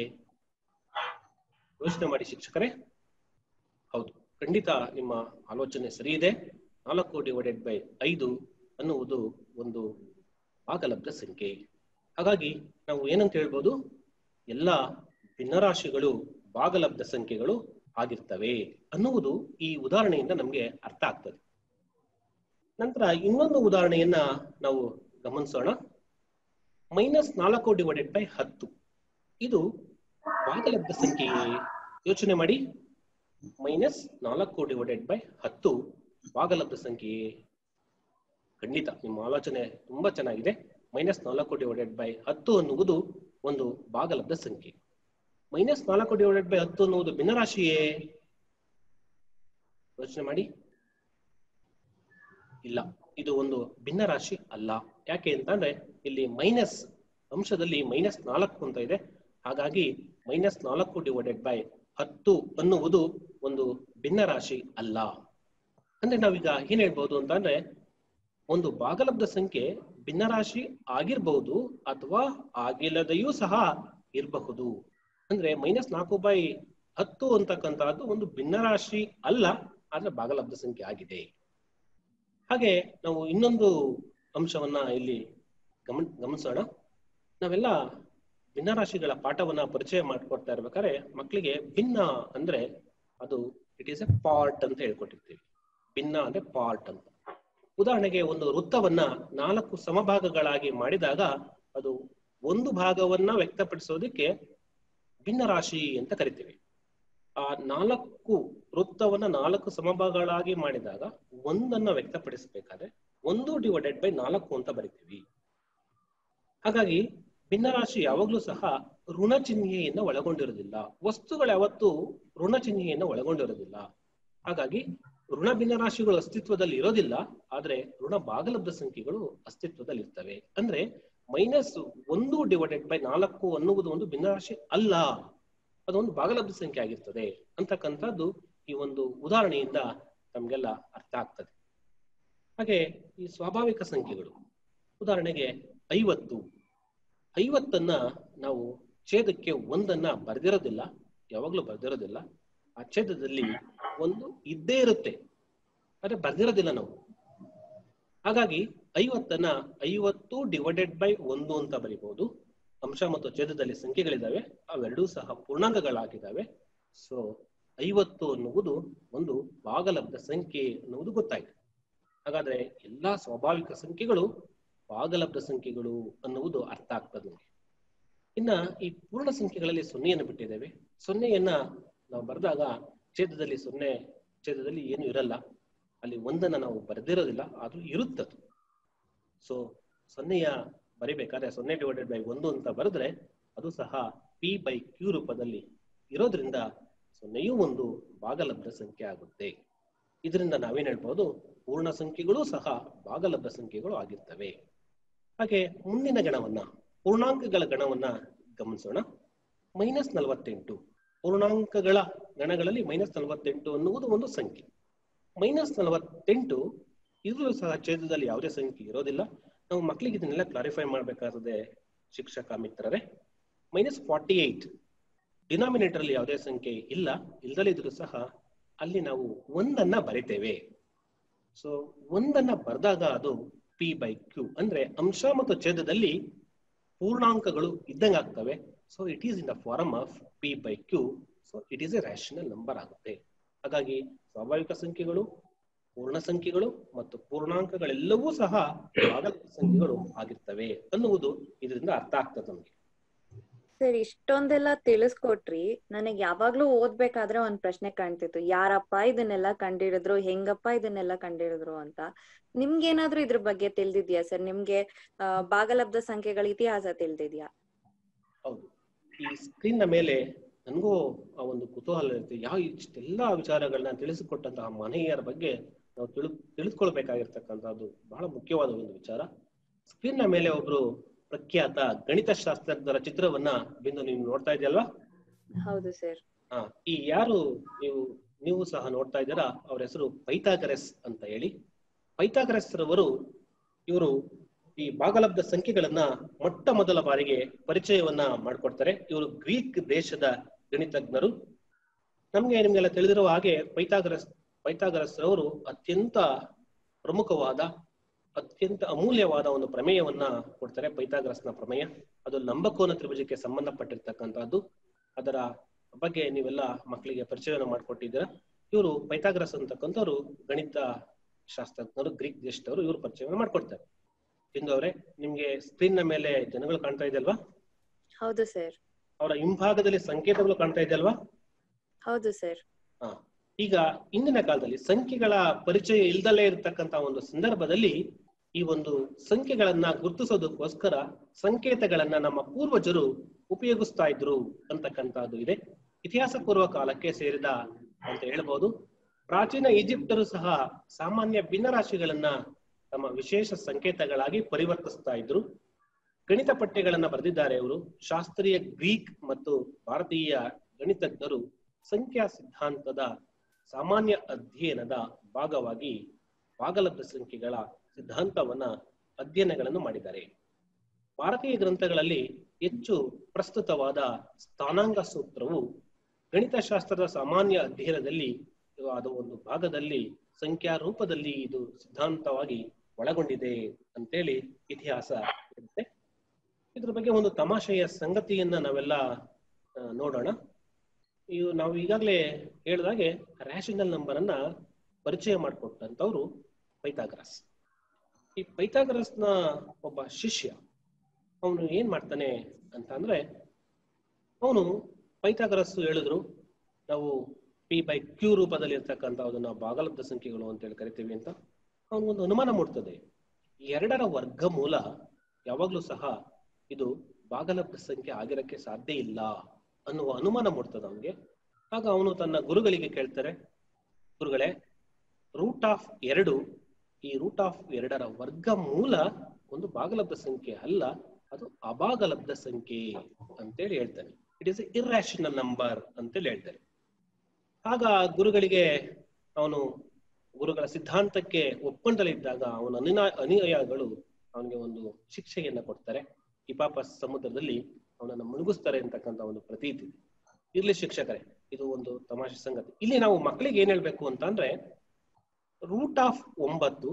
ಯೋಚನೆ ಮಾಡಿ ಶಿಕ್ಷಕರೇ. ಹೌದು, ಖಂಡಿತ ನಿಮ್ಮ ಆಲೋಚನೆ ಸರಿ ಇದೆ. ನಾಲ್ಕು ಡಿವೈಡೆಡ್ ಬೈ ಐದು ಅನ್ನುವುದು ಒಂದು ಭಾಗಲಬ್ಧ ಸಂಖ್ಯೆ. ಹಾಗಾಗಿ ನಾವು ಏನಂತ ಹೇಳ್ಬೋದು? ಎಲ್ಲ ಭಿನ್ನರಾಶಿಗಳು ಭಾಗಲಬ್ಧ ಸಂಖ್ಯೆಗಳು ಆಗಿರ್ತವೆ ಅನ್ನುವುದು ಈ ಉದಾಹರಣೆಯಿಂದ ನಮ್ಗೆ ಅರ್ಥ ಆಗ್ತದೆ. ನಂತರ ಇನ್ನೊಂದು ಉದಾಹರಣೆಯನ್ನ ನಾವು ಗಮನಿಸೋಣ. ಮೈನಸ್ ನಾಲ್ಕು ಡಿವೈಡೆಡ್ ಬೈ ಹತ್ತು, ಇದು ಭಾಗಲಬ್ಧ ಸಂಖ್ಯೆಯೇ? ಯೋಚನೆ ಮಾಡಿ. ಮೈನಸ್ ನಾಲ್ಕು ಡಿವೈಡೆಡ್ ಬೈ ಹತ್ತು ಭಾಗಲಬ್ಧ ಸಂಖ್ಯೆಯೇ? ಖಂಡಿತ ನಿಮ್ಮ ಆಲೋಚನೆ ತುಂಬಾ ಚೆನ್ನಾಗಿದೆ. ಮೈನಸ್ ನಾಲ್ಕು ಡಿವೈಡೆಡ್ ಬೈ ಹತ್ತು ಅನ್ನುವುದು ಒಂದು ಭಾಗಲಬ್ಧ ಸಂಖ್ಯೆ. ಮೈನಸ್ ನಾಲ್ಕು ಡಿವೈಡೆಡ್ ಬೈ ಹತ್ತು ಅನ್ನುವುದು ಭಿನ್ನರಾಶಿಯೇ? ಯೋಚನೆ ಮಾಡಿ. ಇಲ್ಲ, ಇದು ಒಂದು ಭಿನ್ನರಾಶಿ ಅಲ್ಲ. ಯಾಕೆ ಅಂತಂದ್ರೆ ಇಲ್ಲಿ ಮೈನಸ್ ಅಂಶದಲ್ಲಿ ಮೈನಸ್ ನಾಲ್ಕು ಅಂತ ಇದೆ. ಹಾಗಾಗಿ ಮೈನಸ್ ನಾಲ್ಕು ಡಿವೈಡೆಡ್ ಬೈ ಹತ್ತು ಅನ್ನುವುದು ಒಂದು ಭಿನ್ನರಾಶಿ ಅಲ್ಲ. ಅಂದ್ರೆ ನಾವೀಗ ಏನ್ ಹೇಳ್ಬಹುದು ಅಂತಂದ್ರೆ, ಒಂದು ಭಾಗಲಬ್ಧ ಸಂಖ್ಯೆ ಭಿನ್ನರಾಶಿ ಆಗಿರ್ಬಹುದು ಅಥವಾ ಆಗಿಲ್ಲದೆಯೂ ಸಹ ಇರಬಹುದು. ಅಂದ್ರೆ ಮೈನಸ್ ನಾಲ್ಕು ಬೈ ಹತ್ತು ಅಂತಕ್ಕಂತಹದ್ದು ಒಂದು ಭಿನ್ನರಾಶಿ ಅಲ್ಲ, ಆದ್ರೆ ಭಾಗಲಬ್ಧ ಸಂಖ್ಯೆ ಆಗಿದೆ. ಹಾಗೆ ನಾವು ಇನ್ನೊಂದು ಅಂಶವನ್ನ ಇಲ್ಲಿ ಗಮನ ಗಮನಿಸೋಣ. ನಾವೆಲ್ಲ ಭಿನ್ನರಾಶಿಗಳ ಪಾಠವನ್ನ ಪರಿಚಯ ಮಾಡಿಕೊಡ್ತಾ ಇರ್ಬೇಕಾದ್ರೆ ಮಕ್ಕಳಿಗೆ ಭಿನ್ನ ಅಂದ್ರೆ ಅದು ಇಟ್ ಈಸ್ ಎ ಪಾರ್ಟ್ ಅಂತ ಹೇಳ್ಕೊಟ್ಟಿರ್ತೀವಿ. ಭಿನ್ನ ಅಂದ್ರೆ ಪಾರ್ಟ್ ಅಂತ. ಉದಾಹರಣೆಗೆ ಒಂದು ವೃತ್ತವನ್ನ ನಾಲ್ಕು ಸಮಭಾಗಗಳಾಗಿ ಮಾಡಿದಾಗ ಅದು ಒಂದು ಭಾಗವನ್ನ ವ್ಯಕ್ತಪಡಿಸೋದಕ್ಕೆ ಭಿನ್ನರಾಶಿ ಅಂತ ಕರಿತೀವಿ. ಆ ನಾಲ್ಕು ವೃತ್ತವನ್ನ ನಾಲ್ಕು ಸಮಭಾಗಗಳಾಗಿ ಮಾಡಿದಾಗ ಒಂದನ್ನ ವ್ಯಕ್ತಪಡಿಸಬೇಕಾದ್ರೆ ಒಂದು ಡಿವೈಡೆಡ್ ಬೈ ನಾಲ್ಕು ಅಂತ ಬರಿತೀವಿ. ಹಾಗಾಗಿ ಭಿನ್ನರಾಶಿ ಯಾವಾಗ್ಲೂ ಸಹ ಋಣ ಚಿಹ್ನೆಯನ್ನು ಒಳಗೊಂಡಿರುವುದಿಲ್ಲ. ವಸ್ತುಗಳು ಯಾವತ್ತೂ ಋಣ ಚಿಹ್ನೆಯನ್ನು ಒಳಗೊಂಡಿರುವುದಿಲ್ಲ. ಹಾಗಾಗಿ ಋಣ ಭಿನ್ನರಾಶಿಗಳು ಅಸ್ತಿತ್ವದಲ್ಲಿ ಇರೋದಿಲ್ಲ, ಆದ್ರೆ ಋಣ ಭಾಗಲಬ್ಧ ಸಂಖ್ಯೆಗಳು ಅಸ್ತಿತ್ವದಲ್ಲಿ ಇರ್ತವೆ. ಅಂದ್ರೆ ಮೈನಸ್ ಒಂದು ಡಿವೈಡೆಡ್ ಬೈ ನಾಲ್ಕು ಅನ್ನುವುದು ಒಂದು ಭಿನ್ನರಾಶಿ ಅಲ್ಲ, ಅದೊಂದು ಭಾಗಲಬ್ಧ ಸಂಖ್ಯೆ ಆಗಿರ್ತದೆ ಅಂತಕ್ಕಂಥದ್ದು ಈ ಒಂದು ಉದಾಹರಣೆಯಿಂದ ನಮ್ಗೆಲ್ಲ ಅರ್ಥ ಆಗ್ತದೆ. ಹಾಗೆ ಈ ಸ್ವಾಭಾವಿಕ ಸಂಖ್ಯೆಗಳು, ಉದಾಹರಣೆಗೆ ಐವತ್ತು ಐವತ್ತನ್ನ ನಾವು ಛೇದಕ್ಕೆ ಒಂದನ್ನ ಬರ್ದಿರೋದಿಲ್ಲ, ಯಾವಾಗ್ಲೂ ಬರ್ದಿರೋದಿಲ್ಲ. ಆ ಛೇದದಲ್ಲಿ ಒಂದು ಇದ್ದೇ ಇರುತ್ತೆ, ಆದ್ರೆ ಬರ್ದಿರೋದಿಲ್ಲ ನಾವು. ಹಾಗಾಗಿ ಐವತ್ತನ್ನ ಐವತ್ತು ಡಿವೈಡೆಡ್ ಬೈ ಒಂದು ಅಂತ ಬರೀಬಹುದು. ಅಂಶ ಮತ್ತು ಛೇದದಲ್ಲಿ ಸಂಖ್ಯೆಗಳಿದಾವೆ, ಅವೆರಡೂ ಸಹ ಪೂರ್ಣಾಂಕಗಳಾಗಿದ್ದಾವೆ. ಸೊ ಐವತ್ತು ಅನ್ನುವುದು ಒಂದು ಭಾಗಲಬ್ಧ ಸಂಖ್ಯೆ ಅನ್ನುವುದು ಗೊತ್ತಾಯ್ತು. ಹಾಗಾದ್ರೆ ಎಲ್ಲಾ ಸ್ವಾಭಾವಿಕ ಸಂಖ್ಯೆಗಳು ಭಾಗಲಬ್ಧ ಸಂಖ್ಯೆಗಳು ಅನ್ನುವುದು ಅರ್ಥ ಆಗ್ತದೆ. ಇನ್ನ ಈ ಪೂರ್ಣ ಸಂಖ್ಯೆಗಳಲ್ಲಿ ಸೊನ್ನೆಯನ್ನು ಬಿಟ್ಟಿದ್ದೇವೆ. ಸೊನ್ನೆಯನ್ನ ನಾವು ಬರೆದಾಗ ಛೇದದಲ್ಲಿ ಸೊನ್ನೆ ಛೇದದಲ್ಲಿ ಏನು ಇರಲ್ಲ, ಅಲ್ಲಿ ಒಂದನ್ನ ನಾವು ಬರೆದಿರೋದಿಲ್ಲ, ಆದ್ರೂ ಇರುತ್ತದು. ಸೊ ಸೊನ್ನೆಯ ಬರಿಬೇಕಾದ್ರೆ ಸೊನ್ನೆ ಡಿವೈಡೆಡ್ ಬೈ ಒಂದು ಅಂತ ಬರೆದ್ರೆ ಅದು ಸಹ ಪಿ ಬೈ ಕ್ಯೂ ರೂಪದಲ್ಲಿ ಇರೋದ್ರಿಂದ ಸೊನ್ನೆಯೂ ಒಂದು ಭಾಗಲಬ್ಧ ಸಂಖ್ಯೆ ಆಗುತ್ತೆ. ಇದರಿಂದ ನಾವೇನ್ ಹೇಳ್ಬಹುದು, ಪೂರ್ಣ ಸಂಖ್ಯೆಗಳು ಸಹ ಭಾಗಲಬ್ಧ ಸಂಖ್ಯೆಗಳು ಆಗಿರ್ತವೆ. ಹಾಗೆ ಮುಂದಿನ ಗಣವನ್ನ, ಪೂರ್ಣಾಂಕಗಳ ಗಣವನ್ನ ಗಮನಿಸೋಣ. ಮೈನಸ್ ನಲವತ್ತೆಂಟು ಪೂರ್ಣಾಂಕಗಳ ಗಣಗಳಲ್ಲಿ ಮೈನಸ್ ನಲವತ್ತೆಂಟು ಅನ್ನುವುದು ಒಂದು ಸಂಖ್ಯೆ. ಮೈನಸ್ ನಲವತ್ತೆಂಟು ಇದು ಸಹ ಛೇದದಲ್ಲಿ ಯಾವುದೇ ಸಂಖ್ಯೆ ಇರೋದಿಲ್ಲ. ನಾವು ಮಕ್ಕಳಿಗೆ ಇದನ್ನೆಲ್ಲ ಕ್ಲಾರಿಫೈ ಮಾಡ್ಬೇಕಾದ್ರೆ ಶಿಕ್ಷಕ ಮಿತ್ರರೇ, ಮೈನಸ್ ಫಾರ್ಟಿ ಏಟ್ ಡಿನಾಮಿನೇಟರ್ ಅಲ್ಲಿ ಯಾವುದೇ ಸಂಖ್ಯೆ ಇಲ್ಲ, ಇಲ್ದಲೇ ಇದ್ರೂ ಸಹ ಅಲ್ಲಿ ನಾವು ಒಂದನ್ನ ಬರಿತೇವೆ. ಸೊ ಒಂದನ್ನ ಬರೆದಾಗ ಅದು ಪಿ ಬೈ ಕ್ಯೂ, ಅಂದ್ರೆ ಅಂಶ ಮತ್ತು ಛೇದದಲ್ಲಿ ಪೂರ್ಣಾಂಕಗಳು ಇದ್ದಂಗೆ ಆಗ್ತವೆ. So it is in the form of P by Q. So it is a rational number ಆಗುತ್ತೆ. ಹಾಗಾಗಿ ಸ್ವಾಭಾವಿಕ ಸಂಖ್ಯೆಗಳು, ಪೂರ್ಣ ಸಂಖ್ಯೆಗಳು ಮತ್ತು ಪೂರ್ಣಾಂಕಗಳೆಲ್ಲವೂ ಸಹ ಭಾಗಲಬ್ಧ ಸಂಖ್ಯೆಗಳು ಆಗಿರ್ತವೆ ಅನ್ನುವುದು ಇದರಿಂದ ಅರ್ಥ ಆಗ್ತದೆ ನಮ್ಗೆ. ಸರ್, ಇಷ್ಟೊಂದೆಲ್ಲ ತಿಳಿಸ್ಕೊಟ್ರಿ. ನನಗೆ ಯಾವಾಗ್ಲೂ ಓದ್ಬೇಕಾದ್ರೆ ಒಂದ್ ಪ್ರಶ್ನೆ ಕಾಣ್ತಿತ್ತು, ಯಾರಪ್ಪ ಇದನ್ನೆಲ್ಲ ಕಂಡಿಡಿದ್ರು, ಹೆಂಗಪ್ಪ ಇದನ್ನೆಲ್ಲ ಕಂಡಿಡಿದ್ರು ಅಂತ. ನಿಮ್ಗೇನಾದ್ರೂ ಇದ್ರ ಬಗ್ಗೆ ತಿಳಿದಿದ್ಯಾ ಸರ್? ನಿಮ್ಗೆ ಆ ಭಾಗಲಬ್ಧ ಸಂಖ್ಯೆಗಳ ಇತಿಹಾಸ ತಿಳಿದಿದ್ಯಾ? ಹೌದು, ಈ ಸ್ಕ್ರೀನ್ ನ ಮೇಲೆ ನನಗೂ ಆ ಒಂದು ಕುತೂಹಲ ಇರುತ್ತೆ. ಯಾವ ಇಷ್ಟೆಲ್ಲಾ ವಿಚಾರಗಳನ್ನ ತಿಳಿಸಿಕೊಟ್ಟಂತಹ ಮಹನೀಯರ ಬಗ್ಗೆ ನಾವು ತಿಳಿ ತಿಳಿದುಕೊಳ್ಬೇಕಾಗಿರ್ತಕ್ಕಂಥದ್ದು ಬಹಳ ಮುಖ್ಯವಾದ ಒಂದು ವಿಚಾರ. ಸ್ಕ್ರೀನ್ ನ ಮೇಲೆ ಒಬ್ರು ಪ್ರಖ್ಯಾತ ಗಣಿತ ಶಾಸ್ತ್ರಜ್ಞರ ಚಿತ್ರವನ್ನ ಬಿಂದು ನೀವು ನೋಡ್ತಾ ಇದೆಯಲ್ವಾ? ಹೌದು ಸರ್. ಹಾ, ಈ ಯಾರು ನೀವು ನೀವು ಸಹ ನೋಡ್ತಾ ಇದ್ದೀರಾ, ಅವ್ರ ಹೆಸರು ಪೈಥಾಗರಸ್ ಅಂತ ಹೇಳಿ. ಪೈಥಾಗರಸ್ ರವರು ಇವರು ಈ ಭಾಗಲಬ್ಧ ಸಂಖ್ಯೆಗಳನ್ನ ಮೊಟ್ಟ ಮೊದಲ ಬಾರಿಗೆ ಪರಿಚಯವನ್ನ ಮಾಡಿಕೊಡ್ತಾರೆ. ಇವರು ಗ್ರೀಕ್ ದೇಶದ ಗಣಿತಜ್ಞರು. ನಮ್ಗೆ ನಿಮ್ಗೆಲ್ಲ ತಿಳಿದಿರುವ ಹಾಗೆ ಪೈಥಾಗರಸ್ ಪೈಥಾಗರಸ್ ರವರು ಅತ್ಯಂತ ಪ್ರಮುಖವಾದ ಅತ್ಯಂತ ಅಮೂಲ್ಯವಾದ ಒಂದು ಪ್ರಮೇಯವನ್ನ ಕೊಡ್ತಾರೆ. ಪೈಥಾಗರಸ್ನ ಪ್ರಮೇಯ ಅದು ಲಂಬಕೋನ ತ್ರಿಭುಜಕ್ಕೆ ಸಂಬಂಧಪಟ್ಟಿರ್ತಕ್ಕಂಥದ್ದು. ಅದರ ಬಗ್ಗೆ ನೀವೆಲ್ಲ ಮಕ್ಕಳಿಗೆ ಪರಿಚಯವನ್ನು ಮಾಡಿಕೊಟ್ಟಿದ್ದೀರಾ. ಇವರು ಪೈಥಾಗರಸ್ ಅಂತಕ್ಕಂಥವ್ರು ಗಣಿತ ಶಾಸ್ತ್ರಜ್ಞರು, ಗ್ರೀಕ್ ದೇಶದವರು. ಇವರು ಪರಿಚಯವನ್ನು ಮಾಡ್ಕೊಡ್ತಾರೆ. ಇಂದು ಅವರೇ, ನಿಮ್ಗೆ ಸ್ಕ್ರೀನ್ ನ ಮೇಲೆ ಜನಗಳು ಕಾಣ್ತಾ ಇದೆಯಲ್ವಾ? ಹೌದು ಸರ್. ಅವರ ಹಿಂಭಾಗದಲ್ಲಿ ಸಂಕೇತಗಳು ಕಾಣ್ತಾ ಇದೆಯಲ್ವಾ? ಹೌದು ಸರ್. ಹಾ, ಈಗ ಇಂದಿನ ಕಾಲದಲ್ಲಿ ಸಂಖ್ಯೆಗಳ ಪರಿಚಯ ಇಲ್ದಲೇ ಇರತಕ್ಕಂತ ಒಂದು ಸಂದರ್ಭದಲ್ಲಿ ಈ ಒಂದು ಸಂಖ್ಯೆಗಳನ್ನ ಗುರುತಿಸೋದಕ್ಕೋಸ್ಕರ ಸಂಕೇತಗಳನ್ನ ನಮ್ಮ ಪೂರ್ವಜರು ಉಪಯೋಗಿಸ್ತಾ ಇದ್ರು ಅಂತಕ್ಕಂಥದ್ದು ಇದೆ. ಇತಿಹಾಸ ಪೂರ್ವ ಕಾಲಕ್ಕೆ ಸೇರಿದ ಅಂತ ಹೇಳ್ಬೋದು. ಪ್ರಾಚೀನ ಈಜಿಪ್ಟರು ಸಹ ಸಾಮಾನ್ಯ ಭಿನ್ನರಾಶಿಗಳನ್ನ ತಮ್ಮ ವಿಶೇಷ ಸಂಕೇತಗಳಾಗಿ ಪರಿವರ್ತಿಸ್ತಾ ಇದ್ರು. ಗಣಿತ ಪಠ್ಯಗಳನ್ನ ಬರೆದಿದ್ದಾರೆ ಇವರು. ಶಾಸ್ತ್ರೀಯ ಗ್ರೀಕ್ ಮತ್ತು ಭಾರತೀಯ ಗಣಿತಜ್ಞರು ಸಂಖ್ಯಾ ಸಿದ್ಧಾಂತದ ಸಾಮಾನ್ಯ ಅಧ್ಯಯನದ ಭಾಗವಾಗಿ ಭಾಗಲಬ್ಧ ಸಂಖ್ಯೆಗಳ ಸಿದ್ಧಾಂತವನ್ನ ಅಧ್ಯಯನಗಳನ್ನು ಮಾಡಿದ್ದಾರೆ. ಭಾರತೀಯ ಗ್ರಂಥಗಳಲ್ಲಿ ಹೆಚ್ಚು ಪ್ರಸ್ತುತವಾದ ಸ್ಥಾನಾಂಗ ಸೂತ್ರವು ಗಣಿತಶಾಸ್ತ್ರದ ಸಾಮಾನ್ಯ ಅಧ್ಯಯನದಲ್ಲಿ ಅದು ಒಂದು ಭಾಗದಲ್ಲಿ ಸಂಖ್ಯಾ ರೂಪದಲ್ಲಿ ಇದು ಸಿದ್ಧಾಂತವಾಗಿ ಒಳಗೊಂಡಿದೆ ಅಂತೇಳಿ ಇತಿಹಾಸ ಇರುತ್ತೆ. ಇದ್ರ ಬಗ್ಗೆ ಒಂದು ತಮಾಷೆಯ ಸಂಗತಿಯನ್ನ ನಾವೆಲ್ಲ ನೋಡೋಣ. ಇವು ನಾವು ಈಗಾಗಲೇ ಹೇಳಿದಾಗೆ ರ್ಯಾಷನಲ್ ನಂಬರ್ ಅನ್ನ ಪರಿಚಯ ಮಾಡಿಕೊಟ್ಟಂತವ್ರು ಪೈಥಾಗರಸ್. ಈ ಪೈಥಾಗರಸ್ನ ಒಬ್ಬ ಶಿಷ್ಯ ಅವನು ಏನ್ ಮಾಡ್ತಾನೆ ಅಂತ ಅಂದ್ರೆ, ಅವನು ಪೈಥಾಗರಸ್ ಹೇಳಿದ್ರು ನಾವು ಪಿ ಬೈ ಕ್ಯೂ ರೂಪದಲ್ಲಿ ಇರ್ತಕ್ಕಂಥ ಅದನ್ನ ಭಾಗಲಬ್ಧ ಸಂಖ್ಯೆಗಳು ಅಂತ ಹೇಳಿ ಕರಿತೀವಿ ಅಂತ. ಅವನಿಗೊಂದು ಅನುಮಾನ ಮೂಡ್ತದೆ, ಎರಡರ ವರ್ಗಮೂಲ ಯಾವಾಗ್ಲೂ ಸಹ ಇದು ಭಾಗಲಬ್ಧ ಸಂಖ್ಯೆ ಆಗಿರಕ್ಕೆ ಸಾಧ್ಯ ಇಲ್ಲ ಅನ್ನುವ ಅನುಮಾನ ಮೂಡ್ತದೆ ಅವನಿಗೆ. ಆಗ ಅವನು ತನ್ನ ಗುರುಗಳಿಗೆ ಕೇಳ್ತಾರೆ, ಗುರುಗಳೇ, ರೂಟ್ ಆಫ್ ಎರಡು, ಈ ರೂಟ್ ಆಫ್ ಎರಡರ ವರ್ಗಮೂಲ ಒಂದು ಭಾಗಲಬ್ಧ ಸಂಖ್ಯೆ ಅಲ್ಲ, ಅದು ಅಭಾಗಲಬ್ಧ ಸಂಖ್ಯೆ ಅಂತೇಳಿ ಹೇಳ್ತಾನೆ. ಇಟ್ ಈಸ್ ಇರ್ರಾಷನಲ್ ನಂಬರ್ ಅಂತೇಳಿ ಹೇಳ್ತಾರೆ. ಆಗ ಗುರುಗಳಿಗೆ ಅವನು ಗುರುಗಳ ಸಿದ್ಧಾಂತಕ್ಕೆ ಒಪ್ಪಂದಲ್ಲಿದ್ದಾಗ ಅವನ ಅನುನಾ ಅನುಯಾಯಿಗಳು ಅವನಿಗೆ ಒಂದು ಶಿಕ್ಷೆಯನ್ನ ಕೊಡ್ತಾರೆ. ಹಿಪಾಪಸ್ ಸಮುದ್ರದಲ್ಲಿ ಅವನನ್ನು ಮುಳುಗಿಸ್ತಾರೆ ಅಂತಕ್ಕಂಥ ಒಂದು ಪ್ರತೀತಿ ಇರ್ಲಿ ಶಿಕ್ಷಕರೇ. ಇದು ಒಂದು ತಮಾಷೆ ಸಂಗತಿ. ಇಲ್ಲಿ ನಾವು ಮಕ್ಕಳಿಗೆ ಏನ್ ಹೇಳ್ಬೇಕು ಅಂತ ಅಂದ್ರೆ, ರೂಟ್ ಆಫ್ ಒಂಬತ್ತು,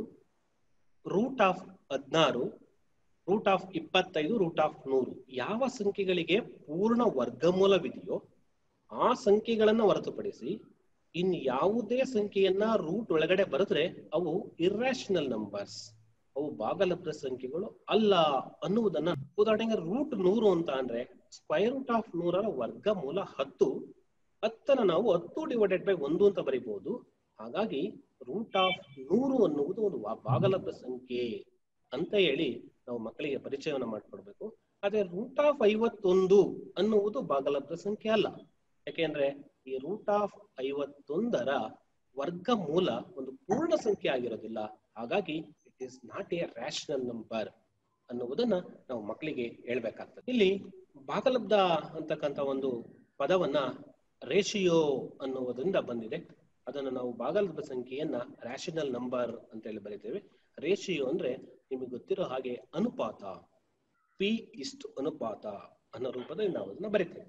ರೂಟ್ ಆಫ್ ಹದಿನಾರು, ರೂಟ್ ಆಫ್ ಇಪ್ಪತ್ತೈದು, ರೂಟ್ ಆಫ್ ನೂರು ಯಾವ ಸಂಖ್ಯೆಗಳಿಗೆ ಪೂರ್ಣ ವರ್ಗಮೂಲವಿದೆಯೋ ಆ ಸಂಖ್ಯೆಗಳನ್ನ ಹೊರತುಪಡಿಸಿ ಇನ್ ಯಾವುದೇ ಸಂಖ್ಯೆಯನ್ನ ರೂಟ್ ಒಳಗಡೆ ಬರೆದ್ರೆ ಅವು ಇರ್ರಾಷನಲ್ ನಂಬರ್ಸ್, ಅವು ಭಾಗಲಬ್ಧ ಸಂಖ್ಯೆಗಳು ಅಲ್ಲ ಅನ್ನುವುದನ್ನ. ಉದಾಹರಣೆಗೆ ರೂಟ್ ನೂರು ಅಂತ ಅಂದ್ರೆ ಸ್ಕ್ವೈರ್ ರೂಟ್ ಆಫ್ ನೂರರ ವರ್ಗಮೂಲ ಹತ್ತು, ಹತ್ತನ ನಾವು ಹತ್ತು ಡಿವೈಡೆಡ್ ಬೈ ಒಂದು ಅಂತ ಬರೀಬಹುದು. ಹಾಗಾಗಿ ರೂಟ್ ಆಫ್ ನೂರು ಅನ್ನುವುದು ಒಂದು ಭಾಗಲಬ್ಧ ಸಂಖ್ಯೆ ಅಂತ ಹೇಳಿ ನಾವು ಮಕ್ಕಳಿಗೆ ಪರಿಚಯವನ್ನ ಮಾಡ್ಕೊಡ್ಬೇಕು. ಆದ್ರೆ ರೂಟ್ ಆಫ್ ಐವತ್ತೊಂದು ಅನ್ನುವುದು ಭಾಗಲಬ್ಧ ಸಂಖ್ಯೆ ಅಲ್ಲ. ಯಾಕೆಂದ್ರೆ ಈ ರೂಟ್ ಆಫ್ ಐವತ್ತೊಂದರ ವರ್ಗಮೂಲ ಒಂದು ಪೂರ್ಣ ಸಂಖ್ಯೆ ಆಗಿರೋದಿಲ್ಲ. ಹಾಗಾಗಿ it is not a rational number ಅನ್ನುವುದನ್ನ ನಾವು ಮಕ್ಕಳಿಗೆ ಹೇಳ್ಬೇಕಾಗ್ತದೆ. ಇಲ್ಲಿ ಭಾಗಲಬ್ಧ ಅಂತಕ್ಕಂಥ ಒಂದು ಪದವನ್ನ ರೇಷಿಯೋ ಅನ್ನುವುದರಿಂದ ಬಂದಿದೆ. ಅದನ್ನು ನಾವು ಭಾಗಲಬ್ಧ ಸಂಖ್ಯೆಯನ್ನ ರ್ಯಾಷನಲ್ ನಂಬರ್ ಅಂತ ಹೇಳಿ ಬರೀತೇವೆ. ರೇಷಿಯೋ ಅಂದ್ರೆ ನಿಮಗೆ ಗೊತ್ತಿರೋ ಹಾಗೆ ಅನುಪಾತ, ಪಿ ಇಷ್ಟು ಅನುಪಾತ ಅನ್ನೋ ರೂಪದಲ್ಲಿ ನಾವು ಅದನ್ನ ಬರೀತೇವೆ.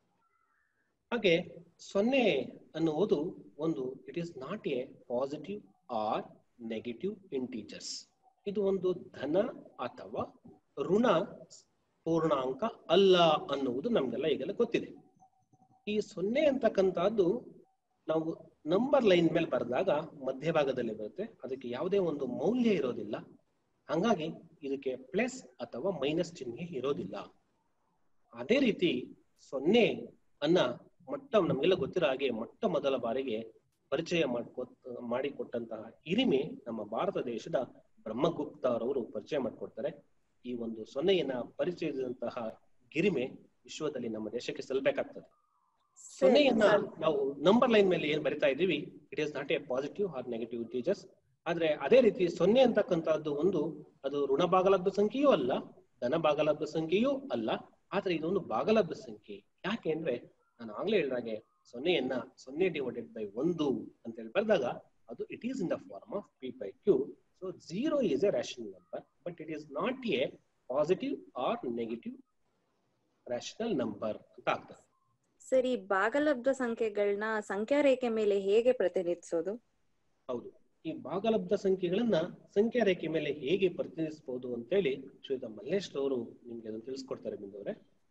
ಹಾಗೆ ಸೊನ್ನೆ ಅನ್ನುವುದು ಒಂದು it is not a positive or negative integers. ಇದು ಒಂದು ಧನ ಅಥವಾ ಋಣ ಪೂರ್ಣಾಂಕ ಅಲ್ಲ ಅನ್ನುವುದು ನಮ್ಗೆಲ್ಲ ಈಗೆಲ್ಲ ಗೊತ್ತಿದೆ. ಈ ಸೊನ್ನೆ ಅಂತಕ್ಕಂಥದ್ದು ನಾವು ನಂಬರ್ ಲೈನ್ ಮೇಲೆ ಬರೆದಾಗ ಮಧ್ಯಭಾಗದಲ್ಲಿ ಬರುತ್ತೆ, ಅದಕ್ಕೆ ಯಾವುದೇ ಒಂದು ಮೌಲ್ಯ ಇರೋದಿಲ್ಲ. ಹಂಗಾಗಿ ಇದಕ್ಕೆ ಪ್ಲಸ್ ಅಥವಾ ಮೈನಸ್ ಚಿಹ್ನೆ ಇರೋದಿಲ್ಲ. ಅದೇ ರೀತಿ ಸೊನ್ನೆ ಅನ್ನ ಮೊಟ್ಟ ನಮ್ಗೆಲ್ಲ ಗೊತ್ತಿರೋ ಹಾಗೆ ಮೊಟ್ಟ ಮೊದಲ ಬಾರಿಗೆ ಪರಿಚಯ ಮಾಡ್ಕೊ ಮಾಡಿಕೊಟ್ಟಂತಹ ಹಿರಿಮೆ ನಮ್ಮ ಭಾರತ ದೇಶದ ಬ್ರಹ್ಮಗುಪ್ತರವರು ಪರಿಚಯ ಮಾಡಿಕೊಡ್ತಾರೆ. ಈ ಒಂದು ಸೊನ್ನೆಯನ್ನ ಪರಿಚಯಿಸಿದಂತಹ ಗಿರಿಮೆ ವಿಶ್ವದಲ್ಲಿ ನಮ್ಮ ದೇಶಕ್ಕೆ ಸಲ್ಲಬೇಕಾಗ್ತದೆ. ಸೊನ್ನೆಯನ್ನ ನಾವು ನಂಬರ್ ಲೈನ್ ಮೇಲೆ ಏನ್ ಬರಿತಾ ಇದೀವಿ, it is not a positive or negative integers. ಆದ್ರೆ ಅದೇ ರೀತಿ ಸೊನ್ನೆ ಅಂತಕ್ಕಂಥದ್ದು ಒಂದು ಅದು ಋಣ ಭಾಗಲಬ್ಧ ಸಂಖ್ಯೆಯೂ ಅಲ್ಲ, ಧನ ಭಾಗಲಬ್ಧ ಸಂಖ್ಯೆಯೂ ಅಲ್ಲ. ಆದ್ರೆ ಇದೊಂದು ಭಾಗಲಬ್ಧ ಸಂಖ್ಯೆ. ಯಾಕೆ ಅಂದ್ರೆ ನಾನು ಆಗ್ಲೇ ಹೇಳಿದಾಗೆ ಸೊನ್ನೆಯನ್ನ ಸೊನ್ನೆ ಡಿವೈಡೆಡ್ ಬೈ ಒಂದು ಅಂತ ಹೇಳಿ ಬರೆದಾಗ ಅದು it is in the form of P by Q. So zero is a rational number, but it is not a positive or negative rational number ಅಂತ ಆಗ್ತದೆ. ಸರಿ, ಭಾಗಲಬ್ಧ ಸಂಖ್ಯೆಗಳನ್ನ ಸಂಖ್ಯಾ ರೇಖೆ ಮೇಲೆ ಹೇಗೆ ಪ್ರತಿನಿಧಿಸೋದು? ಹೌದು, ಈ ಭಾಗಲಬ್ಧ ಸಂಖ್ಯೆಗಳನ್ನ ಸಂಖ್ಯಾ ರೇಖೆ ಮೇಲೆ ಹೇಗೆ ಪ್ರತಿನಿಧಿಸಬಹುದು ಅಂತೇಳಿ ಶ್ರೀಯುತ ಮಲ್ಲೇಶ್ ಅವರು ನಿಮ್ಗೆ ಅದನ್ನು ತಿಳಿಸ್ಕೊಡ್ತಾರೆ. ಬಿಂದವ್ರೆ.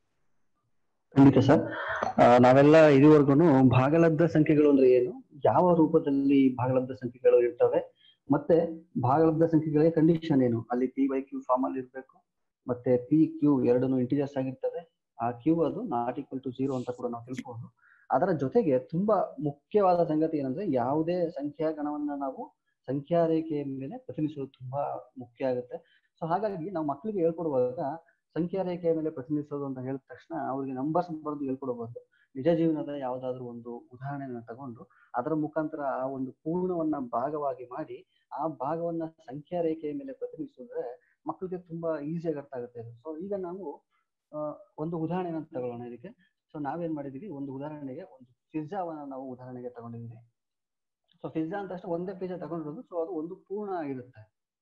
ಖಂಡಿತ ಸರ್. ನಾವೆಲ್ಲ ಇದುವರೆಗೂ ಭಾಗಲಬ್ಧ ಸಂಖ್ಯೆಗಳು ಅಂದ್ರೆ ಏನು, ಯಾವ ರೂಪದಲ್ಲಿ ಭಾಗಲಬ್ಧ ಸಂಖ್ಯೆಗಳು ಇರ್ತವೆ, ಮತ್ತೆ ಭಾಗಲಬ್ಧ ಸಂಖ್ಯೆಗಳಿಗೆ ಕಂಡೀಷನ್ ಏನು, ಅಲ್ಲಿ ಪಿ ಬೈ ಕ್ಯೂ ಫಾರ್ಮ್ ಅಲ್ಲಿ ಇರ್ಬೇಕು, ಮತ್ತೆ ಪಿ ಕ್ಯೂ ಎರಡನ್ನು ಇಂಟಿಜರ್ಸ್ ಆಗಿರ್ತವೆ, ಆ ಕ್ಯೂ ಅದು ನಾಟ್ ಈಕ್ವಲ್ ಟು ಜೀರೋ ಅಂತ ಕೂಡ ನಾವು ತಿಳ್ಕೊಂಡು, ಅದರ ಜೊತೆಗೆ ತುಂಬಾ ಮುಖ್ಯವಾದ ಸಂಗತಿ ಏನಂದ್ರೆ ಯಾವುದೇ ಸಂಖ್ಯಾ ಗಣವನ್ನ ನಾವು ಸಂಖ್ಯಾ ರೇಖೆಯ ಮೇಲೆ ಪ್ರತಿನಿಧಿಸೋದು ತುಂಬಾ ಮುಖ್ಯ ಆಗುತ್ತೆ. ಸೊ ಹಾಗಾಗಿ ನಾವು ಮಕ್ಕಳಿಗೆ ಹೇಳ್ಕೊಡುವಾಗ ಸಂಖ್ಯಾ ರೇಖೆಯ ಮೇಲೆ ಪ್ರತಿನಿಧಿಸೋದು ಅಂತ ಹೇಳಿದ ತಕ್ಷಣ ಅವ್ರಿಗೆ ನಂಬರ್ಸ್ ಬರೆದು ಹೇಳ್ಕೊಡಬಹುದು. ನಿಜ ಜೀವನದ ಯಾವುದಾದ್ರೂ ಒಂದು ಉದಾಹರಣೆಯನ್ನ ತಗೊಂಡು ಅದರ ಮುಖಾಂತರ ಆ ಒಂದು ಪೂರ್ಣವನ್ನ ಭಾಗವಾಗಿ ಮಾಡಿ ಆ ಭಾಗವನ್ನ ಸಂಖ್ಯಾ ರೇಖೆಯ ಮೇಲೆ ಪ್ರತಿನಿಧಿಸಿದ್ರೆ ಮಕ್ಕಳಿಗೆ ತುಂಬಾ ಈಸಿಯಾಗಿ ಅರ್ಥ ಆಗುತ್ತೆ. ಸೊ ಈಗ ನಾವು ಅಹ್ ಒಂದು ಉದಾಹರಣೆನ ತಗೊಳ್ಳೋಣ ಇದಕ್ಕೆ. ಸೊ ನಾವೇನ್ ಮಾಡಿದೀವಿ, ಒಂದು ಉದಾಹರಣೆಗೆ ಒಂದು ಪಿಜ್ಜಾವನ್ನ ನಾವು ಉದಾಹರಣೆಗೆ ತಗೊಂಡಿದೀವಿ. ಸೊ ಪಿಜ್ಜಾ ಅಂತ ಅಷ್ಟೇ ಒಂದೇ ಪಿಜ್ಜಾ ತಗೊಂಡಿರೋದು. ಸೊ ಅದು ಒಂದು ಪೂರ್ಣ ಆಗಿರುತ್ತೆ.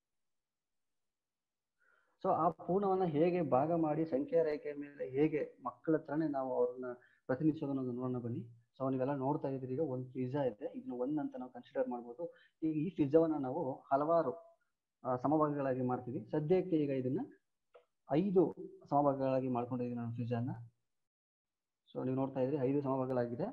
ಸೊ ಆ ಪೂರ್ಣವನ್ನ ಹೇಗೆ ಭಾಗ ಮಾಡಿ ಸಂಖ್ಯಾ ರೇಖೆಯ ಮೇಲೆ ಹೇಗೆ ಮಕ್ಕಳ ಹತ್ರನೇ ನಾವು ಅವ್ರನ್ನ ಪ್ರತಿನಿಧಿಸೋದನ್ನ ನೋಡೋಣ ಬನ್ನಿ. ಸೊ ನೀವೆಲ್ಲ ನೋಡ್ತಾ ಇದ್ದೀರಿ, ಈಗ ಒಂದು ಪಿಜ್ಜಾ ಇದೆ, ಇದನ್ನ ಒಂದ್ ಅಂತ ನಾವು ಕನ್ಸಿಡರ್ ಮಾಡ್ಬೋದು. ಈಗ ಈ ಪಿಜ್ಜಾವನ್ನ ನಾವು ಹಲವಾರು ಸಮಭಾಗಗಳಾಗಿ ಮಾಡ್ತೀವಿ. ಸದ್ಯಕ್ಕೆ ಈಗ ಇದನ್ನ ಐದು ಸಮಭಾಗಗಳಾಗಿ ಮಾಡ್ಕೊಂಡಿದ್ದೀವಿ ನಾನು ಪಿಜ್ಜಾನ. ಸೊ ನೀವು ನೋಡ್ತಾ ಇದ್ರಿ ಐದು ಸಮಭಾಗಗಳಾಗಿದೆ.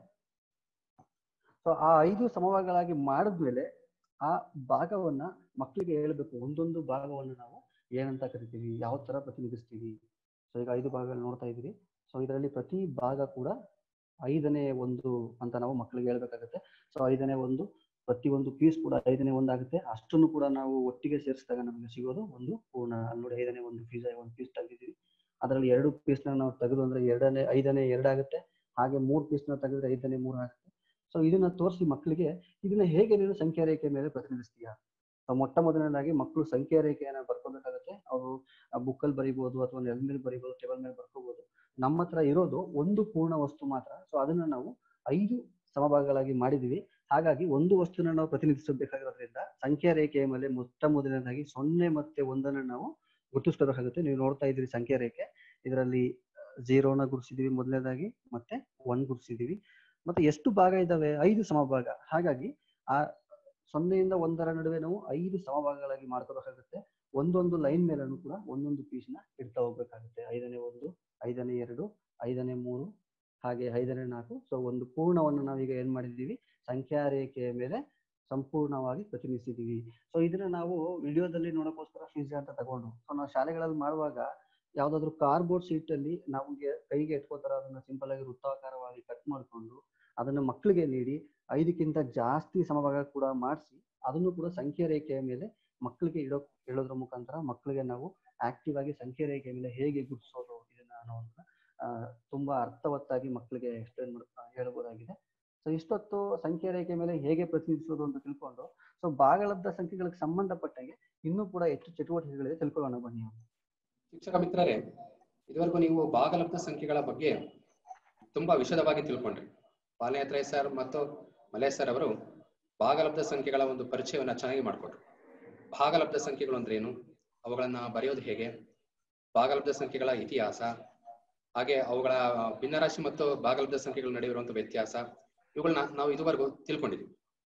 ಸೊ ಆ ಐದು ಸಮಭಾಗಗಳಾಗಿ ಮಾಡಿದ್ಮೇಲೆ ಆ ಭಾಗವನ್ನ ಮಕ್ಕಳಿಗೆ ಹೇಳ್ಬೇಕು. ಒಂದೊಂದು ಭಾಗವನ್ನು ನಾವು ಏನಂತ ಕರಿತೀವಿ, ಯಾವ ತರ ಪ್ರತಿನಿಧಿಸ್ತೀವಿ. ಸೊ ಈಗ ಐದು ಭಾಗಗಳು ನೋಡ್ತಾ ಇದ್ದೀರಿ. ಸೊ ಇದರಲ್ಲಿ ಪ್ರತಿ ಭಾಗ ಕೂಡ ಐದನೇ ಒಂದು ಅಂತ ನಾವು ಮಕ್ಕಳಿಗೆ ಹೇಳ್ಬೇಕಾಗುತ್ತೆ. ಸೊ ಐದನೇ ಒಂದು, ಪ್ರತಿ ಒಂದು ಪೀಸ್ ಕೂಡ ಐದನೇ ಒಂದು ಆಗುತ್ತೆ. ಅಷ್ಟನ್ನು ಕೂಡ ನಾವು ಒಟ್ಟಿಗೆ ಸೇರಿಸಿದಾಗ ನಮಗೆ ಸಿಗೋದು ಒಂದು ಪೂರ್ಣ. ಅಲ್ಲಿ ನೋಡಿ ಐದನೇ ಒಂದು ಪಿಜ್ಜಾ ಒಂದು ಪೀಸ್ ತೆಗೆದಿದ್ದೀವಿ. ಅದರಲ್ಲಿ ಎರಡು ಪೀಸ್ನ ನಾವು ತೆಗೆದು ಅಂದ್ರೆ ಎರಡನೇ ಐದನೇ ಎರಡಾಗುತ್ತೆ. ಹಾಗೆ ಮೂರು ಪೀಸ್ನ ತೆಗೆದ್ರೆ ಐದನೇ ಮೂರು ಆಗುತ್ತೆ. ಸೊ ಇದನ್ನ ತೋರಿಸಿ ಮಕ್ಕಳಿಗೆ ಇದನ್ನ ಹೇಗೆ ನೀನು ಸಂಖ್ಯಾ ರೇಖೆ ಮೇಲೆ ಪ್ರತಿನಿಧಿಸ್ತೀಯಾ. ಮೊಟ್ಟ ಮೊದಲನೇದಾಗಿ ಮಕ್ಕಳು ಸಂಖ್ಯಾ ರೇಖೆಯನ್ನ ಬರ್ಕೋಬೇಕಾಗುತ್ತೆ. ಅವರು ಬುಕ್ಕಲ್ಲಿ ಬರೀಬಹುದು ಅಥವಾ ನೆಲದ ಮೇಲೆ ಬರೀಬಹುದು, ಟೇಬಲ್ ಮೇಲೆ ಬರ್ಕೋಬಹುದು. ನಮ್ಮ ಹತ್ರ ಇರೋದು ಒಂದು ಪೂರ್ಣ ವಸ್ತು ಮಾತ್ರ. ಸೊ ಅದನ್ನ ನಾವು ಐದು ಸಮಭಾಗಗಳಾಗಿ ಮಾಡಿದೀವಿ. ಹಾಗಾಗಿ ಒಂದು ವಸ್ತುನ ನಾವು ಪ್ರತಿನಿಧಿಸಬೇಕಾಗಿರೋದ್ರಿಂದ ಸಂಖ್ಯಾ ರೇಖೆಯ ಮೇಲೆ ಮೊಟ್ಟ ಮೊದಲನೇದಾಗಿ ಸೊನ್ನೆ ಮತ್ತೆ ಒಂದನ್ನ ನಾವು ಗುರುತಿಸ್ಕೋಬೇಕಾಗುತ್ತೆ. ನೀವು ನೋಡ್ತಾ ಇದ್ದೀರಿ ಸಂಖ್ಯಾ ರೇಖೆ, ಇದರಲ್ಲಿ ಝೀರೋನ ಗುರುತಿಸಿದೀವಿ ಮೊದಲನೇದಾಗಿ, ಮತ್ತೆ ಒನ್ ಗುರುತಿಸಿದೀವಿ. ಮತ್ತೆ ಎಷ್ಟು ಭಾಗ ಇದಾವೆ, ಐದು ಸಮಭಾಗ. ಹಾಗಾಗಿ ಆ ಸೊನ್ನೆಯಿಂದ ಒಂದರ ನಡುವೆ ನಾವು ಐದು ಸಮಭಾಗಗಳಾಗಿ ಮಾಡ್ಕೋಬೇಕಾಗುತ್ತೆ. ಒಂದೊಂದು ಲೈನ್ ಮೇಲೂ ಕೂಡ ಒಂದೊಂದು ಪೀಸ್ನ ಇಡ್ತಾ ಹೋಗ್ಬೇಕಾಗುತ್ತೆ. ಐದನೇ ಒಂದು, ಐದನೇ ಎರಡು, ಐದನೇ ಮೂರು, ಹಾಗೆ ಐದನೇ ನಾಲ್ಕು. ಸೊ ಒಂದು ಪೂರ್ಣವನ್ನು ನಾವೀಗ ಏನ್ ಮಾಡಿದೀವಿ, ಸಂಖ್ಯಾ ರೇಖೆಯ ಮೇಲೆ ಸಂಪೂರ್ಣವಾಗಿ ಪ್ರತಿನಿಧಿಸಿದೀವಿ. ಸೊ ಇದನ್ನ ನಾವು ವಿಡಿಯೋದಲ್ಲಿ ನೋಡೋಕ್ಕೋಸ್ಕರ ಪಿಜ್ಜಾ ಅಂತ ತಗೊಂಡು, ಸೊ ನಾವು ಶಾಲೆಗಳಲ್ಲಿ ಮಾಡುವಾಗ ಯಾವ್ದಾದ್ರು ಕಾರ್ಡ್ಬೋರ್ಡ್ ಶೀಟ್ ಅಲ್ಲಿ ನಮಗೆ ಕೈಗೆ ಎಟ್ಕೋತಾರ ಅದನ್ನ ಸಿಂಪಲ್ ಆಗಿ ವೃತ್ತಾಕಾರವಾಗಿ ಕಟ್ ಮಾಡ್ಕೊಂಡು ಅದನ್ನ ಮಕ್ಕಳಿಗೆ ನೀಡಿ ಐದಕ್ಕಿಂತ ಜಾಸ್ತಿ ಸಮಭಾಗ ಕೂಡ ಮಾಡಿಸಿ ಅದನ್ನು ಕೂಡ ಸಂಖ್ಯಾ ರೇಖೆಯ ಮೇಲೆ ಮಕ್ಕಳಿಗೆ ಇಡೋ ಹೇಳೋದ್ರ ಮುಖಾಂತರ ಮಕ್ಕಳಿಗೆ ನಾವು ಆಕ್ಟಿವ್ ಆಗಿ ಸಂಖ್ಯಾ ರೇಖೆಯ ಮೇಲೆ ಹೇಗೆ ಗುರುತಿಸೋದು ಇದನ್ನ ಅನ್ನೋದನ್ನ ಅಹ್ ತುಂಬಾ ಅರ್ಥವತ್ತಾಗಿ ಮಕ್ಕಳಿಗೆ ಎಕ್ಸ್ಪ್ಲೇನ್ ಮಾಡ್ತಾ ಹೇಳ್ಬೋದಾಗಿದೆ. ಸೊ ಇಷ್ಟೊತ್ತು ಸಂಖ್ಯಾ ರೇಖೆ ಮೇಲೆ ಹೇಗೆ ಪ್ರತಿನಿಧಿಸೋದು ಅಂತ ತಿಳ್ಕೊಂಡು, ಸೊ ಭಾಗಲಬ್ಧ ಸಂಖ್ಯೆಗಳಿಗೆ ಸಂಬಂಧಪಟ್ಟಂಗೆ ಇನ್ನೂ ಕೂಡ ಹೆಚ್ಚು ಚಟುವಟಿಕೆಗಳಿದೆ, ತಿಳ್ಕೊಳ್ಳೋಣ ಬನ್ನಿ. ಶಿಕ್ಷಕ ಮಿತ್ರರೇ, ಇದುವರೆಗೂ ನೀವು ಭಾಗಲಬ್ಧ ಸಂಖ್ಯೆಗಳ ಬಗ್ಗೆ ತುಂಬಾ ವಿಶದವಾಗಿ ತಿಳ್ಕೊಂಡ್ರಿ. ಪಾಲನೇತ್ರ ಸರ್ ಮತ್ತು ಮಲೇಶ್ ಸರ್ ಅವರು ಭಾಗಲಬ್ಧ ಸಂಖ್ಯೆಗಳ ಒಂದು ಪರಿಚಯವನ್ನ ಚೆನ್ನಾಗಿ ಮಾಡಿಕೊಟ್ರು. ಭಾಗಲಬ್ಧ ಸಂಖ್ಯೆಗಳು ಅಂದ್ರೆ ಏನು, ಅವುಗಳನ್ನ ಬರೆಯೋದು ಹೇಗೆ, ಭಾಗಲಬ್ಧ ಸಂಖ್ಯೆಗಳ ಇತಿಹಾಸ, ಹಾಗೆ ಅವುಗಳ ಭಿನ್ನರಾಶಿ ಮತ್ತು ಭಾಗಲಬ್ಧ ಸಂಖ್ಯೆಗಳ ನಡುವೆ ಇರುವಂತಹ ವ್ಯತ್ಯಾಸ, ಇವುಗಳನ್ನ ನಾವು ಇದುವರೆಗೂ ತಿಳ್ಕೊಂಡಿದ್ದೀವಿ.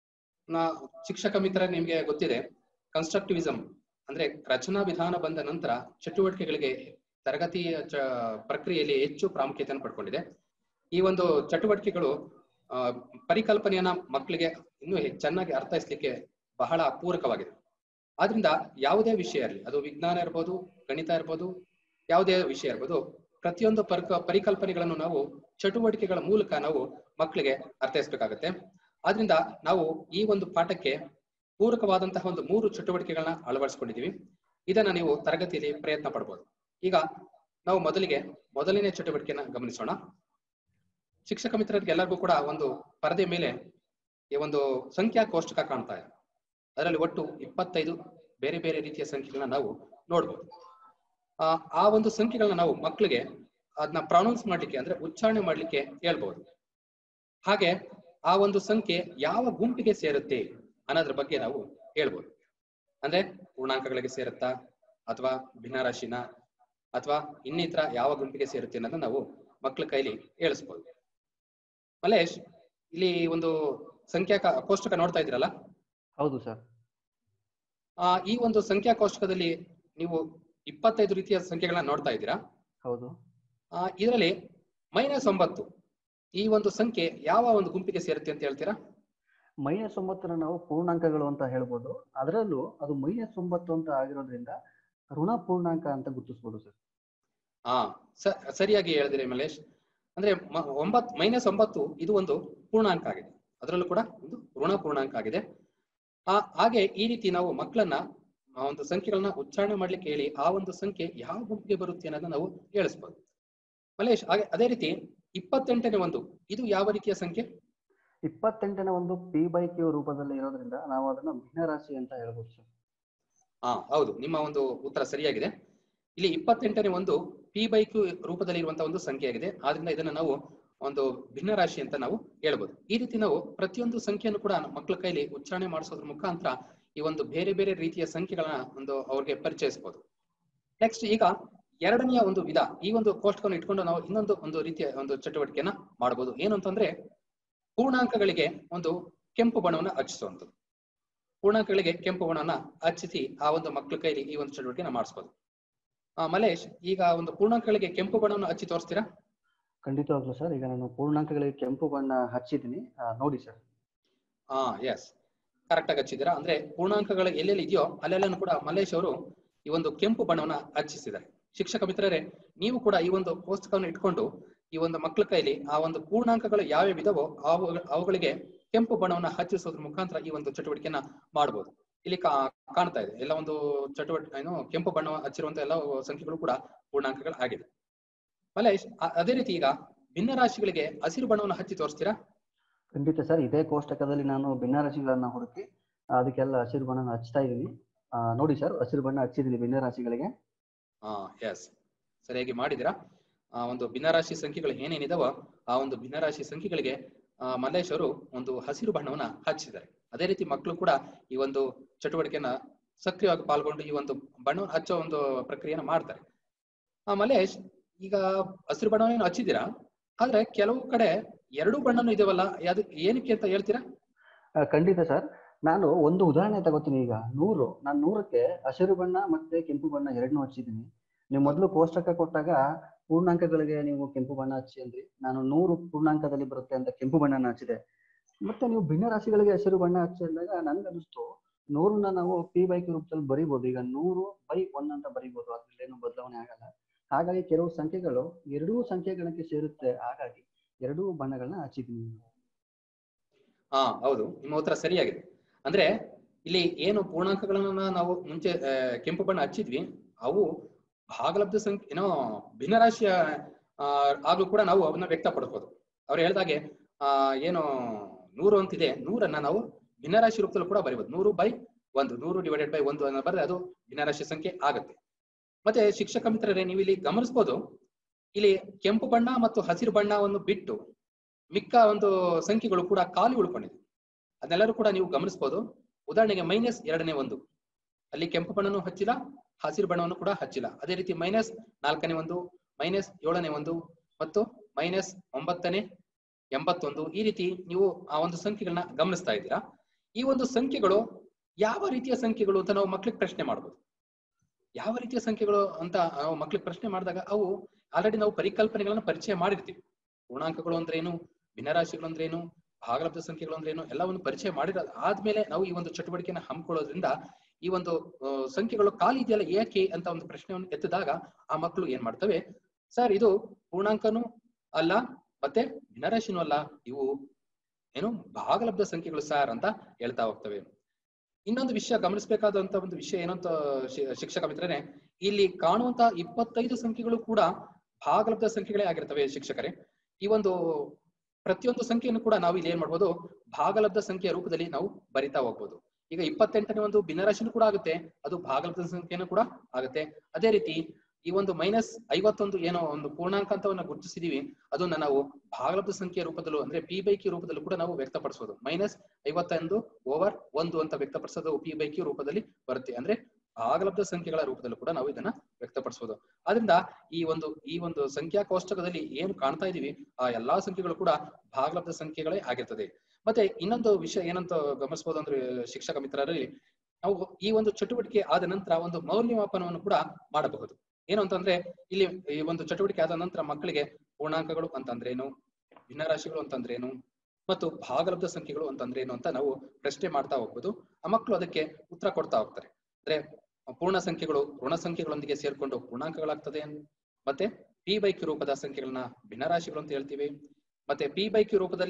ನಾ ಶಿಕ್ಷಕ ಮಿತ್ರ, ನಿಮ್ಗೆ ಗೊತ್ತಿದೆ ಕನ್ಸ್ಟ್ರಕ್ಟಿವಿಸಂ ಅಂದ್ರೆ ರಚನಾ ವಿಧಾನ ಬಂದ ನಂತರ ಚಟುವಟಿಕೆಗಳಿಗೆ ತರಗತಿಯ ಚ ಪ್ರಕ್ರಿಯೆಯಲ್ಲಿ ಹೆಚ್ಚು ಪ್ರಾಮುಖ್ಯತೆಯನ್ನು ಪಡ್ಕೊಂಡಿದೆ. ಈ ಒಂದು ಚಟುವಟಿಕೆಗಳು ಆ ಪರಿಕಲ್ಪನೆಯನ್ನ ಮಕ್ಕಳಿಗೆ ಇನ್ನೂ ಚೆನ್ನಾಗಿ ಅರ್ಥೈಸ್ಲಿಕ್ಕೆ ಬಹಳ ಪೂರಕವಾಗಿದೆ. ಆದ್ರಿಂದ ಯಾವುದೇ ವಿಷಯ ಇರಲಿ, ಅದು ವಿಜ್ಞಾನ ಇರ್ಬೋದು, ಗಣಿತ ಇರ್ಬೋದು, ಯಾವುದೇ ವಿಷಯ ಇರ್ಬೋದು, ಪ್ರತಿಯೊಂದು ಪರ್ಕ ಪರಿಕಲ್ಪನೆಗಳನ್ನು ನಾವು ಚಟುವಟಿಕೆಗಳ ಮೂಲಕ ನಾವು ಮಕ್ಕಳಿಗೆ ಅರ್ಥೈಸ್ಬೇಕಾಗತ್ತೆ. ಆದ್ರಿಂದ ನಾವು ಈ ಒಂದು ಪಾಠಕ್ಕೆ ಪೂರಕವಾದಂತಹ ಒಂದು ಮೂರು ಚಟುವಟಿಕೆಗಳನ್ನ ಅಳವಡಿಸ್ಕೊಂಡಿದೀವಿ. ಇದನ್ನ ನೀವು ತರಗತಿಯಲ್ಲಿ ಪ್ರಯತ್ನ ಪಡ್ಬೋದು. ಈಗ ನಾವು ಮೊದಲಿಗೆ ಮೊದಲನೇ ಚಟುವಟಿಕೆನ ಗಮನಿಸೋಣ. ಶಿಕ್ಷಕ ಮಿತ್ರರಿಗೆ ಎಲ್ಲರಿಗೂ ಕೂಡ ಒಂದು ಪರದೆ ಮೇಲೆ ಈ ಒಂದು ಸಂಖ್ಯಾ ಕೋಷ್ಟಕ ಕಾಣ್ತಾ ಇದೆ. ಅದರಲ್ಲಿ ಒಟ್ಟು ಇಪ್ಪತ್ತೈದು ಬೇರೆ ಬೇರೆ ರೀತಿಯ ಸಂಖ್ಯೆಗಳನ್ನ ನಾವು ನೋಡ್ಬೋದು. ಆ ಆ ಒಂದು ಸಂಖ್ಯೆಗಳನ್ನ ನಾವು ಮಕ್ಕಳಿಗೆ ಅದನ್ನ ಪ್ರೊನೌನ್ಸ್ ಮಾಡ್ಲಿಕ್ಕೆ ಅಂದ್ರೆ ಉಚ್ಚಾರಣೆ ಮಾಡ್ಲಿಕ್ಕೆ ಹೇಳ್ಬಹುದು. ಹಾಗೆ ಆ ಒಂದು ಸಂಖ್ಯೆ ಯಾವ ಗುಂಪಿಗೆ ಸೇರುತ್ತೆ ಅನ್ನೋದ್ರ ಬಗ್ಗೆ ನಾವು ಹೇಳ್ಬೋದು. ಅಂದ್ರೆ ಪೂರ್ಣಾಂಕಗಳಿಗೆ ಸೇರುತ್ತಾ ಅಥವಾ ಭಿನ್ನರಾಶಿನ ಅಥವಾ ಇನ್ನಿತರ ಯಾವ ಗುಂಪಿಗೆ ಸೇರುತ್ತೆ ಅನ್ನೋದನ್ನ ನಾವು ಮಕ್ಕಳ ಕೈಲಿ ಹೇಳಿಸ್ಬೋದು. ಮಲೇಶ್, ಇಲ್ಲಿ ಒಂದು ಸಂಖ್ಯಾ ಕೋಷ್ಟಕ ನೋಡ್ತಾ ಇದ್ದೀರಲ್ಲ? ಹೌದು ಸರ್. ಆ ಈ ಒಂದು ಸಂಖ್ಯಾ ಕೋಷ್ಟಕದಲ್ಲಿ ನೀವು ಇಪ್ಪತ್ತೈದು ರೀತಿಯ ಸಂಖ್ಯೆಗಳನ್ನ ನೋಡ್ತಾ ಇದ್ದೀರಾ? ಹೌದು. ಆ ಇದರಲ್ಲಿ ಮೈನಸ್ ಒಂಬತ್ತು ಈ ಒಂದು ಸಂಖ್ಯೆ ಯಾವ ಒಂದು ಗುಂಪಿಗೆ ಸೇರುತ್ತೆ ಅಂತ ಹೇಳ್ತೀರಾ? ಮೈನಸ್ ಒಂಬತ್ತರ ನಾವು ಪೂರ್ಣಾಂಕಗಳು ಅಂತ ಹೇಳ್ಬೋದು. ಅದರಲ್ಲೂ ಅದು ಮೈನಸ್ ಒಂಬತ್ತು ಅಂತ ಆಗಿರೋದ್ರಿಂದ ಋಣ ಪೂರ್ಣಾಂಕ ಅಂತ ಗುರುತಿಸ್ಬೋದು ಸರ್. ಹಾ, ಸರಿಯಾಗಿ ಹೇಳಿದಿರಿ ಮಲೇಶ್. ಅಂದ್ರೆ ಒಂಬತ್ತು ಮೈನಸ್ ಒಂಬತ್ತು ಇದು ಒಂದು ಪೂರ್ಣಾಂಕ ಆಗಿದೆ, ಅದರಲ್ಲೂ ಕೂಡ ಒಂದು ಋಣ ಪೂರ್ಣಾಂಕ ಆಗಿದೆ. ಆ ಹಾಗೆ ಈ ರೀತಿ ನಾವು ಮಕ್ಕಳನ್ನ ಆ ಒಂದು ಸಂಖ್ಯೆಗಳನ್ನ ಉಚ್ಚಾರಣೆ ಮಾಡ್ಲಿಕ್ಕೆ ಹೇಳಿ ಆ ಒಂದು ಸಂಖ್ಯೆ ಯಾವ ಗುಂಪಿಗೆ ಬರುತ್ತೆ ಅನ್ನೋದನ್ನ ನಾವು ಹೇಳಿಸ್ಬೋದು. ಮಲೇಶ್, ಹಾಗೆ ಅದೇ ರೀತಿ ಇಪ್ಪತ್ತೆಂಟನೇ ಒಂದು ಇದು ಯಾವ ರೀತಿಯ ಸಂಖ್ಯೆ? ಇಪ್ಪತ್ತೆಂಟನೇ ಒಂದು ಪಿ ಬೈ ಕ್ಯೂ ರೂಪದಲ್ಲಿ ಇರೋದ್ರಿಂದ ನಾವು ಅದನ್ನ ಭಿನ್ನರಾಶಿ ಅಂತ ಹೇಳ್ಬೋದು ಸರ್. ಹಾ ಹೌದು, ನಿಮ್ಮ ಒಂದು ಉತ್ತರ ಸರಿಯಾಗಿದೆ. ಇಲ್ಲಿ ಇಪ್ಪತ್ತೆಂಟನೇ ಒಂದು ಪಿ ಬೈ ಕ್ಯೂ ರೂಪದಲ್ಲಿ ಇರುವಂತಹ ಒಂದು ಸಂಖ್ಯೆ ಆಗಿದೆ. ಆದ್ರಿಂದ ಇದನ್ನ ನಾವು ಒಂದು ಭಿನ್ನರಾಶಿ ಅಂತ ನಾವು ಹೇಳ್ಬೋದು. ಈ ರೀತಿ ನಾವು ಪ್ರತಿಯೊಂದು ಸಂಖ್ಯೆಯನ್ನು ಕೂಡ ಮಕ್ಕಳ ಕೈಲಿ ಉಚ್ಚಾರಣೆ ಮಾಡಿಸೋದ್ರ ಮುಖಾಂತರ ಈ ಒಂದು ಬೇರೆ ಬೇರೆ ರೀತಿಯ ಸಂಖ್ಯೆಗಳನ್ನ ಒಂದು ಅವ್ರಿಗೆ ಪರಿಚಯಿಸಬಹುದು. ನೆಕ್ಸ್ಟ್ ಈಗ ಎರಡನೆಯ ಒಂದು ವಿಧ, ಈ ಒಂದು ಕೋಷ್ಟಕವನ್ನು ಇಟ್ಕೊಂಡು ನಾವು ಇನ್ನೊಂದು ಒಂದು ರೀತಿಯ ಒಂದು ಚಟುವಟಿಕೆಯನ್ನ ಮಾಡಬಹುದು. ಏನು ಅಂತಂದ್ರೆ ಪೂರ್ಣಾಂಕಗಳಿಗೆ ಒಂದು ಕೆಂಪು ಬಣ್ಣವನ್ನ ಹಚ್ಚಿಸುವಂಥದ್ದು. ಪೂರ್ಣಾಂಕಗಳಿಗೆ ಕೆಂಪು ಬಣ್ಣವನ್ನ ಹಚ್ಚಿಸಿ ಆ ಒಂದು ಮಕ್ಕಳ ಕೈಲಿ ಈ ಒಂದು ಚಟುವಟಿಕೆನ ಮಾಡಿಸ್ಬೋದು. ಆ ಮಲೇಶ್, ಈಗ ಒಂದು ಪೂರ್ಣಾಂಕಗಳಿಗೆ ಕೆಂಪು ಬಣ್ಣವನ್ನು ಹಚ್ಚಿ ತೋರಿಸ್ತೀರಾ? ಖಂಡಿತವಾಗ್ಲೂ ಸರ್. ಈಗ ನಾನು ಪೂರ್ಣಾಂಕಗಳಿಗೆ ಕೆಂಪು ಬಣ್ಣ ಹಚ್ಚಿದ್ದೀನಿ, ನೋಡಿ ಸರ್. ಹಾ ಎಸ್, ಕರೆಕ್ಟ್ ಆಗಿ ಹಚ್ಚಿದ್ದೀರಾ. ಅಂದ್ರೆ ಪೂರ್ಣಾಂಕಗಳು ಎಲ್ಲೆಲ್ಲಿ ಇದೆಯೋ ಅಲ್ಲೆಲ್ಲೂ ಕೂಡ ಮಲ್ಲೇಶ್ ಅವರು ಈ ಒಂದು ಕೆಂಪು ಬಣ್ಣವನ್ನ ಹಚ್ಚಿಸಿದ್ದಾರೆ. ಶಿಕ್ಷಕ ಮಿತ್ರರೇ, ನೀವು ಕೂಡ ಈ ಒಂದು ಪುಸ್ತಕವನ್ನು ಇಟ್ಕೊಂಡು ಈ ಒಂದು ಮಕ್ಕಳ ಕೈಲಿ ಆ ಒಂದು ಪೂರ್ಣಾಂಕಗಳು ಯಾವ್ಯಾವ ಇದಾವೋ ಅವು ಅವುಗಳಿಗೆ ಕೆಂಪು ಬಣ್ಣವನ್ನ ಹಚ್ಚಿಸೋದ್ರ ಮುಖಾಂತರ ಈ ಒಂದು ಚಟುವಟಿಕೆಯನ್ನ ಮಾಡಬಹುದು. ಇಲ್ಲಿ ಕಾ ಕಾಣ್ತಾ ಇದೆ ಎಲ್ಲ ಒಂದು ಚಟುವಟಿಕೆ ಏನು ಕೆಂಪು ಬಣ್ಣ ಹಚ್ಚಿರುವಂತ ಎಲ್ಲ ಸಂಖ್ಯೆಗಳು ಕೂಡ ಪೂರ್ಣಾಂಕಗಳು ಆಗಿದೆ. ಮಲೇಶ್, ಅದೇ ರೀತಿ ಈಗ ಭಿನ್ನರಾಶಿಗಳಿಗೆ ಹಸಿರು ಬಣ್ಣವನ್ನು ಹಚ್ಚಿ ತೋರಿಸ್ತೀರಾ? ಖಂಡಿತ ಸರ್. ಇದೇ ಕೋಷ್ಟಕದಲ್ಲಿ ನಾನು ಭಿನ್ನರಾಶಿಗಳನ್ನ ಹುಡುಕಿ ಅದಕ್ಕೆಲ್ಲ ಹಸಿರು ಬಣ್ಣ ಹಚ್ತಾ ಇದ್ದೀನಿ. ನೋಡಿ ಸರ್, ಹಸಿರು ಬಣ್ಣ ಹಚ್ಚಿದ್ದೀನಿ ಭಿನ್ನರಾಶಿಗಳಿಗೆ. ಹಾ ಎಸ್, ಸರಿಯಾಗಿ ಮಾಡಿದಿರಾ. ಆ ಒಂದು ಭಿನ್ನರಾಶಿ ಸಂಖ್ಯೆಗಳು ಏನೇನಿದಾವೋ ಆ ಒಂದು ಭಿನ್ನರಾಶಿ ಸಂಖ್ಯೆಗಳಿಗೆ ಆ ಮಲ್ಲೇಶ್ ಅವರು ಒಂದು ಹಸಿರು ಬಣ್ಣವನ್ನ ಹಚ್ಚಿದ್ದಾರೆ. ಅದೇ ರೀತಿ ಮಕ್ಕಳು ಕೂಡ ಈ ಒಂದು ಚಟುವಟಿಕೆಯನ್ನ ಸಕ್ರಿಯವಾಗಿ ಪಾಲ್ಗೊಂಡು ಈ ಒಂದು ಬಣ್ಣವನ್ನು ಹಚ್ಚೋ ಒಂದು ಪ್ರಕ್ರಿಯೆಯನ್ನ ಮಾಡ್ತಾರೆ. ಆ ಮಲ್ಲೇಶ್, ಈಗ ಹಸಿರು ಬಣ್ಣವನ್ನು ಹಚ್ಚಿದ್ದೀರಾ, ಆದ್ರೆ ಕೆಲವು ಕಡೆ ಎರಡು ಬಣ್ಣನೂ ಇದಾವಲ್ಲ, ಅದು ಏನಕ್ಕೆ ಅಂತ ಹೇಳ್ತೀರಾ? ಖಂಡಿತ ಸರ್. ನಾನು ಒಂದು ಉದಾಹರಣೆ ತಗೋತೀನಿ. ಈಗ ನೂರು, ನಾನು ನೂರಕ್ಕೆ ಹಸಿರು ಬಣ್ಣ ಮತ್ತೆ ಕೆಂಪು ಬಣ್ಣ ಎರಡನ್ನೂ ಹಚ್ಚಿದ್ದೀನಿ. ನೀವು ಮೊದಲು ಕೋಷ್ಟಕ ಕೊಟ್ಟಾಗ ಪೂರ್ಣಾಂಕಗಳಿಗೆ ನೀವು ಕೆಂಪು ಬಣ್ಣ ಹಚ್ಚಿ ಅಂದ್ರಿ, ನಾನು ನೂರು ಪೂರ್ಣಾಂಕದಲ್ಲಿ ಬರುತ್ತೆ ಅಂತ ಕೆಂಪು ಬಣ್ಣನ ಹಚ್ಚಿದೆ. ಮತ್ತೆ ನೀವು ಭಿನ್ನ ರಾಶಿಗಳಿಗೆ ಹಸಿರು ಬಣ್ಣ ಹಚ್ಚಿ ಅಂದಾಗ ನನ್ಗೆ ಅನಿಸ್ತು ನೂರನ್ನ ನಾವು ಪಿ ಬೈ ಕ್ಯೂ ರೂಪದಲ್ಲಿ ಬರಿಬಹುದು. ಈಗ ನೂರು ಬೈ ಒನ್ ಅಂತ ಬರಿಬಹುದು, ಅದ್ರಲ್ಲಿ ಏನು ಬದಲಾವಣೆ ಆಗಲ್ಲ. ಹಾಗಾಗಿ ಕೆಲವು ಸಂಖ್ಯೆಗಳು ಎರಡೂ ಸಂಖ್ಯೆಗಳಿಗೆ ಸೇರುತ್ತೆ, ಹಾಗಾಗಿ ಎರಡೂ ಬಣ್ಣಗಳನ್ನ ಹಚ್ಚಿದ್ದೀನಿ. ಹಾ ಹೌದು, ನಿಮ್ಮ ಉತ್ತರ ಸರಿಯಾಗಿದೆ. ಅಂದ್ರೆ ಇಲ್ಲಿ ಏನು ಪೂರ್ಣಾಂಕಗಳನ್ನ ನಾವು ಮುಂಚೆ ಕೆಂಪು ಬಣ್ಣ ಹಚ್ಚಿದ್ವಿ, ಅವು ಭಾಗಲಬ್ಧ ಸಂಖ್ಯೆ ಏನೋ ಭಿನ್ನರಾಶಿಯ ಆ ಆಗ್ಲೂ ಕೂಡ ನಾವು ಅವನ್ನ ವ್ಯಕ್ತಪಡಿಸಬಹುದು. ಅವ್ರು ಹೇಳ್ದಾಗೆ ಆ ಏನು ನೂರು ಅಂತಿದೆ, ನೂರನ್ನ ನಾವು ಭಿನ್ನರಾಶಿ ರೂಪದಲ್ಲೂ ಕೂಡ ಬರೀಬಹುದು. ನೂರು ಬೈ ಒಂದು, ನೂರು ಡಿವೈಡೆಡ್ ಬೈ ಒಂದು ಅನ್ನ ಬರೆದ್ರೆ ಅದು ಭಿನ್ನರಾಶಿ ಸಂಖ್ಯೆ ಆಗುತ್ತೆ. ಮತ್ತೆ ಶಿಕ್ಷಕ ಮಿತ್ರರೇ, ನೀವು ಇಲ್ಲಿ ಗಮನಿಸಬಹುದು, ಇಲ್ಲಿ ಕೆಂಪು ಬಣ್ಣ ಮತ್ತು ಹಸಿರು ಬಣ್ಣವನ್ನು ಬಿಟ್ಟು ಮಿಕ್ಕ ಒಂದು ಸಂಖ್ಯೆಗಳು ಕೂಡ ಖಾಲಿ ಉಳ್ಕೊಂಡಿದೆ. ಅದನ್ನೆಲ್ಲರೂ ಕೂಡ ನೀವು ಗಮನಿಸಬಹುದು. ಉದಾಹರಣೆಗೆ ಮೈನಸ್ ಎರಡನೇ ಒಂದು, ಅಲ್ಲಿ ಕೆಂಪು ಬಣ್ಣನೂ ಹಚ್ಚಿಲ್ಲ, ಹಸಿರು ಬಣ್ಣವನ್ನು ಕೂಡ ಹಚ್ಚಿಲ್ಲ. ಅದೇ ರೀತಿ ಮೈನಸ್ ನಾಲ್ಕನೇ ಒಂದು, ಮೈನಸ್ ಏಳನೇ ಒಂದು ಮತ್ತು ಮೈನಸ್ ಒಂಬತ್ತನೇ ಎಂಬತ್ತೊಂದು, ಈ ರೀತಿ ನೀವು ಆ ಒಂದು ಸಂಖ್ಯೆಗಳನ್ನ ಗಮನಿಸ್ತಾ ಇದ್ದೀರಾ. ಈ ಒಂದು ಸಂಖ್ಯೆಗಳು ಯಾವ ರೀತಿಯ ಸಂಖ್ಯೆಗಳು ಅಂತ ನಾವು ಮಕ್ಳಿಗೆ ಪ್ರಶ್ನೆ ಮಾಡ್ಬೋದು. ಯಾವ ರೀತಿಯ ಸಂಖ್ಯೆಗಳು ಅಂತ ನಾವು ಮಕ್ಳಿಗೆ ಪ್ರಶ್ನೆ ಮಾಡಿದಾಗ ಅವು ಆಲ್ರೆಡಿ ನಾವು ಪರಿಕಲ್ಪನೆಗಳನ್ನ ಪರಿಚಯ ಮಾಡಿರ್ತೀವಿ. ಪೂರ್ಣಾಂಕಗಳು ಅಂದ್ರೆ ಏನು, ಭಿನ್ನರಾಶಿಗಳು ಅಂದ್ರೆ ಏನು, ಭಾಗಲಬ್ಧ ಸಂಖ್ಯೆಗಳು ಅಂದ್ರೆ ಏನು, ಎಲ್ಲವನ್ನು ಪರಿಚಯ ಮಾಡಿರೋ ಆದ್ಮೇಲೆ ನಾವು ಈ ಒಂದು ಚಟುವಟಿಕೆನ ಹಮ್ಮಿಕೊಳ್ಳೋದ್ರಿಂದ ಈ ಒಂದು ಸಂಖ್ಯೆಗಳು ಖಾಲಿ ಇದೆಯಲ್ಲ ಏಕೆ ಅಂತ ಒಂದು ಪ್ರಶ್ನೆಯನ್ನು ಎತ್ತಿದಾಗ ಆ ಮಕ್ಕಳು ಏನ್ ಮಾಡ್ತವೆ, ಸರ್ ಇದು ಪೂರ್ಣಾಂಕನೂ ಅಲ್ಲ ಮತ್ತೆ ಭಿನ್ನರಾಶಿನೂ ಅಲ್ಲ, ಇವು ಏನು ಭಾಗಲಬ್ಧ ಸಂಖ್ಯೆಗಳು ಸಾರ್ ಅಂತ ಹೇಳ್ತಾ ಹೋಗ್ತವೆ. ಇನ್ನೊಂದು ವಿಷಯ ಗಮನಿಸಬೇಕಾದಂತ ಒಂದು ವಿಷಯ ಏನಂತ ಶಿಕ್ಷಕ ಮಿತ್ರರೇ, ಇಲ್ಲಿ ಕಾಣುವಂತ ಇಪ್ಪತ್ತೈದು ಸಂಖ್ಯೆಗಳು ಕೂಡ ಭಾಗಲಬ್ಧ ಸಂಖ್ಯೆಗಳೇ ಆಗಿರ್ತವೆ ಶಿಕ್ಷಕರೇ. ಈ ಒಂದು ಪ್ರತಿಯೊಂದು ಸಂಖ್ಯೆಯನ್ನು ಕೂಡ ನಾವು ಇಲ್ಲಿ ಏನ್ ಮಾಡ್ಬೋದು, ಭಾಗಲಬ್ಧ ಸಂಖ್ಯೆಯ ರೂಪದಲ್ಲಿ ನಾವು ಬರಿತಾ ಹೋಗ್ಬೋದು. ಈಗ ಇಪ್ಪತ್ತೆಂಟನೇ ಒಂದು ಭಿನ್ನರಾಶಿನೂ ಕೂಡ ಆಗುತ್ತೆ, ಅದು ಭಾಗಲಬ್ಧ ಸಂಖ್ಯೆನೂ ಕೂಡ ಆಗುತ್ತೆ. ಅದೇ ರೀತಿ ಈ ಒಂದು ಮೈನಸ್ ಐವತ್ತೊಂದು ಏನೋ ಒಂದು ಪೂರ್ಣಾಂಕ ಅಂತವನ್ನ ಗುರುತಿಸಿದೀವಿ, ಅದನ್ನ ನಾವು ಭಾಗಲಬ್ಧ ಸಂಖ್ಯೆಯ ರೂಪದಲ್ಲೂ ಅಂದ್ರೆ ಪಿ ಬೈ ಕ್ಯೂ ರೂಪದಲ್ಲೂ ಕೂಡ ನಾವು ವ್ಯಕ್ತಪಡಿಸಬಹುದು. ಮೈನಸ್ ಐವತ್ತೊಂದು ಓವರ್ ಒಂದು ಅಂತ ವ್ಯಕ್ತಪಡಿಸೋದು ಪಿ ಬೈ ಕ್ಯೂ ರೂಪದಲ್ಲಿ ಬರುತ್ತೆ. ಅಂದ್ರೆ ಭಾಗಲಬ್ಧ ಸಂಖ್ಯೆಗಳ ರೂಪದಲ್ಲೂ ಕೂಡ ನಾವು ಇದನ್ನ ವ್ಯಕ್ತಪಡಿಸಬಹುದು. ಆದ್ರಿಂದ ಈ ಒಂದು ಈ ಒಂದು ಸಂಖ್ಯಾ ಕೋಷ್ಟಕದಲ್ಲಿ ಏನು ಕಾಣ್ತಾ ಇದೀವಿ ಆ ಎಲ್ಲಾ ಸಂಖ್ಯೆಗಳು ಕೂಡ ಭಾಗಲಬ್ಧ ಸಂಖ್ಯೆಗಳೇ ಆಗಿರ್ತದೆ. ಮತ್ತೆ ಇನ್ನೊಂದು ವಿಷಯ ಏನಂತ ಗಮನಿಸಬಹುದು ಅಂದ್ರೆ ಶಿಕ್ಷಕ ಮಿತ್ರರಲ್ಲಿ, ನಾವು ಈ ಒಂದು ಚಟುವಟಿಕೆ ಆದ ನಂತರ ಒಂದು ಮೌಲ್ಯಮಾಪನವನ್ನು ಕೂಡ ಮಾಡಬಹುದು. ಏನು ಅಂತಂದ್ರೆ ಇಲ್ಲಿ ಈ ಒಂದು ಚಟುವಟಿಕೆ ಆದ ನಂತರ ಮಕ್ಕಳಿಗೆ ಪೂರ್ಣಾಂಕಗಳು ಅಂತಂದ್ರೇನು, ಭಿನ್ನರಾಶಿಗಳು ಅಂತಂದ್ರೇನು ಮತ್ತು ಭಾಗಲಬ್ಧ ಸಂಖ್ಯೆಗಳು ಅಂತಂದ್ರೇನು ಅಂತ ನಾವು ಪ್ರಶ್ನೆ ಮಾಡ್ತಾ ಹೋಗ್ಬೋದು. ಆ ಮಕ್ಕಳು ಅದಕ್ಕೆ ಉತ್ತರ ಕೊಡ್ತಾ ಹೋಗ್ತಾರೆ. ಅಂದ್ರೆ ಪೂರ್ಣ ಸಂಖ್ಯೆಗಳು ಋಣ ಸಂಖ್ಯೆಗಳೊಂದಿಗೆ ಸೇರ್ಕೊಂಡು ಪೂರ್ಣಾಂಕಗಳಾಗ್ತದೆ, ಮತ್ತೆ ಪಿ ಬೈ ಕ್ಯೂ ರೂಪದ ಸಂಖ್ಯೆಗಳನ್ನ ಭಿನ್ನರಾಶಿಗಳು ಅಂತ ಹೇಳ್ತೀವಿ. ಮತ್ತೆ ಪಿ ಬೈ ಕ್ಯೂ ರೂಪದಲ್ಲಿ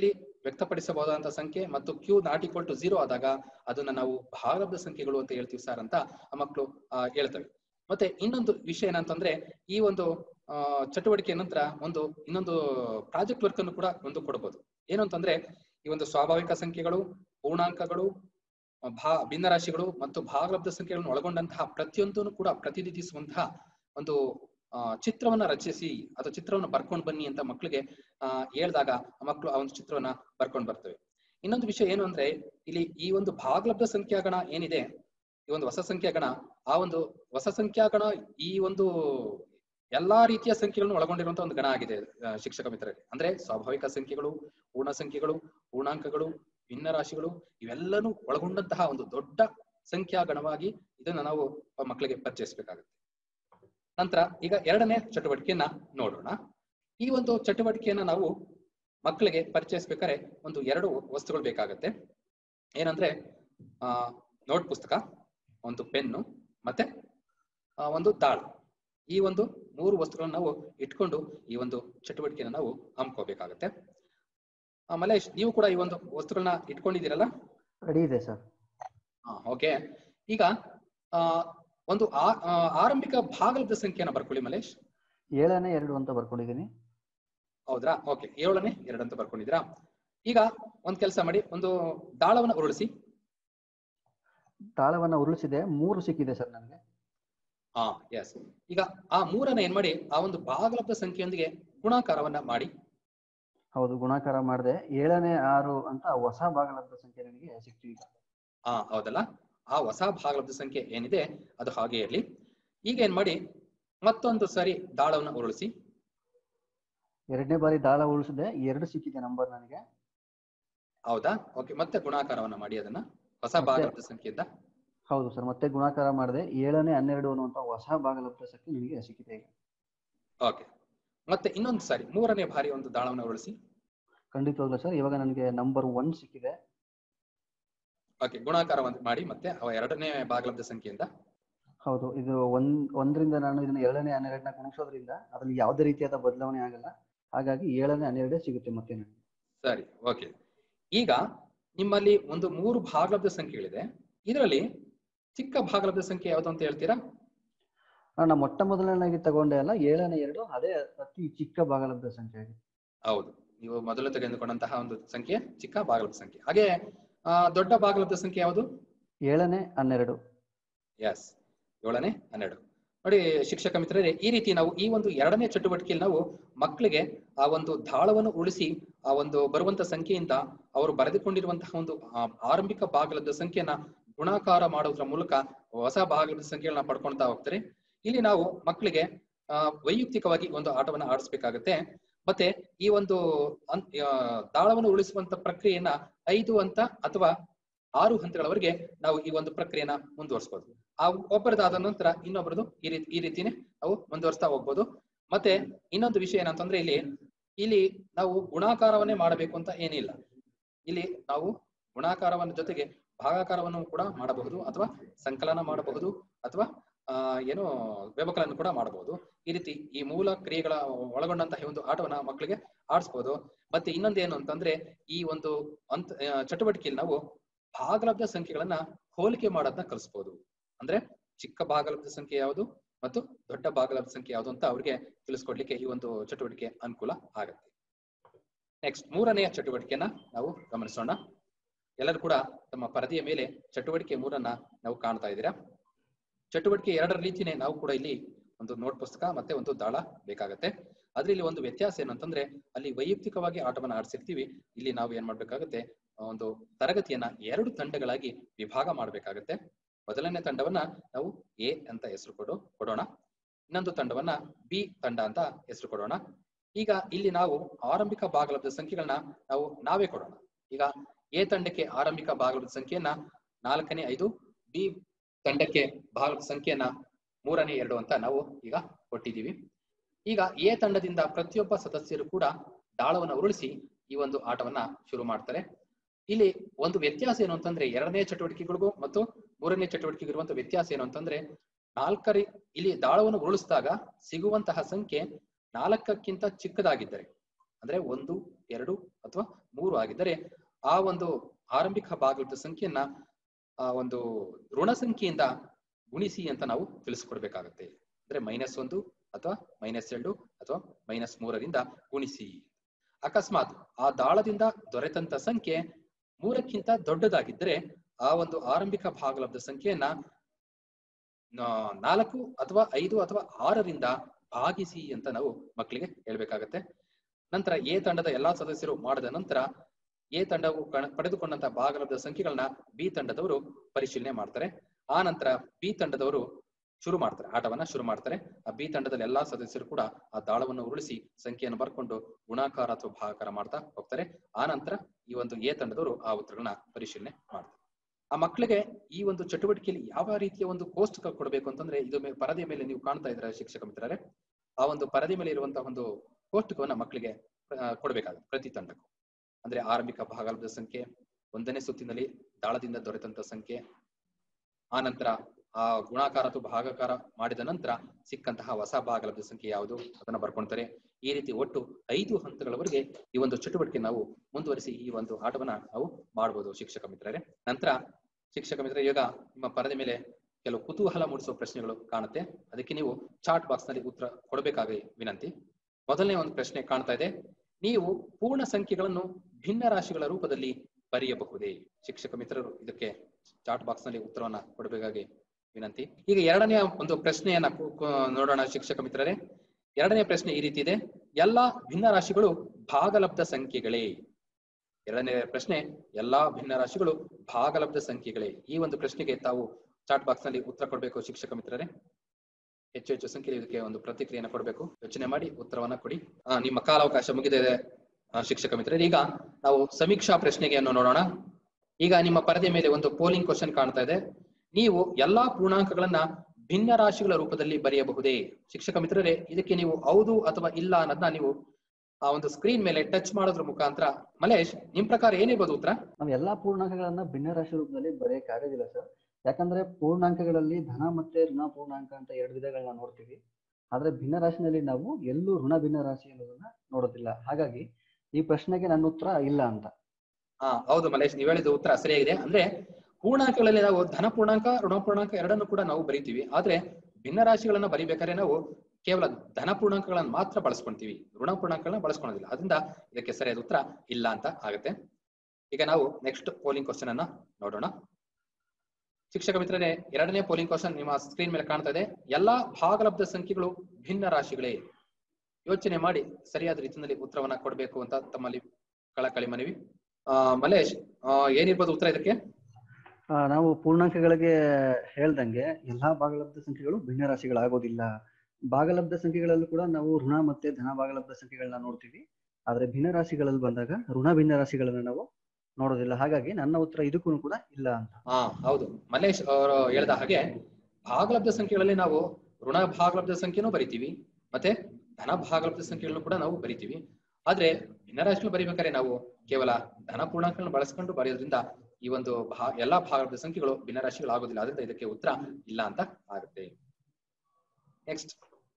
ವ್ಯಕ್ತಪಡಿಸಬಹುದಾದಂತಹ ಸಂಖ್ಯೆ ಮತ್ತು Q not equal to zero ಆದಾಗ ಅದನ್ನ ನಾವು ಭಾಗಲಬ್ಧ ಸಂಖ್ಯೆಗಳು ಅಂತ ಹೇಳ್ತೀವಿ ಸರ್ ಅಂತ ಆ ಮಕ್ಕಳು ಹೇಳ್ತವೆ. ಮತ್ತೆ ಇನ್ನೊಂದು ವಿಷಯ ಏನಂತಂದ್ರೆ ಈ ಒಂದು ಆ ಚಟುವಟಿಕೆ ನಂತರ ಒಂದು ಇನ್ನೊಂದು ಪ್ರಾಜೆಕ್ಟ್ ವರ್ಕ್ ಅನ್ನು ಕೂಡ ಒಂದು ಕೊಡಬಹುದು. ಏನು ಅಂತಂದ್ರೆ ಈ ಒಂದು ಸ್ವಾಭಾವಿಕ ಸಂಖ್ಯೆಗಳು, ಪೂರ್ಣಾಂಕಗಳು, ಭಾ ಭಿನ್ನರಾಶಿಗಳು ಮತ್ತು ಭಾಗಲಬ್ಧ ಸಂಖ್ಯೆಗಳನ್ನು ಒಳಗೊಂಡಂತಹ ಪ್ರತಿಯೊಂದನ್ನು ಕೂಡ ಪ್ರತಿನಿಧಿಸುವಂತಹ ಒಂದು ಆ ಚಿತ್ರವನ್ನ ರಚಿಸಿ ಅಥವಾ ಚಿತ್ರವನ್ನು ಬರ್ಕೊಂಡು ಬನ್ನಿ ಅಂತ ಮಕ್ಕಳಿಗೆ ಆ ಹೇಳ್ದಾಗ ಮಕ್ಕಳು ಆ ಒಂದು ಚಿತ್ರವನ್ನ ಬರ್ಕೊಂಡು ಬರ್ತವೆ. ಇನ್ನೊಂದು ವಿಷಯ ಏನು ಅಂದ್ರೆ ಇಲ್ಲಿ ಈ ಒಂದು ಭಾಗಲಬ್ಧ ಸಂಖ್ಯಾಗಣ ಏನಿದೆ, ಈ ಒಂದು ಹೊಸ ಸಂಖ್ಯಾಗಣ, ಆ ಒಂದು ಹೊಸ ಸಂಖ್ಯಾಗಣ ಈ ಒಂದು ಎಲ್ಲಾ ರೀತಿಯ ಸಂಖ್ಯೆಗಳನ್ನು ಒಳಗೊಂಡಿರುವಂತಹ ಒಂದು ಗಣ ಆಗಿದೆ ಶಿಕ್ಷಕ ಮಿತ್ರರೇ. ಅಂದ್ರೆ ಸ್ವಾಭಾವಿಕ ಸಂಖ್ಯೆಗಳು, ಪೂರ್ಣ ಸಂಖ್ಯೆಗಳು, ಪೂರ್ಣಾಂಕಗಳು, ಭಿನ್ನರಾಶಿಗಳು ಇವೆಲ್ಲನೂ ಒಳಗೊಂಡಂತಹ ಒಂದು ದೊಡ್ಡ ಸಂಖ್ಯಾಗಣವಾಗಿ ಇದನ್ನ ನಾವು ಮಕ್ಕಳಿಗೆ ಪರಿಚಯಿಸಬೇಕಾಗುತ್ತೆ. ನಂತರ ಈಗ ಎರಡನೇ ಚಟುವಟಿಕೆಯನ್ನ ನೋಡೋಣ. ಈ ಒಂದು ಚಟುವಟಿಕೆಯನ್ನ ನಾವು ಮಕ್ಕಳಿಗೆ ಪರಿಚಯಿಸ್ಬೇಕಾದ್ರೆ ಒಂದು ಎರಡು ವಸ್ತುಗಳು ಬೇಕಾಗತ್ತೆ. ಏನಂದ್ರೆ ಆ ನೋಟ್ ಪುಸ್ತಕ, ಒಂದು ಪೆನ್ನು ಮತ್ತೆ ಒಂದು ದಾಳು. ಈ ಒಂದು ಮೂರು ವಸ್ತುಗಳನ್ನ ನಾವು ಇಟ್ಕೊಂಡು ಈ ಒಂದು ಚಟುವಟಿಕೆಯನ್ನ ನಾವು ಹಮ್ಕೋಬೇಕಾಗತ್ತೆ. ಮಲೇಶ್, ನೀವು ಕೂಡ ಈ ಒಂದು ವಸ್ತುಗಳನ್ನ ಇಟ್ಕೊಂಡಿದ್ದೀರಲ್ಲ? ರೆಡಿ ಇದೆ ಸರ್. ಹಾ, ಓಕೆ. ಈಗ ಆ ಒಂದು ಆರಂಭಿಕ ಭಾಗಲಬ್ಧ ಸಂಖ್ಯೆಯನ್ನ ಬರ್ಕೊಳ್ಳಿ ಮಲೇಶ್. ಏಳನೇ ಎರಡು ಅಂತ ಬರ್ಕೊಂಡಿದ್ದೀನಿ. ಹೌದ್ರಾ? ಓಕೆ, ಏಳನೇ ಎರಡು ಅಂತ ಬರ್ಕೊಂಡಿದ್ದೀರಾ. ಈಗ ಒಂದ್ ಕೆಲಸ ಮಾಡಿ, ಒಂದು ದಾಳವನ್ನ ಉರುಳಿಸಿ. ದಾಳವನ್ನ ಉರುಳಿಸಿದೆ, ಮೂರು ಸಿಕ್ಕಿದೆ ಸರ್ ನನಗೆ. ಹಾ, ಎಸ್. ಈಗ ಆ ಮೂರನ್ನ ಏನ್ ಮಾಡಿ ಆ ಒಂದು ಭಾಗಲಬ್ಧ ಸಂಖ್ಯೆಯೊಂದಿಗೆ ಗುಣಾಕಾರವನ್ನ ಮಾಡಿ. ಹೌದು, ಗುಣಾಕಾರ ಮಾಡಿದೆ. ಏಳನೇ ಆರು ಅಂತ ಹೊಸ ಭಾಗಲಬ್ಧ ಸಂಖ್ಯೆ ನನಗೆ ಸಿಕ್ತು ಈಗ. ಹಾ, ಹೌದಲ್ಲ. ಆ ಹೊಸ ಭಾಗಲಬ್ಧ ಸಂಖ್ಯೆ ಏನಿದೆ ಅದು ಹಾಗೆ ಇರಲಿ. ಈಗ ಏನ್ ಮಾಡಿ ಮತ್ತೊಂದು ಸಾರಿ ದಾಳವನ್ನ ಉರುಳಿಸಿ. ಎರಡನೇ ಬಾರಿ ದಾಳ ಉರುಳಿಸಿದೆ, ಎರಡು ಸಿಕ್ಕಿದೆ ನಂಬರ್ ನನಗೆ. ಹೌದಾ? ಓಕೆ, ಮತ್ತೆ ಗುಣಾಕಾರವನ್ನ ಮಾಡಿ ಅದನ್ನ ಹೊಸ ಭಾಗಲಬ್ಧ ಸಂಖ್ಯೆಯಿಂದ. ಹೌದು ಸರ್, ಮತ್ತೆ ಗುಣಾಕಾರ ಮಾಡಿದೆ. ಏಳನೇ ಹನ್ನೆರಡು ಅನ್ನುವಂತ ಹೊಸ ಭಾಗಲಬ್ಧ ಸಂಖ್ಯೆ ನನಗೆ ಸಿಕ್ಕಿದೆ ಈಗ. ಓಕೆ, ಮತ್ತೆ ಇನ್ನೊಂದು ಸಾರಿ ಮೂರನೇ ಬಾರಿ ಒಂದು ದಾಳವನ್ನ ಉರುಳಿಸಿ. ಖಂಡಿತವಾಗ್ಲೂ ಸರ್, ಇವಾಗ ನನಗೆ ನಂಬರ್ ಒನ್ ಸಿಕ್ಕಿದೆ. ಓಕೆ, ಗುಣಾಕಾರ ಮಾಡಿ ಮತ್ತೆ ಅವ ಎರಡನೇ ಭಾಗಲಬ್ಧ ಸಂಖ್ಯೆಯಿಂದ. ಹೌದು, ಇದು ಒಂದ್ ಒಂದರಿಂದ ನಾನು ಇದನ್ನ ಏಳನೇ ಹನ್ನೆರಡನ್ನ ಗುಣಿಸೋದ್ರಿಂದ ಅದ್ರಲ್ಲಿ ಯಾವುದೇ ರೀತಿಯಾದ ಬದಲಾವಣೆ ಆಗಲ್ಲ. ಹಾಗಾಗಿ ಏಳನೇ ಹನ್ನೆರಡೇ ಸಿಗುತ್ತೆ ಮತ್ತೆ ನನಗೆ. ಸರಿ, ಓಕೆ. ಈಗ ನಿಮ್ಮಲ್ಲಿ ಒಂದು ಮೂರು ಭಾಗಲಬ್ಧ ಸಂಖ್ಯೆಗಳಿದೆ. ಇದರಲ್ಲಿ ಚಿಕ್ಕ ಭಾಗಲಬ್ಧ ಸಂಖ್ಯೆ ಯಾವುದು ಅಂತ ಹೇಳ್ತೀರಾ? ನಾನು ಮೊಟ್ಟ ಮೊದಲನೇದಾಗಿ ತಗೊಂಡೆ ಅಲ್ಲ, ಏಳನೇ ಎರಡು ಅದೇ ಅತಿ ಚಿಕ್ಕ ಭಾಗಲಬ್ಧ ಸಂಖ್ಯೆ ಆಗಿದೆ. ಹೌದು, ನೀವು ಮೊದಲು ತೆಗೆದುಕೊಂಡಂತಹ ಒಂದು ಸಂಖ್ಯೆ ಚಿಕ್ಕ ಭಾಗಲಬ್ಧ ಸಂಖ್ಯೆ. ಹಾಗೆ ಆ ದೊಡ್ಡ ಭಾಗಲಬ್ಧ ಸಂಖ್ಯೆ ಯಾವುದು? ಏಳನೇ ಹನ್ನೆರಡು. ಎಸ್, ಏಳನೇ ಹನ್ನೆರಡು. ನೋಡಿ ಶಿಕ್ಷಕ ಮಿತ್ರರೇ, ಈ ರೀತಿ ನಾವು ಈ ಒಂದು ಎರಡನೇ ಚಟುವಟಿಕೆಯಲ್ಲಿ ನಾವು ಮಕ್ಕಳಿಗೆ ಆ ಒಂದು ದಾಳವನ್ನು ಉಳಿಸಿ ಆ ಒಂದು ಬರುವಂತ ಸಂಖ್ಯೆಯಿಂದ ಅವರು ಬರೆದುಕೊಂಡಿರುವಂತಹ ಒಂದು ಆರಂಭಿಕ ಭಾಗಲಬ್ಧ ಸಂಖ್ಯೆಯನ್ನ ಗುಣಾಕಾರ ಮಾಡೋದ್ರ ಮೂಲಕ ಹೊಸ ಭಾಗಲಬ್ಧ ಸಂಖ್ಯೆಗಳನ್ನ ಪಡ್ಕೊಳ್ತಾ ಹೋಗ್ತಾರೆ. ಇಲ್ಲಿ ನಾವು ಮಕ್ಕಳಿಗೆ ಆ ವೈಯಕ್ತಿಕವಾಗಿ ಒಂದು ಆಟವನ್ನ ಆಡಿಸ್ಬೇಕಾಗತ್ತೆ. ಮತ್ತೆ ಈ ಒಂದು ದಾಳವನ್ನು ಉಳಿಸುವಂತ ಪ್ರಕ್ರಿಯೆಯನ್ನ ಐದು ಹಂತ ಅಥವಾ ಆರು ಹಂತಗಳವರೆಗೆ ನಾವು ಈ ಒಂದು ಪ್ರಕ್ರಿಯೆನ ಮುಂದುವರಿಸಬಹುದು. ಆ ಒಬ್ಬರದಾದ ನಂತರ ಇನ್ನೊಬ್ಬರದು ಈ ರೀತಿ ಈ ರೀತಿನೇ ನಾವು ಮುಂದುವರಿಸ್ತಾ ಹೋಗ್ಬೋದು. ಮತ್ತೆ ಇನ್ನೊಂದು ವಿಷಯ ಏನಂತಂದ್ರೆ ಇಲ್ಲಿ ಇಲ್ಲಿ ನಾವು ಗುಣಾಕಾರವನ್ನೇ ಮಾಡಬೇಕು ಅಂತ ಏನಿಲ್ಲ. ಇಲ್ಲಿ ನಾವು ಗುಣಾಕಾರವನ್ನ ಜೊತೆಗೆ ಭಾಗಾಕಾರವನ್ನು ಕೂಡ ಮಾಡಬಹುದು, ಅಥವಾ ಸಂಕಲನ ಮಾಡಬಹುದು, ಅಥವಾ ಆ ಏನು ವ್ಯವಕಲನ ಕೂಡ ಮಾಡಬಹುದು. ಈ ರೀತಿ ಈ ಮೂಲ ಕ್ರಿಯೆಗಳ ಒಳಗೊಂಡಂತಹ ಒಂದು ಆಟವನ್ನ ಮಕ್ಕಳಿಗೆ ಆಡಿಸ್ಬೋದು. ಮತ್ತೆ ಇನ್ನೊಂದೇನು ಅಂತಂದ್ರೆ ಈ ಒಂದು ಅಂತ ಚಟುವಟಿಕೆಯಲ್ಲಿ ನಾವು ಭಾಗಲಬ್ಧ ಸಂಖ್ಯೆಗಳನ್ನ ಹೋಲಿಕೆ ಮಾಡೋದನ್ನ ಕಲಿಸ್ಬೋದು. ಅಂದ್ರೆ ಚಿಕ್ಕ ಭಾಗಲಬ್ಧ ಸಂಖ್ಯೆ ಯಾವುದು ಮತ್ತು ದೊಡ್ಡ ಭಾಗಲಬ್ಧ ಸಂಖ್ಯೆ ಯಾವುದು ಅಂತ ಅವ್ರಿಗೆ ತಿಳಿಸ್ಕೊಡ್ಲಿಕ್ಕೆ ಈ ಒಂದು ಚಟುವಟಿಕೆ ಅನುಕೂಲ ಆಗತ್ತೆ. ನೆಕ್ಸ್ಟ್ ಮೂರನೆಯ ಚಟುವಟಿಕೆಯನ್ನ ನಾವು ಗಮನಿಸೋಣ. ಎಲ್ಲರೂ ಕೂಡ ತಮ್ಮ ಪರದೆಯ ಮೇಲೆ ಚಟುವಟಿಕೆ ಮೂರನ್ನ ನಾವು ಕಾಣ್ತಾ ಇದ್ದೀರಾ. ಚಟುವಟಿಕೆ ಎರಡರ ರೀತಿನೇ ನಾವು ಕೂಡ ಇಲ್ಲಿ ಒಂದು ನೋಟ್ ಪುಸ್ತಕ ಮತ್ತೆ ಒಂದು ದಾಳ ಬೇಕಾಗತ್ತೆ. ಅದ್ರಲ್ಲಿ ಒಂದು ವ್ಯತ್ಯಾಸ ಏನಂತಂದ್ರೆ ಅಲ್ಲಿ ವೈಯಕ್ತಿಕವಾಗಿ ಆಟವನ್ನ ಆಡಿಸಿರ್ತೀವಿ. ಇಲ್ಲಿ ನಾವು ಏನ್ ಮಾಡ್ಬೇಕಾಗತ್ತೆ, ಒಂದು ತರಗತಿಯನ್ನ ಎರಡು ತಂಡಗಳಾಗಿ ವಿಭಾಗ ಮಾಡ್ಬೇಕಾಗತ್ತೆ. ಮೊದಲನೇ ತಂಡವನ್ನ ನಾವು ಎ ಅಂತ ಹೆಸರು ಕೊಡು ಕೊಡೋಣ ಇನ್ನೊಂದು ತಂಡವನ್ನ ಬಿ ತಂಡ ಅಂತ ಹೆಸರು ಕೊಡೋಣ. ಈಗ ಇಲ್ಲಿ ನಾವು ಆರಂಭಿಕ ಭಾಗಲಬ್ಧ ಸಂಖ್ಯೆಗಳನ್ನ ನಾವು ನಾವೇ ಕೊಡೋಣ. ಈಗ ಎ ತಂಡಕ್ಕೆ ಆರಂಭಿಕ ಭಾಗಲಬ್ಧ ಸಂಖ್ಯೆಯನ್ನ ನಾಲ್ಕನೇ ಐದು, ಬಿ ತಂಡಕ್ಕೆ ಭಾಗಲಬ್ಧ ಸಂಖ್ಯೆಯನ್ನ ಮೂರನೇ ಎರಡು ಅಂತ ನಾವು ಈಗ ಕೊಟ್ಟಿದ್ದೀವಿ. ಈಗ ಎ ತಂಡದಿಂದ ಪ್ರತಿಯೊಬ್ಬ ಸದಸ್ಯರು ಕೂಡ ದಾಳವನ್ನ ಉರುಳಿಸಿ ಈ ಒಂದು ಆಟವನ್ನ ಶುರು ಮಾಡ್ತಾರೆ. ಇಲ್ಲಿ ಒಂದು ವ್ಯತ್ಯಾಸ ಏನು ಅಂತಂದ್ರೆ ಎರಡನೇ ಚಟುವಟಿಕೆಗಳಿಗೂ ಮತ್ತು ಮೂರನೇ ಚಟುವಟಿಕೆಗೂ ಇರುವಂತಹ ವ್ಯತ್ಯಾಸ ಏನು ಅಂತಂದ್ರೆ ನಾಲ್ಕರಿ ಇಲ್ಲಿ ದಾಳವನ್ನು ಉರುಳಿಸಿದಾಗ ಸಿಗುವಂತಹ ಸಂಖ್ಯೆ ನಾಲ್ಕಕ್ಕಿಂತ ಚಿಕ್ಕದಾಗಿದ್ದರೆ ಅಂದ್ರೆ ಒಂದು ಎರಡು ಅಥವಾ ಮೂರು ಆಗಿದ್ದರೆ ಆ ಒಂದು ಆರಂಭಿಕ ಭಾಗಲಬ್ಧ ಸಂಖ್ಯೆಯನ್ನ ಆ ಒಂದು ಋಣ ಸಂಖ್ಯೆಯಿಂದ ಗುಣಿಸಿ ಅಂತ ನಾವು ತಿಳಿಸ್ಕೊಡ್ಬೇಕಾಗತ್ತೆ. ಅಂದ್ರೆ ಮೈನಸ್ ಒಂದು ಅಥವಾ ಮೈನಸ್ ಎರಡು ಅಥವಾ ಮೈನಸ್ ಮೂರರಿಂದ ಗುಣಿಸಿ. ಅಕಸ್ಮಾತ್ ಆ ದಾಳದಿಂದ ದೊರೆತಂತ ಸಂಖ್ಯೆ ಮೂರಕ್ಕಿಂತ ದೊಡ್ಡದಾಗಿದ್ದರೆ ಆ ಒಂದು ಆರಂಭಿಕ ಭಾಗಲಬ್ಧ ಸಂಖ್ಯೆಯನ್ನ ನಾಲ್ಕು ಅಥವಾ ಐದು ಅಥವಾ ಆರರಿಂದ ಭಾಗಿಸಿ ಅಂತ ನಾವು ಮಕ್ಕಳಿಗೆ ಹೇಳ್ಬೇಕಾಗತ್ತೆ. ನಂತರ ಎ ತಂಡದ ಎಲ್ಲಾ ಸದಸ್ಯರು ಮಾಡಿದ ನಂತರ ಎ ತಂಡವು ಪಡೆದುಕೊಂಡಂತ ಭಾಗಲಬ್ಧ ಸಂಖ್ಯೆಗಳನ್ನ ಬಿ ತಂಡದವರು ಪರಿಶೀಲನೆ ಮಾಡ್ತಾರೆ. ಆ ನಂತರ ಬಿ ತಂಡದವರು ಶುರು ಮಾಡ್ತಾರೆ, ಆಟವನ್ನ ಶುರು ಮಾಡ್ತಾರೆ. ಆ ಬಿ ತಂಡದಲ್ಲಿ ಎಲ್ಲಾ ಸದಸ್ಯರು ಕೂಡ ಆ ದಾಳವನ್ನು ಉರುಳಿಸಿ ಸಂಖ್ಯೆಯನ್ನು ಬರ್ಕೊಂಡು ಗುಣಾಕಾರ ಅಥವಾ ಭಾಗಾಕಾರ ಮಾಡ್ತಾ ಹೋಗ್ತಾರೆ. ಆ ನಂತರ ಈ ಒಂದು ಎ ತಂಡದವರು ಆ ಉತ್ತರಗಳನ್ನ ಪರಿಶೀಲನೆ ಮಾಡ್ತಾರೆ. ಆ ಮಕ್ಕಳಿಗೆ ಈ ಒಂದು ಚಟುವಟಿಕೆಯಲ್ಲಿ ಯಾವ ರೀತಿಯ ಒಂದು ಕೋಷ್ಟಕ ಕೊಡಬೇಕು ಅಂತಂದ್ರೆ, ಇದು ಪರದೆಯ ಮೇಲೆ ನೀವು ಕಾಣ್ತಾ ಇದ್ರೆ ಶಿಕ್ಷಕ ಮಿತ್ರರೇ, ಆ ಒಂದು ಪರದೆ ಮೇಲೆ ಇರುವಂತಹ ಒಂದು ಕೋಷ್ಟಕವನ್ನ ಮಕ್ಕಳಿಗೆ ಕೊಡಬೇಕಾಗುತ್ತೆ ಪ್ರತಿ ತಂಡಕ್ಕೂ. ಅಂದ್ರೆ ಆರಂಭಿಕ ಭಾಗಲಬ್ಧ ಸಂಖ್ಯೆ, ಒಂದನೇ ಸುತ್ತಿನಲ್ಲಿ ದಾಳದಿಂದ ದೊರೆತಂತ ಸಂಖ್ಯೆ, ಆ ನಂತರ ಆ ಗುಣಾಕಾರ ಅಥವಾ ಭಾಗಾಕಾರ ಮಾಡಿದ ನಂತರ ಸಿಕ್ಕಂತಹ ಹೊಸ ಭಾಗಲಬ್ಧ ಸಂಖ್ಯೆ ಯಾವುದು ಅದನ್ನ ಬರ್ಕೊಳ್ತಾರೆ. ಈ ರೀತಿ ಒಟ್ಟು ಐದು ಹಂತಗಳವರೆಗೆ ಈ ಒಂದು ಚಟುವಟಿಕೆ ನಾವು ಮುಂದುವರಿಸಿ ಈ ಒಂದು ಆಟವನ್ನ ನಾವು ಮಾಡಬಹುದು ಶಿಕ್ಷಕ ಮಿತ್ರರೇ. ನಂತರ ಶಿಕ್ಷಕ ಮಿತ್ರ, ಈಗ ನಿಮ್ಮ ಪರದೆ ಮೇಲೆ ಕೆಲವು ಕುತೂಹಲ ಮೂಡಿಸುವ ಪ್ರಶ್ನೆಗಳು ಕಾಣುತ್ತೆ. ಅದಕ್ಕೆ ನೀವು ಚಾರ್ಟ್ ಬಾಕ್ಸ್ ನಲ್ಲಿ ಉತ್ತರ ಕೊಡಬೇಕಾಗಿ ವಿನಂತಿ. ಮೊದಲನೇ ಒಂದು ಪ್ರಶ್ನೆ ಕಾಣ್ತಾ ಇದೆ, ನೀವು ಪೂರ್ಣ ಸಂಖ್ಯೆಗಳನ್ನು ಭಿನ್ನ ರಾಶಿಗಳ ರೂಪದಲ್ಲಿ ಬರೆಯಬಹುದೇ? ಶಿಕ್ಷಕ ಮಿತ್ರರು ಇದಕ್ಕೆ ಚಾರ್ಟ್ ಬಾಕ್ಸ್ ನಲ್ಲಿ ಉತ್ತರವನ್ನ ಕೊಡಬೇಕಾಗಿ ವಿನಂತಿ. ಈಗ ಎರಡನೆಯ ಒಂದು ಪ್ರಶ್ನೆಯನ್ನ ನೋಡೋಣ ಶಿಕ್ಷಕ ಮಿತ್ರರೇ. ಎರಡನೇ ಪ್ರಶ್ನೆ ಈ ರೀತಿ ಇದೆ, ಎಲ್ಲಾ ಭಿನ್ನ ರಾಶಿಗಳು ಭಾಗಲಬ್ಧ ಸಂಖ್ಯೆಗಳೇ? ಎರಡನೇ ಪ್ರಶ್ನೆ, ಎಲ್ಲಾ ಭಿನ್ನ ರಾಶಿಗಳು ಭಾಗಲಬ್ಧ ಸಂಖ್ಯೆಗಳೇ? ಈ ಒಂದು ಪ್ರಶ್ನೆಗೆ ತಾವು ಚಾರ್ಟ್ ಬಾಕ್ಸ್ ನಲ್ಲಿ ಉತ್ತರ ಕೊಡಬೇಕು ಶಿಕ್ಷಕ ಮಿತ್ರರೇ. ಹೆಚ್ಚು ಹೆಚ್ಚು ಸಂಖ್ಯೆಯಲ್ಲಿ ಇದಕ್ಕೆ ಒಂದು ಪ್ರತಿಕ್ರಿಯೆಯನ್ನು ಕೊಡಬೇಕು. ಯೋಚನೆ ಮಾಡಿ ಉತ್ತರವನ್ನ ಕೊಡಿ. ಆ ನಿಮ್ಮ ಕಾಲಾವಕಾಶ ಮುಗಿದಿದೆ ಶಿಕ್ಷಕ ಮಿತ್ರರೇ. ಈಗ ನಾವು ಸಮೀಕ್ಷಾ ಪ್ರಶ್ನೆಗೆ ನೋಡೋಣ. ಈಗ ನಿಮ್ಮ ಪರದೆ ಮೇಲೆ ಒಂದು ಪೋಲಿಂಗ್ ಕ್ವಶನ್ ಕಾಣ್ತಾ ಇದೆ, ನೀವು ಎಲ್ಲಾ ಪೂರ್ಣಾಂಕಗಳನ್ನ ಭಿನ್ನ ರಾಶಿಗಳ ರೂಪದಲ್ಲಿ ಬರೆಯಬಹುದೇ? ಶಿಕ್ಷಕ ಮಿತ್ರರೇ, ಇದಕ್ಕೆ ನೀವು ಹೌದು ಅಥವಾ ಇಲ್ಲ ಅನ್ನೋದನ್ನ ನೀವು ಆ ಒಂದು ಸ್ಕ್ರೀನ್ ಮೇಲೆ ಟಚ್ ಮಾಡೋದ್ರ ಮುಖಾಂತರ, ಮಲೇಶ್ ನಿಮ್ ಪ್ರಕಾರ ಏನಿರ್ಬೋದು ಉತ್ತರ? ನಾವು ಎಲ್ಲಾ ಪೂರ್ಣಾಂಕಗಳನ್ನ ಭಿನ್ನ ರಾಶಿ ರೂಪದಲ್ಲಿ ಬರೆಯಕ್ ಆಗೋದಿಲ್ಲ ಸರ್. ಯಾಕಂದ್ರೆ ಪೂರ್ಣಾಂಕಗಳಲ್ಲಿ ಧನ ಮತ್ತೆ ಋಣ ಪೂರ್ಣಾಂಕ ಅಂತ ಎರಡು ವಿಧಗಳನ್ನ ನೋಡ್ತೀವಿ. ಆದ್ರೆ ಭಿನ್ನ ರಾಶಿನಲ್ಲಿ ನಾವು ಎಲ್ಲೂ ಋಣ ಭಿನ್ನ ರಾಶಿ ಅನ್ನೋದನ್ನ ನೋಡೋದಿಲ್ಲ. ಹಾಗಾಗಿ ಈ ಪ್ರಶ್ನೆಗೆ ನನ್ನ ಉತ್ತರ ಇಲ್ಲ ಅಂತ. ಹಾ ಹೌದು ಮಲೇಶ್, ನೀವು ಹೇಳಿದ ಉತ್ತರ ಸರಿಯಾಗಿದೆ. ಅಂದ್ರೆ ಪೂರ್ಣಾಂಕಗಳಲ್ಲಿ ನಾವು ಧನ ಪೂರ್ಣಾಂಕ ಋಣ ಪೂರ್ಣಾಂಕ ಎರಡನ್ನು ಕೂಡ ನಾವು ಬರೀತೀವಿ. ಆದ್ರೆ ಭಿನ್ನ ರಾಶಿಗಳನ್ನ ಬರಿಬೇಕಾದ್ರೆ ನಾವು ಕೇವಲ ಧನ ಪೂರ್ಣಾಂಕಗಳನ್ನ ಮಾತ್ರ ಬಳಸ್ಕೊಂತೀವಿ, ಋಣ ಪೂರ್ಣಾಂಕಗಳನ್ನ ಬಳಸ್ಕೊಳೋದಿಲ್ಲ. ಅದರಿಂದ ಇದಕ್ಕೆ ಸರಿಯಾದ ಉತ್ತರ ಇಲ್ಲ ಅಂತ ಆಗುತ್ತೆ. ಈಗ ನಾವು ನೆಕ್ಸ್ಟ್ ಪೋಲಿಂಗ್ ಕ್ವಶನ್ ಅನ್ನ ನೋಡೋಣ. ಶಿಕ್ಷಕ ಮಿತ್ರರೇ, ಎರಡನೇ ಪೋಲಿಂಗ್ ಕ್ವಶನ್ ನಿಮ್ಮ ಸ್ಕ್ರೀನ್ ಮೇಲೆ ಕಾಣ್ತಾ ಇದೆ, ಎಲ್ಲಾ ಭಾಗಲಬ್ಧ ಸಂಖ್ಯೆಗಳು ಭಿನ್ನ ರಾಶಿಗಳೇ? ಯೋಚನೆ ಮಾಡಿ ಸರಿಯಾದ ರೀತಿಯಲ್ಲಿ ಉತ್ತರವನ್ನ ಕೊಡಬೇಕು ಅಂತ ತಮ್ಮಲ್ಲಿ ಕಳಕಳಿ ಮನವಿ. ಆ ಮಲೇಶ್, ಏನಿರ್ಬೋದು ಉತ್ತರ ಇದಕ್ಕೆ? ನಾವು ಪೂರ್ಣಾಂಕಗಳಿಗೆ ಹೇಳ್ದಂಗೆ ಎಲ್ಲಾ ಭಾಗಲಬ್ಧ ಸಂಖ್ಯೆಗಳು ಭಿನ್ನ ರಾಶಿಗಳಾಗೋದಿಲ್ಲ. ಭಾಗಲಬ್ಧ ಸಂಖ್ಯೆಗಳಲ್ಲೂ ಕೂಡ ನಾವು ಋಣ ಮತ್ತೆ ಧನ ಭಾಗಲಬ್ಧ ಸಂಖ್ಯೆಗಳನ್ನ ನೋಡ್ತೀವಿ. ಆದ್ರೆ ಭಿನ್ನ ರಾಶಿಗಳಲ್ಲಿ ಬಂದಾಗ ಋಣ ಭಿನ್ನ ರಾಶಿಗಳನ್ನ ನಾವು ನೋಡೋದಿಲ್ಲ. ಹಾಗಾಗಿ ನನ್ನ ಉತ್ತರ ಇದಕ್ಕೂ ಕೂಡ ಇಲ್ಲ ಅಂತ. ಹಾ ಹೌದು, ಮಲೇಶ್ ಅವರು ಹೇಳಿದ ಹಾಗೆ ಭಾಗಲಬ್ಧ ಸಂಖ್ಯೆಗಳಲ್ಲಿ ನಾವು ಋಣ ಭಾಗಲಬ್ಧ ಸಂಖ್ಯೆನೂ ಬರಿತೀವಿ, ಮತ್ತೆ ಧನ ಭಾಗಲಬ್ಧ ಸಂಖ್ಯೆಗಳನ್ನು ಕೂಡ ನಾವು ಬರಿತೀವಿ. ಆದ್ರೆ ಭಿನ್ನ ರಾಶಿಗಳು ಬರಿಬೇಕಾದ್ರೆ ನಾವು ಕೇವಲ ಧನ ಪೂರ್ಣಾಂಕಗಳನ್ನು ಬಳಸ್ಕೊಂಡು ಬರೆಯೋದ್ರಿಂದ ಈ ಒಂದು ಭಾ ಎಲ್ಲಾ ಭಾಗಲಬ್ಧ ಸಂಖ್ಯೆಗಳು ಭಿನ್ನ ರಾಶಿಗಳಾಗೋದಿಲ್ಲ. ಅದರಿಂದ ಇದಕ್ಕೆ ಉತ್ತರ ಇಲ್ಲ ಅಂತ ಆಗುತ್ತೆ. ನೆಕ್ಸ್ಟ್,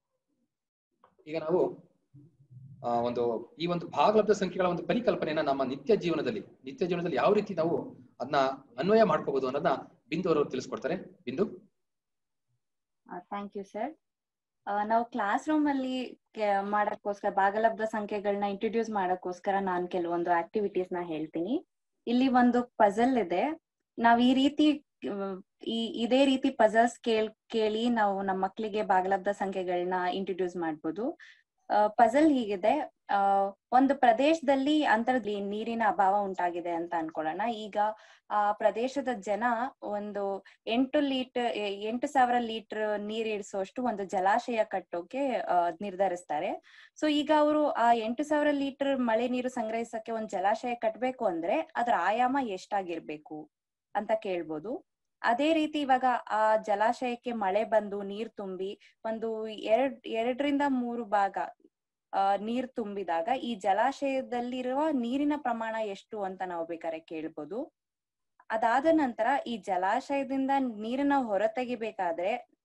ಈಗ ನಾವು ಆ ಒಂದು ಈ ಒಂದು ಭಾಗಲಬ್ಧ ಸಂಖ್ಯೆಗಳ ಒಂದು ಪರಿಕಲ್ಪನೆಯನ್ನ ನಮ್ಮ ನಿತ್ಯ ಜೀವನದಲ್ಲಿ ನಿತ್ಯ ಜೀವನದಲ್ಲಿ ಯಾವ ರೀತಿ ನಾವು ಅದನ್ನ ಅನ್ವಯ ಮಾಡ್ಕೋಬಹುದು ಅನ್ನೋದನ್ನ ಬಿಂದು ಅವರು ತಿಳಿಸ್ಕೊಡ್ತಾರೆ. ಬಿಂದು. Thank you sir. ನಾವು ಕ್ಲಾಸ್ ರೂಮ್ ಅಲ್ಲಿ ಮಾಡಕ್ಕೋಸ್ಕರ ಭಾಗಲಬ್ಧ ಸಂಖ್ಯೆಗಳನ್ನ ಇಂಟ್ರೊಡ್ಯೂಸ್ ಮಾಡಕ್ಕೋಸ್ಕರ ನಾನು ಕೆಲವೊಂದು ಆಕ್ಟಿವಿಟೀಸ್ ನ ಹೇಳ್ತೀನಿ. ಇಲ್ಲಿ ಒಂದು ಪಜಲ್ ಇದೆ. ನಾವ್ ಈ ರೀತಿ ಈ ಇದೇ ರೀತಿ ಪಜಲ್ಸ್ ಕೇಳ್ ಕೇಳಿ ನಾವು ನಮ್ಮ ಮಕ್ಕಳಿಗೆ ಭಾಗಲಬ್ಧ ಸಂಖ್ಯೆಗಳನ್ನ ಇಂಟ್ರೊಡ್ಯೂಸ್ ಮಾಡ್ಬೋದು. ಪಜಲ್ ಹೀಗಿದೆ, ಆ ಒಂದು ಪ್ರದೇಶದಲ್ಲಿ ಅಂತರ್ದಲ್ಲಿ ನೀರಿನ ಅಭಾವ ಉಂಟಾಗಿದೆ ಅಂತ ಅನ್ಕೊಳ್ಳೋಣ. ಈಗ ಆ ಪ್ರದೇಶದ ಜನ ಒಂದು ಎಂಟು ಲೀಟರ್ ಎಂಟು ಸಾವಿರ ಲೀಟರ್ ನೀರ್ ಇಡಿಸುವಷ್ಟು ಒಂದು ಜಲಾಶಯ ಕಟ್ಟೋಕೆ ಅಹ್ ನಿರ್ಧರಿಸ್ತಾರೆ. ಸೊ ಈಗ ಅವರು ಆ ಎಂಟು ಸಾವಿರ ಲೀಟರ್ ಮಳೆ ನೀರು ಸಂಗ್ರಹಿಸಕ್ಕೆ ಒಂದು ಜಲಾಶಯ ಕಟ್ಬೇಕು ಅಂದ್ರೆ ಅದ್ರ ಆಯಾಮ ಎಷ್ಟಾಗಿರ್ಬೇಕು ಅಂತ ಕೇಳ್ಬೋದು. ಅದೇ ರೀತಿ ಇವಾಗ ಆ ಜಲಾಶಯಕ್ಕೆ ಮಳೆ ಬಂದು ನೀರ್ ತುಂಬಿ ಒಂದು ಎರಡ್ ಎರಡರಿಂದ ಮೂರು ಭಾಗ ಅಹ್ ನೀರ್ ತುಂಬಿದಾಗ ಈ ಜಲಾಶಯದಲ್ಲಿರುವ ನೀರಿನ ಪ್ರಮಾಣ ಎಷ್ಟು ಅಂತ ನಾವು ಬೇಕಾದ್ರೆ ಕೇಳ್ಬೋದು. ಅದಾದ ನಂತರ ಈ ಜಲಾಶಯದಿಂದ ನೀರನ್ನ ಹೊರ ತೆಗಿಬೇಕಾದ್ರೆ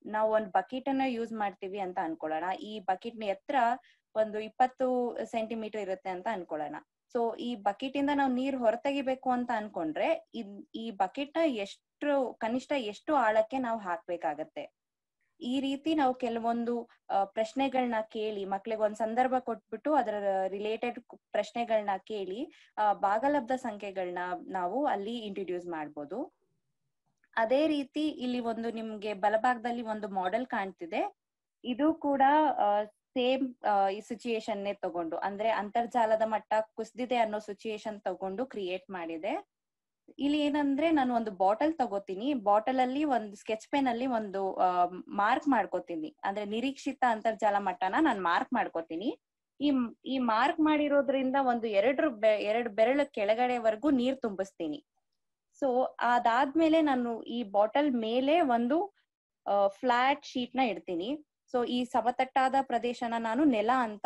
ನಾವು ಒಂದು ಬಕೆಟ್ ಅನ್ನ ಯೂಸ್ ಮಾಡ್ತೀವಿ ಅಂತ ಅನ್ಕೊಳ್ಳೋಣ. ಈ ಬಕೆಟ್ ನ ಎತ್ತರ ಒಂದು ಇಪ್ಪತ್ತು ಸೆಂಟಿಮೀಟರ್ ಇರುತ್ತೆ ಅಂತ ಅನ್ಕೊಳ್ಳೋಣ. ಸೊ ಈ ಬಕೆಟ್ ಇಂದ ನಾವು ನೀರ್ ಹೊರತೆಗಿಬೇಕು ಅಂತ ಅನ್ಕೊಂಡ್ರೆ ಈ ಬಕೆಟ್ ನ ಎಷ್ಟು ಕನಿಷ್ಠ ಎಷ್ಟು ಆಳಕ್ಕೆ ನಾವು ಹಾಕ್ಬೇಕಾಗತ್ತೆ. ಈ ರೀತಿ ನಾವು ಕೆಲವೊಂದು ಪ್ರಶ್ನೆಗಳನ್ನ ಕೇಳಿ ಮಕ್ಳಿಗೆ ಒಂದ್ ಸಂದರ್ಭ ಕೊಟ್ಬಿಟ್ಟು ಅದರ ರಿಲೇಟೆಡ್ ಪ್ರಶ್ನೆಗಳನ್ನ ಕೇಳಿ ಆ ಭಾಗಲಬ್ಧ ಸಂಖ್ಯೆಗಳನ್ನ ನಾವು ಅಲ್ಲಿ ಇಂಟ್ರೊಡ್ಯೂಸ್ ಮಾಡ್ಬೋದು. ಅದೇ ರೀತಿ ಇಲ್ಲಿ ಒಂದು ನಿಮ್ಗೆ ಬಲಭಾಗದಲ್ಲಿ ಒಂದು ಮಾಡೆಲ್ ಕಾಣ್ತಿದೆ. ಇದು ಕೂಡ ಸೇಮ್ ಈ ಸಿಚುಯೇಷನ್ ನೇ ತಗೊಂಡು, ಅಂದ್ರೆ ಅಂತರ್ಜಾಲದ ಮಟ್ಟ ಕುಸಿದಿದೆ ಅನ್ನೋ ಸಿಚುಯೇಷನ್ ತಗೊಂಡು ಕ್ರಿಯೇಟ್ ಮಾಡಿದೆ. ಇಲ್ಲಿ ಏನಂದ್ರೆ ನಾನು ಒಂದು ಬಾಟಲ್ ತಗೋತೀನಿ, ಬಾಟಲ್ ಅಲ್ಲಿ ಒಂದು ಸ್ಕೆಚ್ ಪೆನ್ ಅಲ್ಲಿ ಒಂದು ಮಾರ್ಕ್ ಮಾಡ್ಕೋತೀನಿ, ಅಂದ್ರೆ ನಿರೀಕ್ಷಿತ ಅಂತರ್ಜಾಲ ಮಟ್ಟನ ನಾನು ಮಾರ್ಕ್ ಮಾಡ್ಕೋತೀನಿ. ಈ ಈ ಮಾರ್ಕ್ ಮಾಡಿರೋದ್ರಿಂದ ಒಂದು ಎರಡು ಎರಡು ಬೆರಳು ಕೆಳಗಡೆವರೆಗೂ ನೀರ್ ತುಂಬಿಸ್ತೀನಿ. ಸೊ ಅದಾದ್ಮೇಲೆ ನಾನು ಈ ಬಾಟಲ್ ಮೇಲೆ ಒಂದು ಫ್ಲಾಟ್ ಶೀಟ್ ನ ಇಡ್ತೀನಿ. ಸೊ ಈ ಸಮತಟ್ಟಾದ ಪ್ರದೇಶನ ನಾನು ನೆಲ ಅಂತ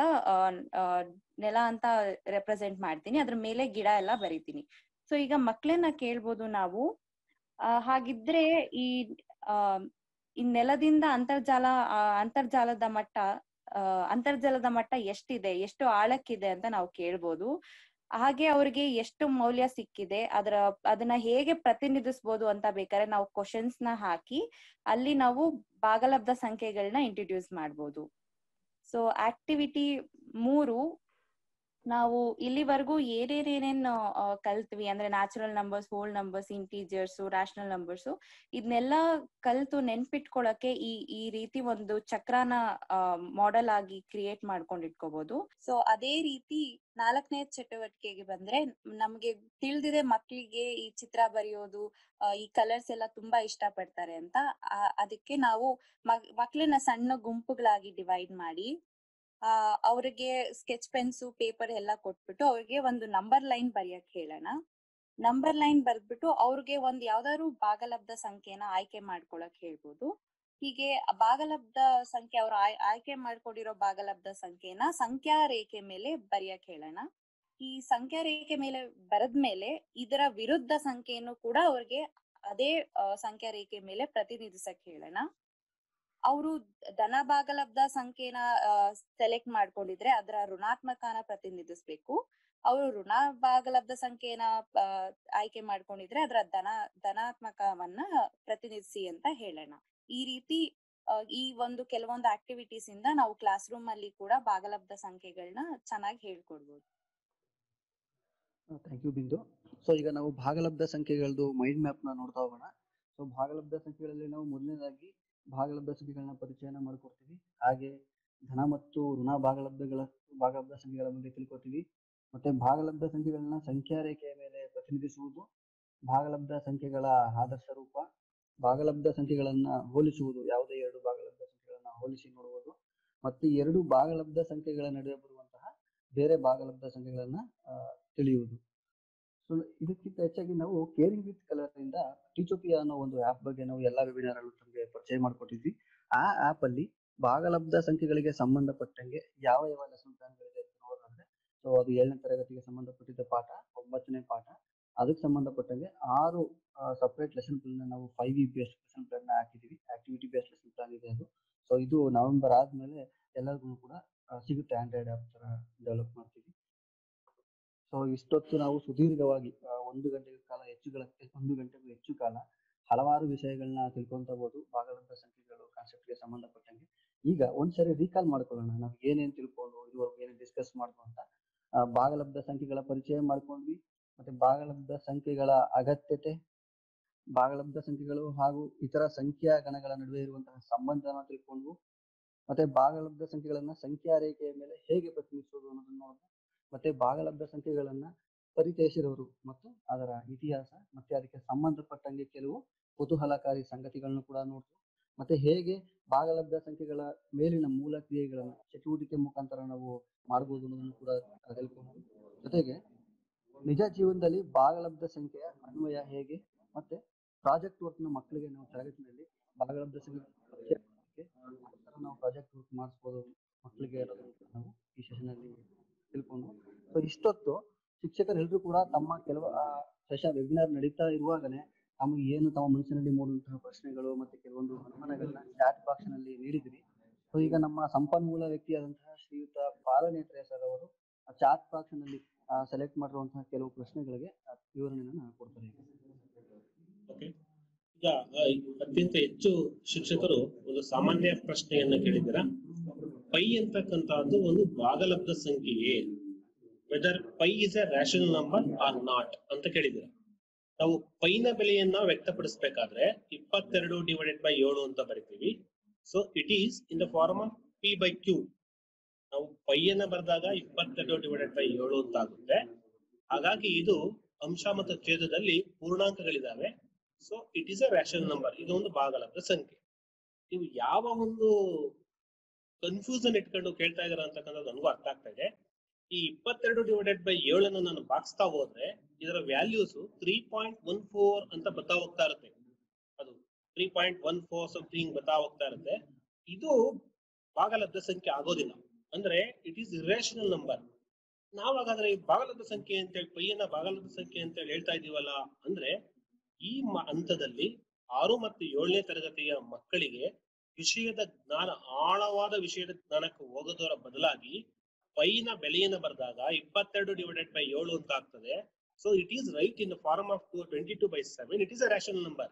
ನೆಲ ಅಂತ ರೆಪ್ರೆಸೆಂಟ್ ಮಾಡ್ತೀನಿ. ಅದ್ರ ಮೇಲೆ ಗಿಡ ಎಲ್ಲ ಬರಿತೀನಿ. ಸೊ ಈಗ ಮಕ್ಳನ್ನ ಕೇಳ್ಬೋದು ನಾವು, ಹಾಗಿದ್ರೆ ಈ ಆ ಈ ನೆಲದಿಂದ ಅಂತರ್ಜಾಲ ಅಂತರ್ಜಾಲದ ಮಟ್ಟ ಅಂತರ್ಜಲದ ಮಟ್ಟ ಎಷ್ಟಿದೆ, ಎಷ್ಟು ಆಳಕ್ಕಿದೆ ಅಂತ ನಾವು ಕೇಳ್ಬೋದು. ಹಾಗೆ ಅವ್ರಿಗೆ ಎಷ್ಟು ಮೌಲ್ಯ ಸಿಕ್ಕಿದೆ, ಅದರ ಅದನ್ನ ಹೇಗೆ ಪ್ರತಿನಿಧಿಸ್ಬೋದು ಅಂತ ಬೇಕಾದ್ರೆ ನಾವು ಕ್ವಶನ್ಸ್ ನ ಹಾಕಿ ಅಲ್ಲಿ ನಾವು ಭಾಗಲಬ್ಧ ಸಂಖ್ಯೆಗಳನ್ನ ಇಂಟ್ರೊಡ್ಯೂಸ್ ಮಾಡ್ಬೋದು. ಸೊ ಆಕ್ಟಿವಿಟಿ ಮೂರು, ನಾವು ಇಲ್ಲಿವರೆಗೂ ಏನೇನೇನೇನು ಕಲ್ತ್ವಿ ಅಂದ್ರೆ natural numbers, whole numbers, integers, rational numbers, ಇದನ್ನೆಲ್ಲ ಕಲ್ತು ನೆನ್ಪಿಟ್ಕೊಳಕ್ಕೆ ಈ ಈ ರೀತಿ ಒಂದು ಚಕ್ರನ ಮಾಡೆಲ್ ಆಗಿ ಕ್ರಿಯೇಟ್ ಮಾಡ್ಕೊಂಡು ಇಟ್ಕೋಬಹುದು. ಸೊ ಅದೇ ರೀತಿ ನಾಲ್ಕನೇ ಚಟುವಟಿಕೆಗೆ ಬಂದ್ರೆ, ನಮ್ಗೆ ತಿಳಿದಿದೆ ಮಕ್ಳಿಗೆ ಈ ಚಿತ್ರ ಬರೆಯೋದು, ಈ ಕಲರ್ಸ್ ಎಲ್ಲ ತುಂಬಾ ಇಷ್ಟ ಪಡ್ತಾರೆ ಅಂತ. ಅದಕ್ಕೆ ನಾವು ಮಕ್ಳನ್ನ ಸಣ್ಣ ಗುಂಪುಗಳಾಗಿ ಡಿವೈಡ್ ಮಾಡಿ ಆ ಅವ್ರಿಗೆ ಸ್ಕೆಚ್ ಪೆನ್ಸು ಪೇಪರ್ ಎಲ್ಲ ಕೊಟ್ಬಿಟ್ಟು ಅವ್ರಿಗೆ ಒಂದು ನಂಬರ್ ಲೈನ್ ಬರೆಯಕ್ ಹೇಳೋಣ. ನಂಬರ್ ಲೈನ್ ಬರ್ದ್ಬಿಟ್ಟು ಅವ್ರಿಗೆ ಒಂದ್ ಯಾವ್ದಾದ್ರು ಭಾಗಲಬ್ಧ ಸಂಖ್ಯೆನ ಆಯ್ಕೆ ಮಾಡ್ಕೊಳಕ್ ಹೇಳ್ಬೋದು. ಹೀಗೆ ಭಾಗಲಬ್ಧ ಸಂಖ್ಯೆ ಅವ್ರು ಆಯ್ ಆಯ್ಕೆ ಮಾಡ್ಕೊಂಡಿರೋ ಭಾಗಲಬ್ಧ ಸಂಖ್ಯೆನ ಸಂಖ್ಯಾ ರೇಖೆ ಮೇಲೆ ಬರೆಯಕ್ ಹೇಳೋಣ. ಈ ಸಂಖ್ಯಾ ರೇಖೆ ಮೇಲೆ ಬರೆದ್ಮೇಲೆ ಇದರ ವಿರುದ್ಧ ಸಂಖ್ಯೆಯನ್ನು ಕೂಡ ಅವ್ರಿಗೆ ಅದೇ ಸಂಖ್ಯಾ ರೇಖೆ ಮೇಲೆ ಪ್ರತಿನಿಧಿಸಕ್ ಹೇಳೋಣ. ಅವರು ಧನ ಭಾಗಲಬ್ಧ ಸಂಖ್ಯೆನ ಸೆಲೆಕ್ಟ್ ಮಾಡ್ಕೊಂಡಿದ್ರೆ ಅದರ ಋಣಾತ್ಮಕನ ಪ್ರತಿನಿಧಿಸ್ಬೇಕು. ಅವರು ಋಣ ಭಾಗಲಬ್ಧ ಸಂಖ್ಯೆನ ಆಯ್ಕೆ ಮಾಡ್ಕೊಂಡಿದ್ರೆ ಅದರ ಧನ ಧನಾತ್ಮಕವನ್ನ ಪ್ರತಿನಿಧಿಸಿ ಅಂತ ಹೇಳೋಣ. ಈ ರೀತಿ ಈ ಒಂದು ಕೆಲವೊಂದು ಆಕ್ಟಿವಿಟೀಸ್ ಇಂದ ನಾವು ಕ್ಲಾಸ್ ರೂಮ್ ಅಲ್ಲಿ ಕೂಡ ಭಾಗಲಬ್ಧ ಸಂಖ್ಯೆಗಳನ್ನ ಚೆನ್ನಾಗಿ ಹೇಳ್ಕೊಡ್ಬೋದು. Thank you Bindu. ಸೊ ಈಗ ನಾವು ಭಾಗಲಬ್ಧ ಸಂಖ್ಯೆಗಳದ್ದು ಮೈಂಡ್ ಮ್ಯಾಪ್ ನ ನೋಡ್ತಾ ಹೋಗೋಣ. ಸೊ ಭಾಗಲಬ್ಧ ಸಂಖ್ಯೆಗಳಲ್ಲಿ ನಾವು ಮೊದಲನೇದಾಗಿ ಭಾಗಲಬ್ಧ ಸಂಖ್ಯೆಗಳನ್ನ ಪರಿಚಯನ ಮಾಡ್ಕೊಡ್ತೀವಿ. ಹಾಗೆ ಧನ ಮತ್ತು ಋಣ ಭಾಗಲಬ್ಧಗಳ ಭಾಗಲಬ್ಧ ಸಂಖ್ಯೆಗಳ ಬಗ್ಗೆ ತಿಳ್ಕೊತೀವಿ. ಮತ್ತೆ ಭಾಗಲಬ್ಧ ಸಂಖ್ಯೆಗಳನ್ನ ಸಂಖ್ಯಾ ರೇಖೆಯ ಮೇಲೆ ಪ್ರತಿನಿಧಿಸುವುದು, ಭಾಗಲಬ್ಧ ಸಂಖ್ಯೆಗಳ ಆದರ್ಶ ರೂಪ, ಭಾಗಲಬ್ಧ ಸಂಖ್ಯೆಗಳನ್ನ ಹೋಲಿಸುವುದು, ಯಾವುದೇ ಎರಡು ಭಾಗಲಬ್ಧ ಸಂಖ್ಯೆಗಳನ್ನ ಹೋಲಿಸಿ ನೋಡುವುದು, ಮತ್ತು ಎರಡು ಭಾಗಲಬ್ಧ ಸಂಖ್ಯೆಗಳ ನಡುವೆ ಬರುವಂತಹ ಬೇರೆ ಭಾಗಲಬ್ಧ ಸಂಖ್ಯೆಗಳನ್ನ ತಿಳಿಯುವುದು. ಸೊ ಇದಕ್ಕಿಂತ ಹೆಚ್ಚಾಗಿ ನಾವು ಕೇರಿಂಗ್ ವಿತ್ ಕಲರ್ ಇಂದ ಟೀಚೋಪಿಯಾ ಅನ್ನೋ ಒಂದು ಆಪ್ ಬಗ್ಗೆ ನಾವು ಎಲ್ಲಾ ವೆಬಿನಾರ್ ಅಲ್ಲೂ ತಮಗೆ ಪರಿಚಯ ಮಾಡ್ಕೊಟ್ಟಿದ್ವಿ. ಆ ಆಪ್ ಅಲ್ಲಿ ಭಾಗಲಬ್ಧ ಸಂಖ್ಯೆಗಳಿಗೆ ಸಂಬಂಧಪಟ್ಟಂಗೆ ಯಾವ ಯಾವ ಲೆಸನ್ ಪ್ಲಾನ್ಗಳಿದೆ ಅಂತ ನೋಡೋದಾದ್ರೆ, ಸೊ ಅದು ಏಳನೇ ತರಗತಿಗೆ ಸಂಬಂಧಪಟ್ಟಿದ್ದ ಪಾಠ, ಒಂಬತ್ತನೇ ಪಾಠ, ಅದಕ್ಕೆ ಸಂಬಂಧಪಟ್ಟಂಗೆ ಆರು ಸಪರೇಟ್ ಲೆಸನ್ ಪ್ಲಾನ್ ನಾವು five E based lesson plan ಹಾಕಿದೀವಿ. ಆಕ್ಟಿವಿಟಿ ಬೇಸ್ಡ್ ಲೆಸನ್ ಪ್ಲಾನ್ ಇದೆ ಅದು. ಸೊ ಇದು ನವೆಂಬರ್ ಆದ್ಮೇಲೆ ಎಲ್ಲರಿಗೂ ಕೂಡ ಸಿಗುತ್ತೆ, ಆಂಡ್ರಾಯ್ಡ್ ಆಪ್ ತರ ಡೆವಲಪ್ ಮಾಡ್ತೀವಿ. ಸೊ ಇಷ್ಟೊತ್ತು ನಾವು ಸುದೀರ್ಘವಾಗಿ ಒಂದು ಗಂಟೆಗಳ ಕಾಲ ಹೆಚ್ಚುಗಳ ಒಂದು ಗಂಟೆಗೂ ಹೆಚ್ಚು ಕಾಲ ಹಲವಾರು ವಿಷಯಗಳನ್ನ ತಿಳ್ಕೊಂತ ಹೋದು ಭಾಗಲಬ್ಧ ಸಂಖ್ಯೆಗಳು ಕಾನ್ಸೆಪ್ಟ್ಗೆ ಸಂಬಂಧಪಟ್ಟಂಗೆ. ಈಗ ಒಂದ್ಸರಿ ರೀಕಾಲ್ ಮಾಡ್ಕೊಳ್ಳೋಣ, ನಾವು ಏನೇನ್ ತಿಳ್ಕೊಂಡು ಇದುವರೆಗೂ ಏನೇನ್ ಡಿಸ್ಕಸ್ ಮಾಡ್ಕೊ ಅಂತ. ಭಾಗಲಬ್ಧ ಸಂಖ್ಯೆಗಳ ಪರಿಚಯ ಮಾಡ್ಕೊಂಡ್ವಿ, ಮತ್ತೆ ಭಾಗಲಬ್ಧ ಸಂಖ್ಯೆಗಳ ಅಗತ್ಯತೆ, ಭಾಗಲಬ್ಧ ಸಂಖ್ಯೆಗಳು ಹಾಗೂ ಇತರ ಸಂಖ್ಯಾ ಗಣಗಳ ನಡುವೆ ಇರುವಂತಹ ಸಂಬಂಧನ ತಿಳ್ಕೊಂಡ್ವು, ಮತ್ತೆ ಭಾಗಲಬ್ಧ ಸಂಖ್ಯೆಗಳನ್ನ ಸಂಖ್ಯಾ ರೇಖೆಯ ಮೇಲೆ ಹೇಗೆ ಪ್ರತಿನಿಧಿಸೋದು ಅನ್ನೋದನ್ನ ನೋಡಿದ್ವಿ. ಮತ್ತೆ ಭಾಗಲಬ್ಧ ಸಂಖ್ಯೆಗಳನ್ನ ಪರಿಚಯಿಸಿರೋರು ಮತ್ತು ಅದರ ಇತಿಹಾಸ ಮತ್ತೆ ಅದಕ್ಕೆ ಸಂಬಂಧಪಟ್ಟಂಗೆ ಕೆಲವು ಕುತೂಹಲಕಾರಿ ಸಂಗತಿಗಳನ್ನು ಕೂಡ ನೋಡ್ತೀವಿ. ಮತ್ತೆ ಹೇಗೆ ಭಾಗಲಬ್ಧ ಸಂಖ್ಯೆಗಳ ಮೇಲಿನ ಮೂಲ ಕ್ರಿಯೆಗಳನ್ನ ಚಟುವಟಿಕೆ ಮುಖಾಂತರ ನಾವು ಮಾಡಬಹುದು ಅನ್ನೋದನ್ನು ಕೂಡ ತಿಳ್ಕೊಂಡು, ಜೊತೆಗೆ ನಿಜ ಜೀವನದಲ್ಲಿ ಭಾಗಲಬ್ಧ ಸಂಖ್ಯೆಯ ಅನ್ವಯ ಹೇಗೆ, ಮತ್ತೆ ಪ್ರಾಜೆಕ್ಟ್ ವರ್ಕ್ ನ ಮಕ್ಕಳಿಗೆ ನಾವು ತರಗತಿಯಲ್ಲಿ ಭಾಗಲಬ್ಧ ಸಂಖ್ಯೆ ನಾವು ಪ್ರಾಜೆಕ್ಟ್ ವರ್ಕ್ ಮಾಡಿಸ್ಬೋದು ಮಕ್ಕಳಿಗೆ ಅನ್ನೋದನ್ನು ನಾವು ಈ ಸೆಷನ್ ಅಲ್ಲಿ ತಿಳ್ಕೊಂಡು. ಸೊ ಇಷ್ಟೊತ್ತು ಶಿಕ್ಷಕರೆಲ್ಲರೂ ಕೂಡ ತಮ್ಮ ಕೆಲವು ಸೆಷನ್ ವೆಬಿನಾರ್ ನಡೀತಾ ಇರುವಾಗಲೇ ತಮಗೆ ಏನು ತಮ್ಮ ಮನಸ್ಸಿನಲ್ಲಿ ಮೂಡುವಂತಹ ಪ್ರಶ್ನೆಗಳು ಮತ್ತೆ ಕೆಲವೊಂದು ಅನುಮಾನಗಳನ್ನ ಚಾಟ್ ಬಾಕ್ಸ್ ನಲ್ಲಿ ನೀಡಿದ್ರಿ. ಸೊ ಈಗ ನಮ್ಮ ಸಂಪನ್ಮೂಲ ವ್ಯಕ್ತಿಯಾದಂತಹ ಶ್ರೀಯುತ ಪಾಲನೇತ್ರ ಸರ್ ಅವರು ಚಾಟ್ ಬಾಕ್ಸ್ ನಲ್ಲಿ ಸೆಲೆಕ್ಟ್ ಮಾಡಿರುವಂತಹ ಕೆಲವು ಪ್ರಶ್ನೆಗಳಿಗೆ ವಿವರಣೆಯನ್ನು ಕೊಡ್ತಾರೆ. ಓಕೆ, ಈಗ ಅತ್ಯಂತ ಹೆಚ್ಚು ಶಿಕ್ಷಕರು ಒಂದು ಸಾಮಾನ್ಯ ಪ್ರಶ್ನೆಯನ್ನ ಕೇಳಿದ್ದೀರಾ. ಪೈ ಅಂತಕ್ಕಂಥದ್ದು ಒಂದು ಭಾಗಲಬ್ಧ ಸಂಖ್ಯೆಯೇ, whether pi is a rational number or not ಅಂತ ಕೇಳಿದ್ದೀರಾ. ನಾವು ಪೈನ ಬೆಲೆಯನ್ನ ವ್ಯಕ್ತಪಡಿಸಬೇಕಾದ್ರೆ ಇಪ್ಪತ್ತೆರಡು ಡಿವೈಡೆಡ್ ಬೈ ಏಳು ಅಂತ ಬರಿತೀವಿ. So it is in the form of P by Q. ನಾವು ಪೈಯನ್ನ ಬರೆದಾಗ ಇಪ್ಪತ್ತೆರಡು ಡಿವೈಡೆಡ್ ಬೈ ಏಳು ಅಂತ ಆಗುತ್ತೆ. ಹಾಗಾಗಿ ಇದು ಅಂಶ ಮತ್ತು ಛೇದದಲ್ಲಿ ಪೂರ್ಣಾಂಕಗಳಿದಾವೆ. So it is a rational number, ಇದು ಒಂದು ಭಾಗಲಬ್ಧ ಸಂಖ್ಯೆ. ನೀವು ಯಾವ ಒಂದು ಕನ್ಫ್ಯೂಷನ್ ಇಟ್ಕೊಂಡು ಕೇಳ್ತಾ ಇದಾರೆ ಅಂತಕ್ಕಂಥದ್ದು ನನಗೂ ಅರ್ಥ ಆಗ್ತಾ ಇದೆ. ಈ ಇಪ್ಪತ್ತೆರಡು ಡಿವೈಡೆಡ್ ಬೈ ಏಳನ್ನು ನಾನು ಬಾಗಿಸ್ತಾ ಹೋದ್ರೆ ಇದರ values three point one four ಅಂತ ಬರ್ತಾ ಹೋಗ್ತಾ ಇರುತ್ತೆ. ಅದು three point one four something ಬರ್ತಾ ಹೋಗ್ತಾ ಇರುತ್ತೆ. ಇದು ಭಾಗಲಬ್ಧ ಸಂಖ್ಯೆ ಆಗೋದಿಲ್ಲ, ಅಂದ್ರೆ ಇಟ್ ಈಸ್ ಇರ್ರೇಷನಲ್ ನಂಬರ್. ನಾವಾಗಾದ್ರೆ ಈ ಭಾಗಲಬ್ಧ ಸಂಖ್ಯೆ ಅಂತೇಳಿ ಪೈಯನ್ನ ಭಾಗಲಬ್ಧ ಸಂಖ್ಯೆ ಅಂತೇಳಿ ಹೇಳ್ತಾ ಇದೀವಲ್ಲ, ಅಂದ್ರೆ ಈ ಹಂತದಲ್ಲಿ ಆರು ಮತ್ತು ಏಳನೇ ತರಗತಿಯ ಮಕ್ಕಳಿಗೆ ವಿಷಯದ ಜ್ಞಾನ, ಆಳವಾದ ವಿಷಯದ ಜ್ಞಾನಕ್ಕೆ ಹೋಗೋದರ ಬದಲಾಗಿ ಪೈನ ಬೆಲೆಯನ್ನು ಬರೆದಾಗ ಇಪ್ಪತ್ತೆರಡು ಡಿವೈಡೆಡ್ ಬೈ ಏಳು ಅಂತ ಆಗ್ತದೆ. So it is write in the form of twenty two by seven. It is a rational number.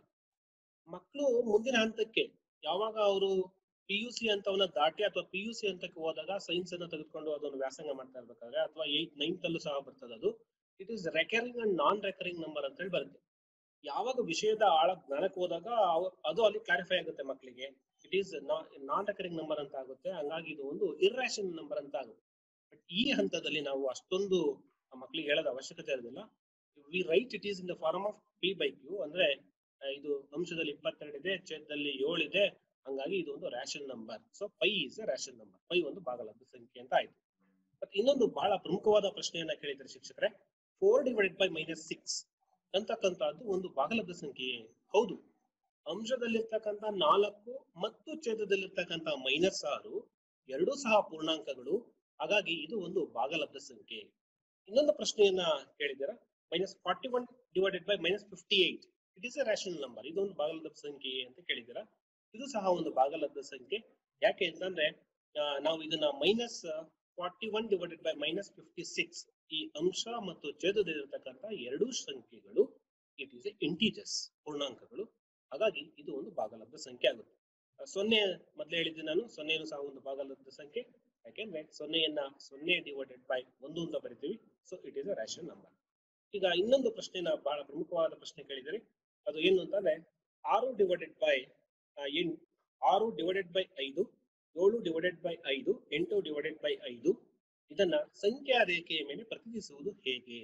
ಮಕ್ಕಳು ಮುಂದಿನ ಹಂತಕ್ಕೆ ಯಾವಾಗ ಅವರು ಪಿ ಯು ಸಿ ಹಂತವನ್ನ ದಾಟಿ ಅಥವಾ ಪಿ ಯು ಸಿ ಹಂತಕ್ಕೆ ಹೋದಾಗ ಸೈನ್ಸ್ ಅನ್ನು ತೆಗೆದುಕೊಂಡು ಅದನ್ನು ವ್ಯಾಸಂಗ ಮಾಡ್ತಾ ಇರ್ಬೇಕಾದ್ರೆ ಅಥವಾ ಏಟ್ ನೈನ್ತ್ ಅಲ್ಲೂ ಸಹ ಬರ್ತದೆ ಅದು. It is recurring and non recurring number ಅಂತ ಹೇಳಿ ಬರುತ್ತೆ. ಯಾವಾಗ ವಿಷಯದ ಆಳ ಜ್ಞಾನಕ್ಕೆ ಹೋದಾಗ ಅದು ಅಲ್ಲಿ ಕ್ಲಾರಿಫೈ ಆಗುತ್ತೆ ಮಕ್ಕಳಿಗೆ. It is non recurring number ಅಂತ ಆಗುತ್ತೆ. ಹಂಗಾಗಿ ಇದು ಒಂದು ಇರ್ರಾಷನಲ್ ನಂಬರ್ ಅಂತ ಆಗುತ್ತೆ. ಬಟ್ ಈ ಹಂತದಲ್ಲಿ ನಾವು ಅಷ್ಟೊಂದು ಮಕ್ಕಳಿಗೆ ಹೇಳೋದ ಅವಶ್ಯಕತೆ ಇರೋದಿಲ್ಲ. We write it is in the form of P by Q. ಅಂದ್ರೆ ಇದು ಅಂಶದಲ್ಲಿ ಇಪ್ಪತ್ತೆರಡು ಇದೆ, ಛೇದದಲ್ಲಿ ಏಳು ಇದೆ, ಹಂಗಾಗಿ ಇದು ಒಂದು rational number. So pi is a rational number. Pi ಒಂದು ಭಾಗಲಬ್ಧ ಸಂಖ್ಯೆ ಅಂತ ಆಯ್ತು. ಬಟ್ ಇನ್ನೊಂದು ಬಹಳ ಪ್ರಮುಖವಾದ ಪ್ರಶ್ನೆಯನ್ನ ಕೇಳಿದ್ರೆ ಶಿಕ್ಷಕರೇ, four divided by minus six ಅಂತಕ್ಕಂಥದ್ದು ಒಂದು ಭಾಗಲಬ್ಧ ಸಂಖ್ಯೆಯೇ? ಹೌದು. ಅಂಶದಲ್ಲಿರ್ತಕ್ಕಂಥ ನಾಲ್ಕು ಮತ್ತು ಛೇದದಲ್ಲಿರ್ತಕ್ಕಂಥ ಮೈನಸ್ ಆರು ಎರಡೂ ಸಹ ಪೂರ್ಣಾಂಕಗಳು. ಹಾಗಾಗಿ ಇದು ಒಂದು ಭಾಗಲಬ್ಧ ಸಂಖ್ಯೆ. ಇನ್ನೊಂದು ಪ್ರಶ್ನೆಯನ್ನ ಕೇಳಿದ್ದೀರಾ, minus forty one divided by minus fifty eight it is a rational number. ಇದು ಒಂದು ಭಾಗಲಬ್ಧ ಸಂಖ್ಯೆ ಅಂತ ಕೇಳಿದ್ದೀರಾ. ಇದು ಸಹ ಒಂದು ಭಾಗಲಬ್ಧ ಸಂಖ್ಯೆ. ಯಾಕೆ ಅಂತಂದ್ರೆ ನಾವು ಇದನ್ನ minus forty one divided by minus fifty six ಈ ಅಂಶ ಮತ್ತು ಛೇದದಲ್ಲಿರ್ತಕ್ಕಂಥ ಎರಡೂ ಸಂಖ್ಯೆಗಳು ಇಟ್ ಈಸ್ ಎ ಇಂಟೀಜರ್ಸ್, ಪೂರ್ಣಾಂಕಗಳು. ಹಾಗಾಗಿ ಇದು ಒಂದು ಭಾಗಲಬ್ಧ ಸಂಖ್ಯೆ ಆಗುತ್ತೆ. ಸೊನ್ನೆ ಮೊದಲೇ ಹೇಳಿದ್ದೆ ನಾನು, ಸೊನ್ನೆಯನ್ನು ಸಹ ಒಂದು ಭಾಗಲಬ್ಧ ಸಂಖ್ಯೆ. ಯಾಕೆಂದ್ರೆ ಸೊನ್ನೆಯನ್ನ ಸೊನ್ನೆ ಡಿವೈಡೆಡ್ ಬೈ ಒಂದು ಅಂತ ಬರಿತೀವಿ. So it is a rational number. ಈಗ ಇನ್ನೊಂದು ಪ್ರಶ್ನೆನ ಬಹಳ ಪ್ರಮುಖವಾದ ಪ್ರಶ್ನೆ ಕೇಳಿದರೆ, ಅದು ಏನು ಅಂತಂದ್ರೆ ಆರು ಡಿವೈಡೆಡ್ ಬೈ ಎಂಟು ಆರು ಡಿವೈಡೆಡ್ ಬೈ ಐದು, ಏಳು ಡಿವೈಡೆಡ್ ಬೈ ಐದು, ಎಂಟು ಡಿವೈಡೆಡ್ ಬೈ ಐದು ಇದನ್ನ ಸಂಖ್ಯಾ ರೇಖೆಯ ಮೇಲೆ ಪ್ರತಿನಿಧಿಸುವುದು ಹೇಗೆ?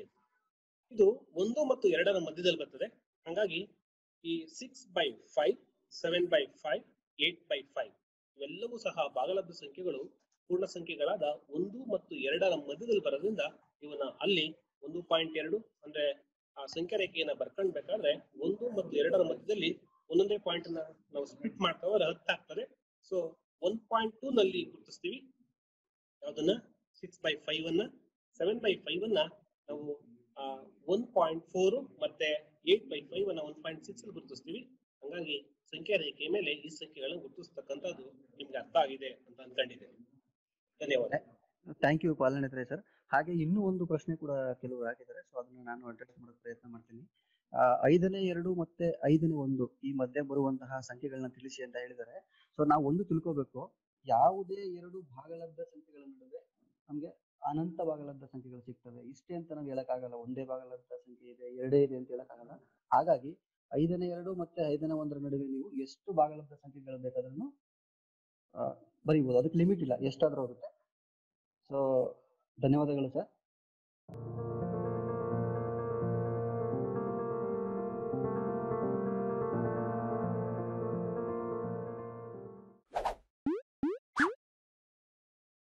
ಇದು ಒಂದು ಮತ್ತು ಎರಡರ ಮಧ್ಯದಲ್ಲಿ ಬರ್ತದೆ. ಹಾಗಾಗಿ ಈ six by five, seven by five, eight by five ಇವೆಲ್ಲವೂ ಸಹ ಭಾಗಲಬ್ಧ ಸಂಖ್ಯೆಗಳು ಪೂರ್ಣ ಸಂಖ್ಯೆಗಳಾದ ಒಂದು ಮತ್ತು ಎರಡರ ಮಧ್ಯದಲ್ಲಿ ಬರೋದ್ರಿಂದ ಇವನ್ನ ಅಲ್ಲಿ ಒಂದು ಪಾಯಿಂಟ್ ಎರಡು ಅಂದ್ರೆ ಆ ಸಂಖ್ಯಾ ರೇಖೆಯನ್ನ ಬರ್ಕೊಂಡ್ಬೇಕಾದ್ರೆ ಒಂದು ಮತ್ತು ಎರಡರ ಮಧ್ಯದಲ್ಲಿ ಒಂದೊಂದೇ ಪಾಯಿಂಟ್ ಅನ್ನ ನಾವು ಸ್ಪ್ಲಿಟ್ ಮಾಡ್ತಾ ಹೋದ್ರೆ ಹತ್ತಾಗ್ತದೆ. ಸೊ ಒನ್ ಪಾಯಿಂಟ್ ಟೂ ನಲ್ಲಿ ಗುರುತಿಸ್ತೀವಿ ಯಾವ್ದನ್ನ, ಸಿಕ್ಸ್ ಬೈ ಫೈವ್ ಅನ್ನ. ಸೆವೆನ್ ಬೈ ಫೈವ್ ಅನ್ನ ನಾವು ಒನ್ ಪಾಯಿಂಟ್ ಫೋರ್ ಮತ್ತೆ ಏಟ್ ಬೈ ಫೈವ್ ಅನ್ನ ಒನ್ ಪಾಯಿಂಟ್ ಸಿಕ್ಸ್ ಅಲ್ಲಿ ಗುರುತಿಸ್ತೀವಿ. ಹಂಗಾಗಿ ಸಂಖ್ಯಾ ರೇಖೆಯ ಮೇಲೆ ಈ ಸಂಖ್ಯೆಗಳನ್ನು ಗುರುತಿಸ್ತಕ್ಕಂಥದ್ದು ನಿಮ್ಗೆ ಅರ್ಥ ಆಗಿದೆ ಅಂತ ಅನ್ಕೊಂಡಿದ್ದೇನೆ. ಧನ್ಯವಾದ. Thank you Palanetra sir. ಹಾಗೆ ಇನ್ನೂ ಒಂದು ಪ್ರಶ್ನೆ ಕೂಡ ಕೆಲವರು ಹಾಕಿದ್ದಾರೆ. ಸೊ ಅದನ್ನ ನಾನು ಅಡ್ರೆಸ್ ಮಾಡೋಕೆ ಪ್ರಯತ್ನ ಮಾಡ್ತೀನಿ. ಆ ಐದನೇ ಎರಡು ಮತ್ತೆ ಐದನೇ ಒಂದು ಈ ಮಧ್ಯೆ ಬರುವಂತಹ ಸಂಖ್ಯೆಗಳನ್ನ ತಿಳಿಸಿ ಅಂತ ಹೇಳಿದ್ದಾರೆ. ಸೊ ನಾವು ಒಂದು ತಿಳ್ಕೋಬೇಕು, ಯಾವುದೇ ಎರಡು ಭಾಗಲಬ್ಧ ಸಂಖ್ಯೆಗಳ ನಡುವೆ ನಮ್ಗೆ ಅನಂತ ಭಾಗಲಬ್ಧ ಸಂಖ್ಯೆಗಳು ಸಿಗ್ತವೆ. ಇಷ್ಟೇ ಅಂತ ನಾವು ಹೇಳಕ್ಕಾಗಲ್ಲ. ಒಂದೇ ಭಾಗಲಬ್ಧ ಸಂಖ್ಯೆ ಇದೆ, ಎರಡೇ ಇದೆ ಅಂತ ಹೇಳಕ್ಕಾಗಲ್ಲ. ಹಾಗಾಗಿ ಐದನೇ ಎರಡು ಮತ್ತೆ ಐದನೇ ಒಂದರ ನಡುವೆ ನೀವು ಎಷ್ಟು ಭಾಗಲಬ್ಧ ಸಂಖ್ಯೆಗಳು ಬೇಕಾದ್ರೂ ಬರೀಬಹುದು. ಅದಕ್ಕೆ ಲಿಮಿಟ್ ಇಲ್ಲ, ಎಷ್ಟಾದ್ರೂ ಹೋಗುತ್ತೆ. ಸೊ ಧನ್ಯವಾದಗಳು ಸರ್.